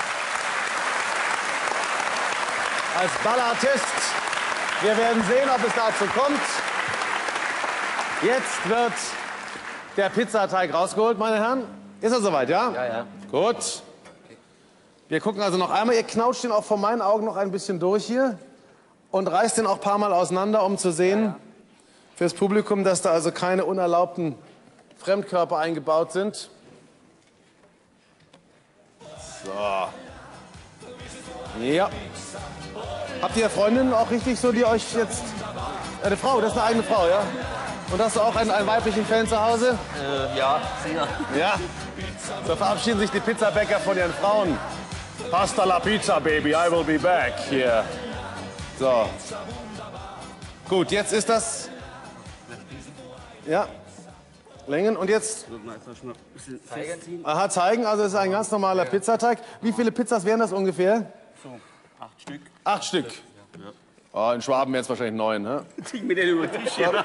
als Ballartist. Wir werden sehen, ob es dazu kommt. Jetzt wird der Pizzateig rausgeholt, meine Herren. Ist er soweit, ja? Ja. Gut. Wir gucken also noch einmal. Ihr knautscht ihn auch vor meinen Augen noch ein bisschen durch hier und reißt ihn auch ein paar Mal auseinander, um zu sehen fürs Publikum, dass da also keine unerlaubten Fremdkörper eingebaut sind. So. Ja. Habt ihr Freundinnen auch richtig so, die euch jetzt... Eine Frau, das ist eine eigene Frau, ja? Und hast du auch einen weiblichen Fan zu Hause? Ja, sicher. Ja? So verabschieden sich die Pizzabäcker von ihren Frauen. Pasta la pizza, baby, I will be back. Hier. So. Gut, jetzt ist das... Ja. Längen und jetzt... Aha, zeigen. Also es ist ein ganz normaler Pizzateig. Wie viele Pizzas wären das ungefähr? So, 8 Stück. 8 Stück? Ja. Oh, in Schwaben wären es wahrscheinlich 9, ne? Zieh mir den über den Tisch hier.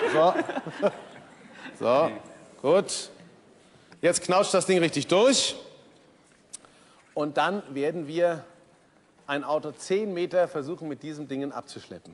So, gut. Jetzt knauscht das Ding richtig durch. Und dann werden wir ein Auto 10 Meter versuchen, mit diesem Ding abzuschleppen.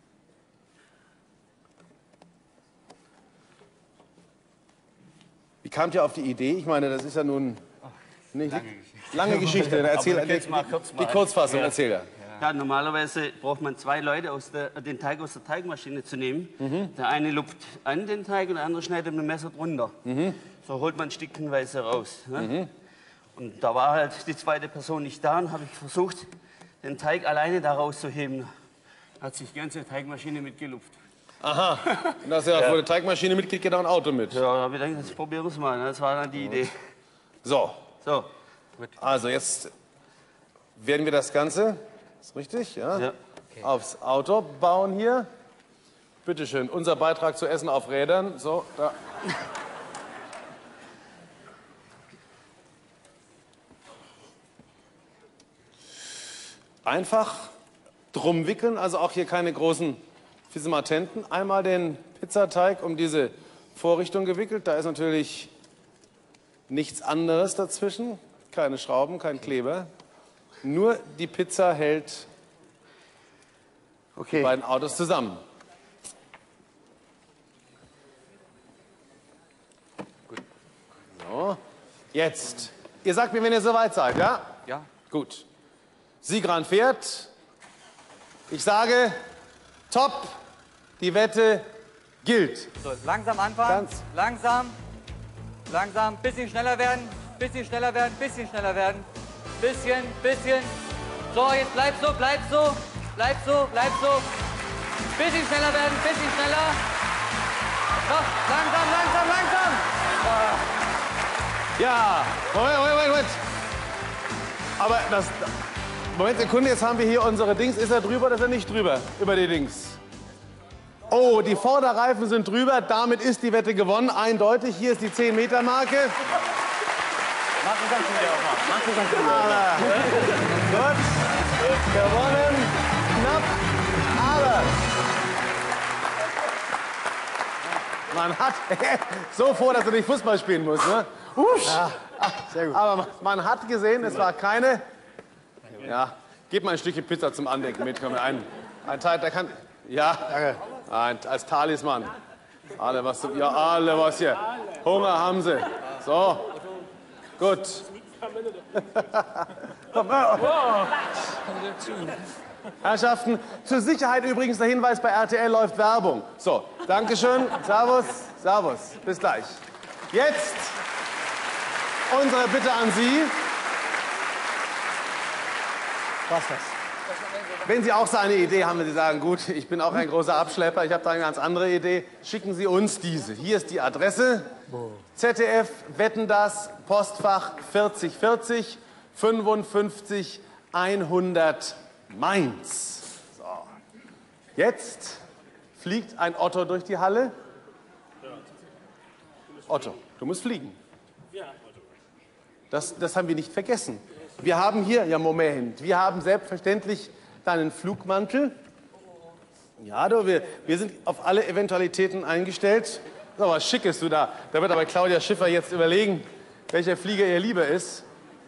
Wie kamt ihr auf die Idee? Ich meine, das ist ja nun nicht lange Geschichte. Erzähl die Kurzfassung, erzähl ja. Ja, normalerweise braucht man 2 Leute, den Teig aus der Teigmaschine zu nehmen. Der eine lupft an den Teig und der andere schneidet mit dem Messer drunter. So holt man stückchenweise raus. Ne? Und da war halt die zweite Person nicht da und habe ich versucht, den Teig alleine da rauszuheben. Hat sich die ganze Teigmaschine mitgelupft. Aha, und das ist ja, wo die Teigmaschine mitgeht, geht auch ein Auto mit. Ja, da habe ich gedacht, jetzt probieren wir es mal. Das war dann die Idee. So. So. Also jetzt werden wir das Ganze, ist richtig, ja? Ja. Aufs Auto bauen hier. Bitte schön, unser Beitrag zu Essen auf Rädern. So, da. Einfach drum wickeln, also auch hier keine großen Fisimatenten. Einmal den Pizzateig um diese Vorrichtung gewickelt. Da ist natürlich nichts anderes dazwischen. Keine Schrauben, kein Kleber. Nur die Pizza hält die beiden Autos zusammen. So. Jetzt. Ihr sagt mir, wenn ihr soweit seid, ja? Ja. Gut. Sigran fährt. Ich sage, top, die Wette gilt. So, langsam anfangen, langsam, bisschen schneller werden, bisschen schneller werden, bisschen schneller werden, bisschen. So, jetzt bleib so, bisschen schneller werden, bisschen schneller. Noch, langsam. Ja, Moment. Aber das... Moment, Sekunde, jetzt haben wir hier unsere Dings. Ist er drüber oder ist er nicht drüber? Über die Dings. Oh, die Vorderreifen sind drüber. Damit ist die Wette gewonnen. Eindeutig. Hier ist die 10-Meter-Marke. Mach den ganzen wieder auf. Gut. Gewonnen. Knapp. Aber man hat so vor, dass er nicht Fußball spielen muss. Ne? Ja, sehr gut. Aber man hat gesehen, es war keine... Ja, gib mal ein Stückchen Pizza zum Andenken mit. Ein Teil, der kann... Ja, als Talisman. Alle was hier. Hunger haben sie. So. Gut. Herrschaften, zur Sicherheit übrigens der Hinweis, bei RTL läuft Werbung. So, Dankeschön, Servus, Servus, bis gleich. Jetzt unsere Bitte an Sie. Was das? Wenn Sie auch so eine Idee haben, wenn Sie sagen, gut, ich bin auch ein großer Abschlepper, ich habe da eine ganz andere Idee, schicken Sie uns diese. Hier ist die Adresse. ZDF, Wetten, das, Postfach 4040 55 100 Mainz. So. Jetzt fliegt ein Otto durch die Halle. Otto, du musst fliegen. Das haben wir nicht vergessen. Wir haben hier, ja Moment, wir haben selbstverständlich deinen Flugmantel. Ja, du, wir sind auf alle Eventualitäten eingestellt. So, was Schickes du da. Da wird aber Claudia Schiffer jetzt überlegen, welcher Flieger ihr lieber ist.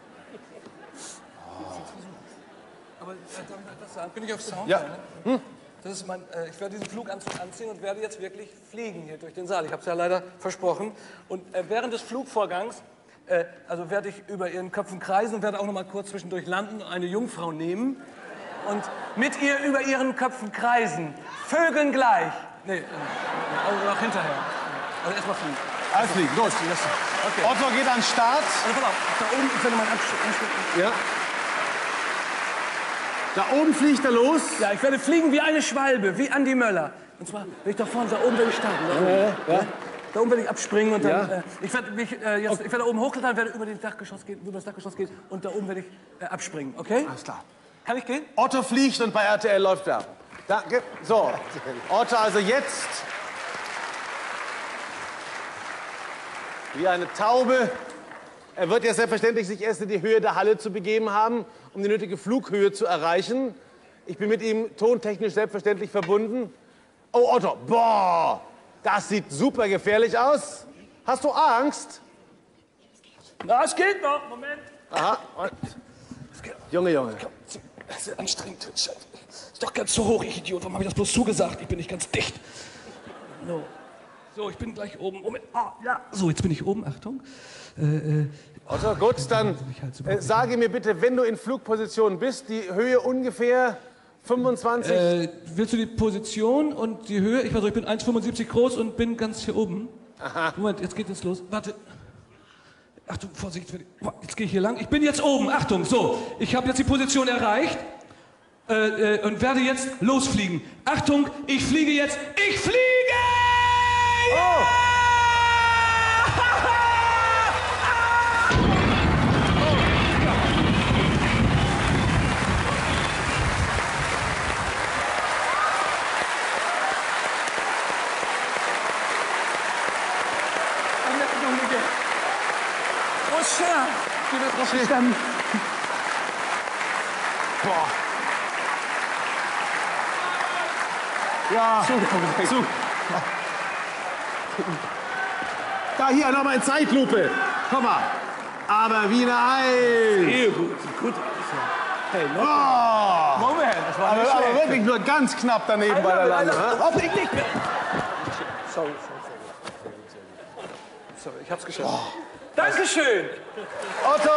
Aber darf ich etwas sagen? Bin ich auf Sound? Ja. Ne? Das ist ich werde diesen Fluganzug anziehen und werde jetzt wirklich fliegen hier durch den Saal. Ich habe es ja leider versprochen. Und während des Flugvorgangs also werde ich über ihren Köpfen kreisen und werde auch noch mal kurz zwischendurch landen und eine Jungfrau nehmen und mit ihr über ihren Köpfen kreisen. Vögeln gleich. Nee, also auch hinterher. Also erstmal fliegen. Alles fliegen, los. Okay. Otto geht an den Start. Also pass auf, da oben, ich werde mal anschlucken. Ja. Da oben fliegt er los. Ja, ich werde fliegen wie eine Schwalbe, wie Andi Möller. Und zwar, wenn ich da vorne, da oben werde ich starten. Ja. Da oben werde ich abspringen und dann, Ja. ich werde da oben hochklettern, werde über das Dachgeschoss gehen und da oben werde ich abspringen, okay? Alles klar. Kann ich gehen? Otto fliegt und bei RTL läuft Werbung. So, Otto also jetzt wie eine Taube. Er wird jetzt selbstverständlich sich erst in die Höhe der Halle zu begeben haben, um die nötige Flughöhe zu erreichen. Ich bin mit ihm tontechnisch selbstverständlich verbunden. Oh, Otto, boah, das sieht super gefährlich aus. Hast du Angst? Na, es geht noch, Moment. Aha. Junge. Das ist anstrengend. Ist doch ganz zu hoch, ich Idiot. Warum habe ich das bloß zugesagt? Ich bin nicht ganz dicht. No. So, ich bin gleich oben. Moment. Ja. So, jetzt bin ich oben. Achtung. Otto, gut, dann sage mir bitte, wenn du in Flugposition bist, die Höhe ungefähr 25... willst du die Position und die Höhe? Ich bin 1,75 groß und bin ganz hier oben. Aha. Moment, jetzt geht es los. Warte. Achtung, Vorsicht. Jetzt gehe ich hier lang. Ich bin jetzt oben. Achtung, so. Ich habe jetzt die Position erreicht und werde jetzt losfliegen. Achtung, ich fliege jetzt. Ich fliege! Oh! Ich bin da drauf gestanden. Boah. Ja. So. Da hier nochmal in Zeitlupe. Komm mal. Aber wie eine Eins. Sehr gut. Gut. Hey, oh. Moment, das war nicht aber schlecht. wirklich nur ganz knapp daneben bei der Lande. Hoffentlich nicht mehr. Sorry. Sorry, ich hab's geschafft. Oh. Dankeschön. Otto.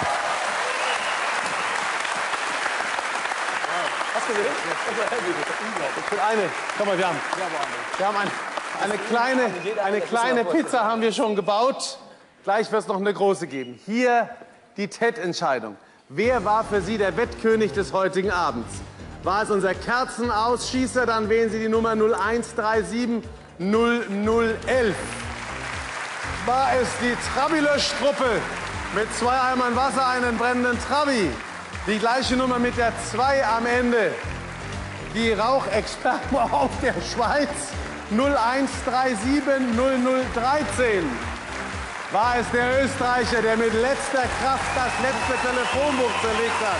Hast du gesehen? Ich bin eine. Guck mal, wir haben eine kleine Pizza haben wir schon gebaut. Gleich wird es noch eine große geben. Hier die TED-Entscheidung. Wer war für Sie der Wettkönig des heutigen Abends? War es unser Kerzenausschießer, dann wählen Sie die Nummer 0137 0011. War es die Trabi-Löschtruppe mit 2 Eimern Wasser, einen brennenden Trabi? Die gleiche Nummer mit der 2 am Ende. Die Rauchexperten auf der Schweiz 0137 0013. War es der Österreicher, der mit letzter Kraft das letzte Telefonbuch zerlegt hat?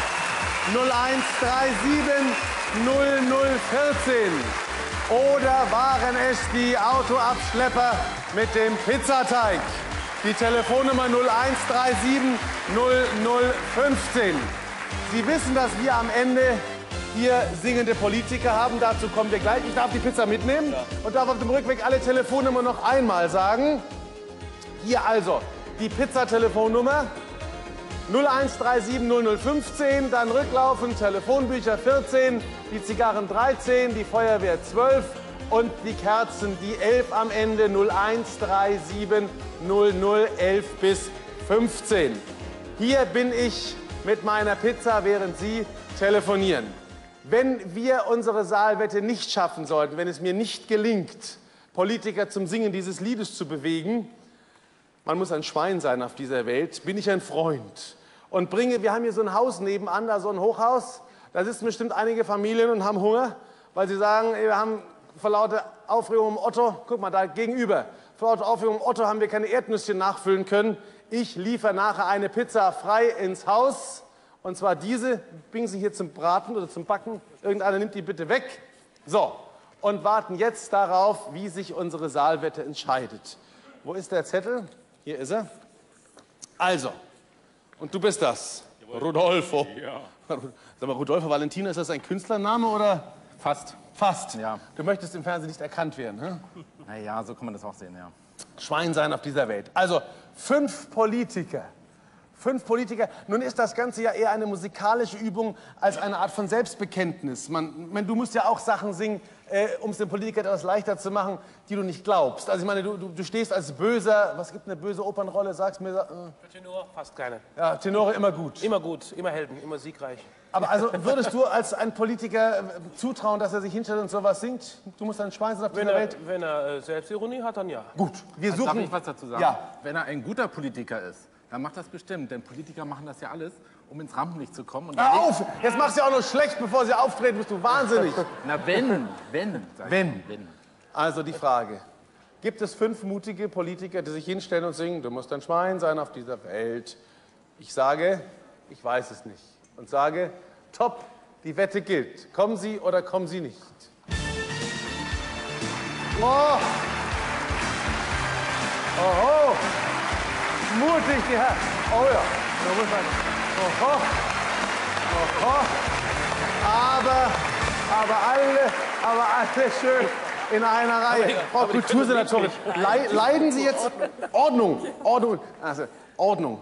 0137 0014. Oder waren es die Autoabschlepper mit dem Pizzateig? Die Telefonnummer 0137 0015. Sie wissen, dass wir am Ende hier singende Politiker haben. Dazu kommen wir gleich. Ich darf die Pizza mitnehmen und darf auf dem Rückweg alle Telefonnummern noch einmal sagen. Hier also die Pizza-Telefonnummer 0137 0015, dann rücklaufen, Telefonbücher 14, die Zigarren 13, die Feuerwehr 12 und die Kerzen, die 11 am Ende, 0137 0011 bis 15. Hier bin ich mit meiner Pizza, während Sie telefonieren. Wenn wir unsere Saalwette nicht schaffen sollten, wenn es mir nicht gelingt, Politiker zum Singen dieses Liedes zu bewegen, man muss ein Schwein sein auf dieser Welt, bin ich ein Freund. Und wir haben hier so ein Haus nebenan, da so ein Hochhaus, da sitzen bestimmt einige Familien und haben Hunger, weil sie sagen, wir haben vor lauter Aufregung um Otto, guck mal da gegenüber, vor lauter Aufregung um Otto haben wir keine Erdnüsschen nachfüllen können. Ich liefere nachher eine Pizza frei ins Haus, und zwar diese, bringen Sie hier zum Braten oder zum Backen, irgendeiner nimmt die bitte weg. So, und warten jetzt darauf, wie sich unsere Saalwette entscheidet. Wo ist der Zettel? Hier ist er. Also, und du bist das, Rodolfo. Ja. Sag mal, Rodolfo Valentino, ist das ein Künstlername oder? Fast. Fast? Ja. Du möchtest im Fernsehen nicht erkannt werden, ne? Naja, so kann man das auch sehen, ja. Schwein sein auf dieser Welt. Also, 5 Politiker. 5 Politiker. Nun ist das Ganze ja eher eine musikalische Übung als eine Art von Selbstbekenntnis. Du musst ja auch Sachen singen, um es dem Politiker etwas leichter zu machen, die du nicht glaubst. Also ich meine, du stehst als Böser, was gibt eine böse Opernrolle, sag's mir. Tenor, fast keine. Ja, Tenore immer gut. Immer gut, immer Helden, immer siegreich. Aber also würdest du als ein Politiker zutrauen, dass er sich hinstellt und sowas singt? Du musst ein Schwein sein auf dieser Welt? Wenn er Selbstironie hat, dann ja. Gut, wir suchen... Darf ich was dazu sagen? Ja. Wenn er ein guter Politiker ist, dann macht das bestimmt. Denn Politiker machen das ja alles, um ins Rampenlicht zu kommen. Und Hör auf! Jetzt machst du ja auch noch schlecht, bevor sie auftreten. Bist du wahnsinnig? Na, wenn. Also die Frage. Gibt es 5 mutige Politiker, die sich hinstellen und singen, du musst ein Schwein sein auf dieser Welt? Ich sage, ich weiß es nicht. Und sage, top, die Wette gilt. Kommen Sie oder kommen Sie nicht? Oh! Oho! Mutig, die Herren. Oh ja, da muss man... Oho! Oho! Aber alle schön in einer Reihe. Frau Kultursenatorin, leiden Sie jetzt... Ordnung. Also, Ordnung.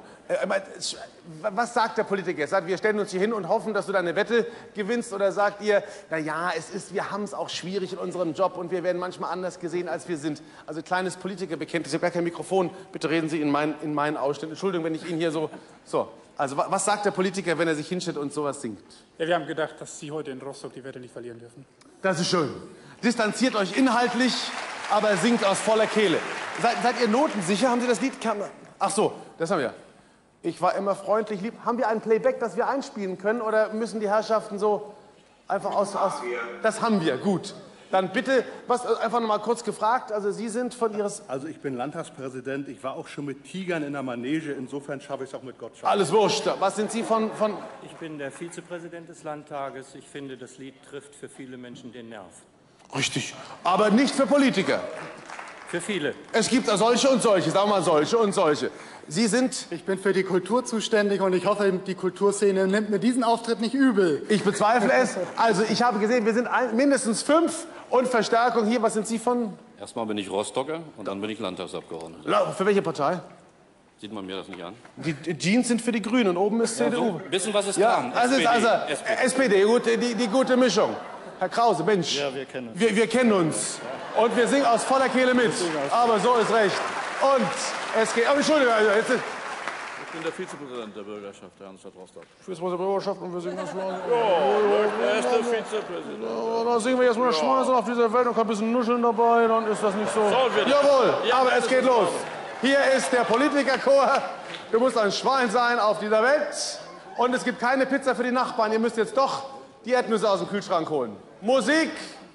Was sagt der Politiker? Er sagt, wir stellen uns hier hin und hoffen, dass du deine Wette gewinnst, oder sagt ihr, naja, wir haben es auch schwierig in unserem Job und wir werden manchmal anders gesehen, als wir sind. Also kleines Politikerbekenntnis, ich habe gar kein Mikrofon, bitte reden Sie in meinen Ausschnitt. Entschuldigung, wenn ich Ihnen hier so... Also was sagt der Politiker, wenn er sich hinstellt und sowas singt? Ja, wir haben gedacht, dass Sie heute in Rostock die Wette nicht verlieren dürfen. Das ist schön. Distanziert euch inhaltlich, aber singt aus voller Kehle. Seid ihr notensicher? Haben Sie das Lied... Ach so, das haben wir. Ich war immer freundlich lieb. Haben wir ein Playback, das wir einspielen können, oder müssen die Herrschaften so einfach aus... Das haben wir, gut. Dann bitte, einfach noch mal kurz gefragt, also Sie sind von Ihres... Also ich bin Landtagspräsident, ich war auch schon mit Tigern in der Manege, insofern schaffe ich es auch mit Gottschalk. Alles wurscht. Was sind Sie von... Ich bin der Vizepräsident des Landtages. Ich finde, das Lied trifft für viele Menschen den Nerv. Richtig, aber nicht für Politiker. Für viele. Es gibt solche und solche, sagen wir mal solche und solche. Sie sind... Ich bin für die Kultur zuständig und ich hoffe, die Kulturszene nimmt mir diesen Auftritt nicht übel. Ich bezweifle es. Also ich habe gesehen, wir sind mindestens 5 und Verstärkung hier. Was sind Sie von? Erstmal bin ich Rostocker und dann bin ich Landtagsabgeordneter. Für welche Partei? Sieht man mir das nicht an? Die Jeans sind für die Grünen und oben ist CDU. Wissen, was es ja, kann. Also SPD, die gute Mischung. Herr Krause, Mensch. Ja, wir kennen uns. Wir kennen uns. Und wir singen aus voller Kehle mit. Aber so ist recht. Und es geht... Oh, Entschuldigung, also jetzt... Ich bin der Vizepräsident der Bürgerschaft der Hansestadt Rostock. Vizepräsident der Bürgerschaft und wir singen das mal. Ja, er ist der Vizepräsident. Ja, dann singen wir jetzt mal das Schweizer auf dieser Welt und ein bisschen Nuscheln dabei, dann ist das nicht so... Jawohl, ja, aber es geht los. Hier ist der Politikerchor. Du musst ein Schwein sein auf dieser Welt. Und es gibt keine Pizza für die Nachbarn. Ihr müsst jetzt doch die Erdnüsse aus dem Kühlschrank holen. Musik!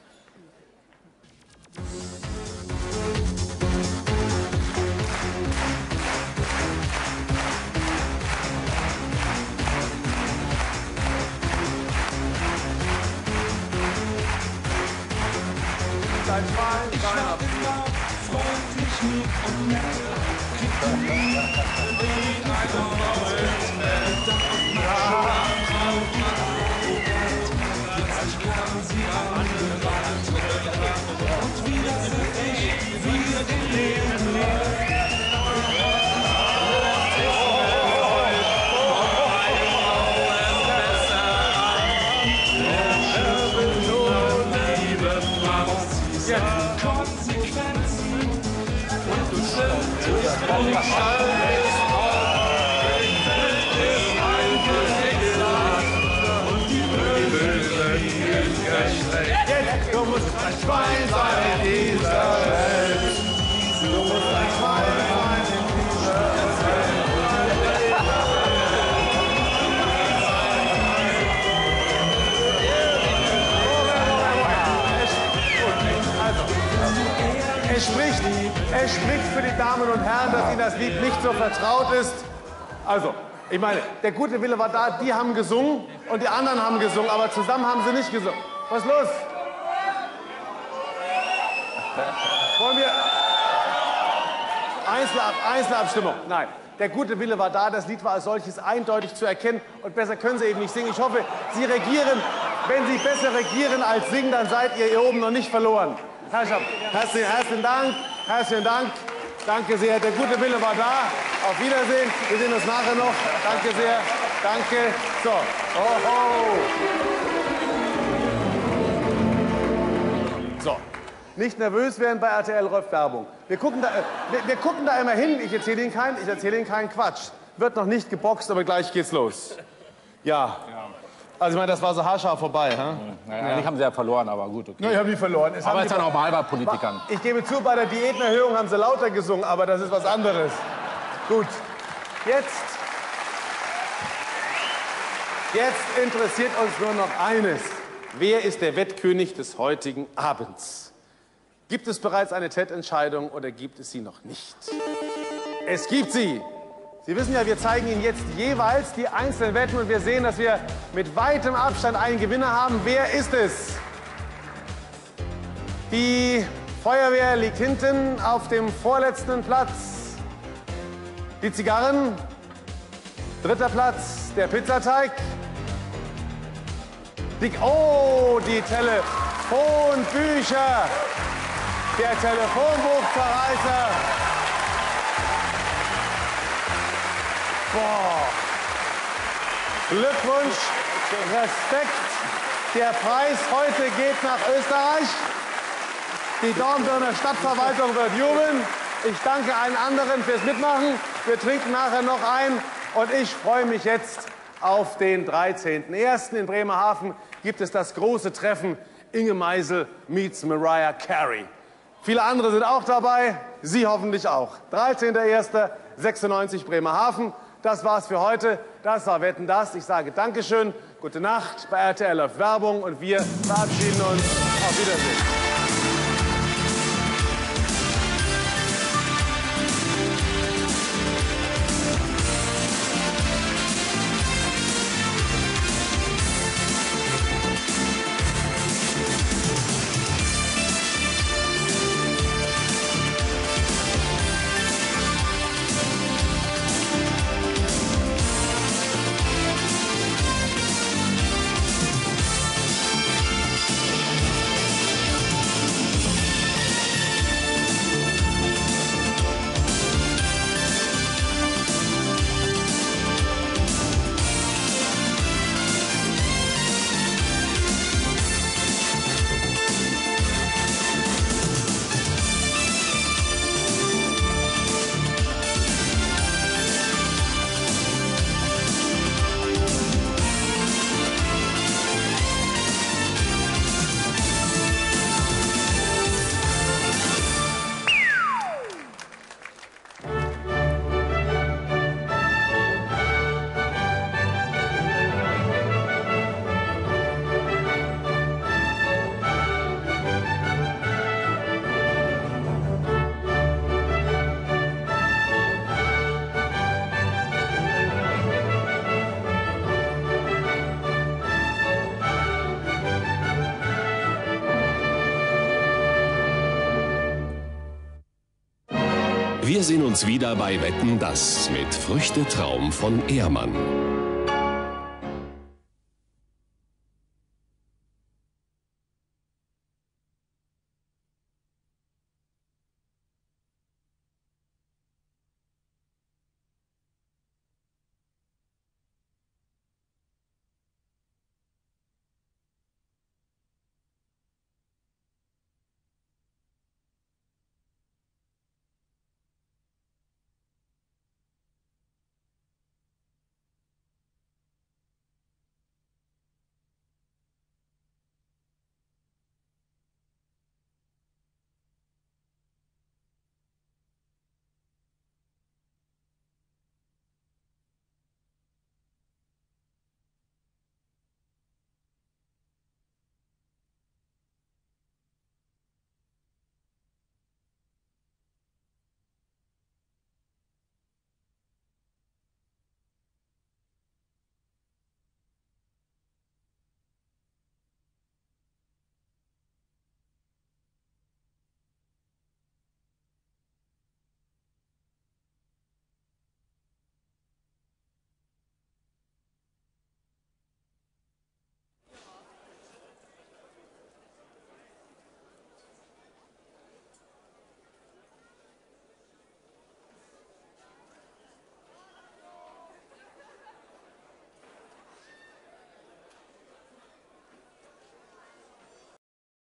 Dein Schwein, ich war immer freundlich, lieb und nett. Kriegte nie eine Rolle. Jetzt kamen sie angerannt. Und wieder sind ich, wir den Leben leer. Jetzt, du musst ein Schwein sein in dieser Welt. Du musst ein Schwein sein in dieser Er spricht für die Damen und Herren, dass Ihnen das Lied nicht so vertraut ist. Also, ich meine, der gute Wille war da, die haben gesungen und die anderen haben gesungen, aber zusammen haben sie nicht gesungen. Was ist los? Wollen wir Einzelabstimmung? Nein. Der gute Wille war da, das Lied war als solches eindeutig zu erkennen und besser können Sie eben nicht singen. Ich hoffe, Sie regieren. Wenn Sie besser regieren als singen, dann seid ihr hier oben noch nicht verloren. Herrschaft, herzlichen Dank, herzlichen Dank. Danke sehr, der gute Wille war da. Auf Wiedersehen, wir sehen uns nachher noch. Danke sehr, danke. So, So, nicht nervös werden bei RTL läuft Werbung. Wir gucken da immer hin, ich erzähle Ihnen keinen Quatsch. Wird noch nicht geboxt, aber gleich geht's los. Ja. Also ich meine, das war so haarscharf vorbei. Naja, eigentlich haben sie ja verloren, aber gut. Okay. Ja, ich habe nie verloren. Aber es ist ja normal bei Politikern. Ich gebe zu, bei der Diätenerhöhung haben sie lauter gesungen, aber das ist was anderes. Gut, jetzt interessiert uns nur noch eines. Wer ist der Wettkönig des heutigen Abends? Gibt es bereits eine TED-Entscheidung oder gibt es sie noch nicht? Es gibt sie. Sie wissen ja, wir zeigen Ihnen jetzt jeweils die einzelnen Wetten und wir sehen, dass wir mit weitem Abstand einen Gewinner haben. Wer ist es? Die Feuerwehr liegt hinten auf dem vorletzten Platz. Die Zigarren. Dritter Platz, der Pizzateig. Die Telefonbücher. Der Telefonbuchzerreißer. Boah. Glückwunsch, Respekt. Der Preis heute geht nach Österreich. Die Dornbirner Stadtverwaltung wird jubeln. Ich danke allen anderen fürs Mitmachen. Wir trinken nachher noch ein. Und ich freue mich jetzt auf den 13.01. In Bremerhaven gibt es das große Treffen Inge Meisel meets Mariah Carey. Viele andere sind auch dabei, Sie hoffentlich auch. 13.01.96 Bremerhaven. Das war's für heute. Das war Wetten, dass. Ich sage Dankeschön, gute Nacht. Bei RTL läuft Werbung und wir verabschieden uns. Auf Wiedersehen. Wir sehen uns wieder bei Wetten, dass mit Früchtetraum von Ehrmann.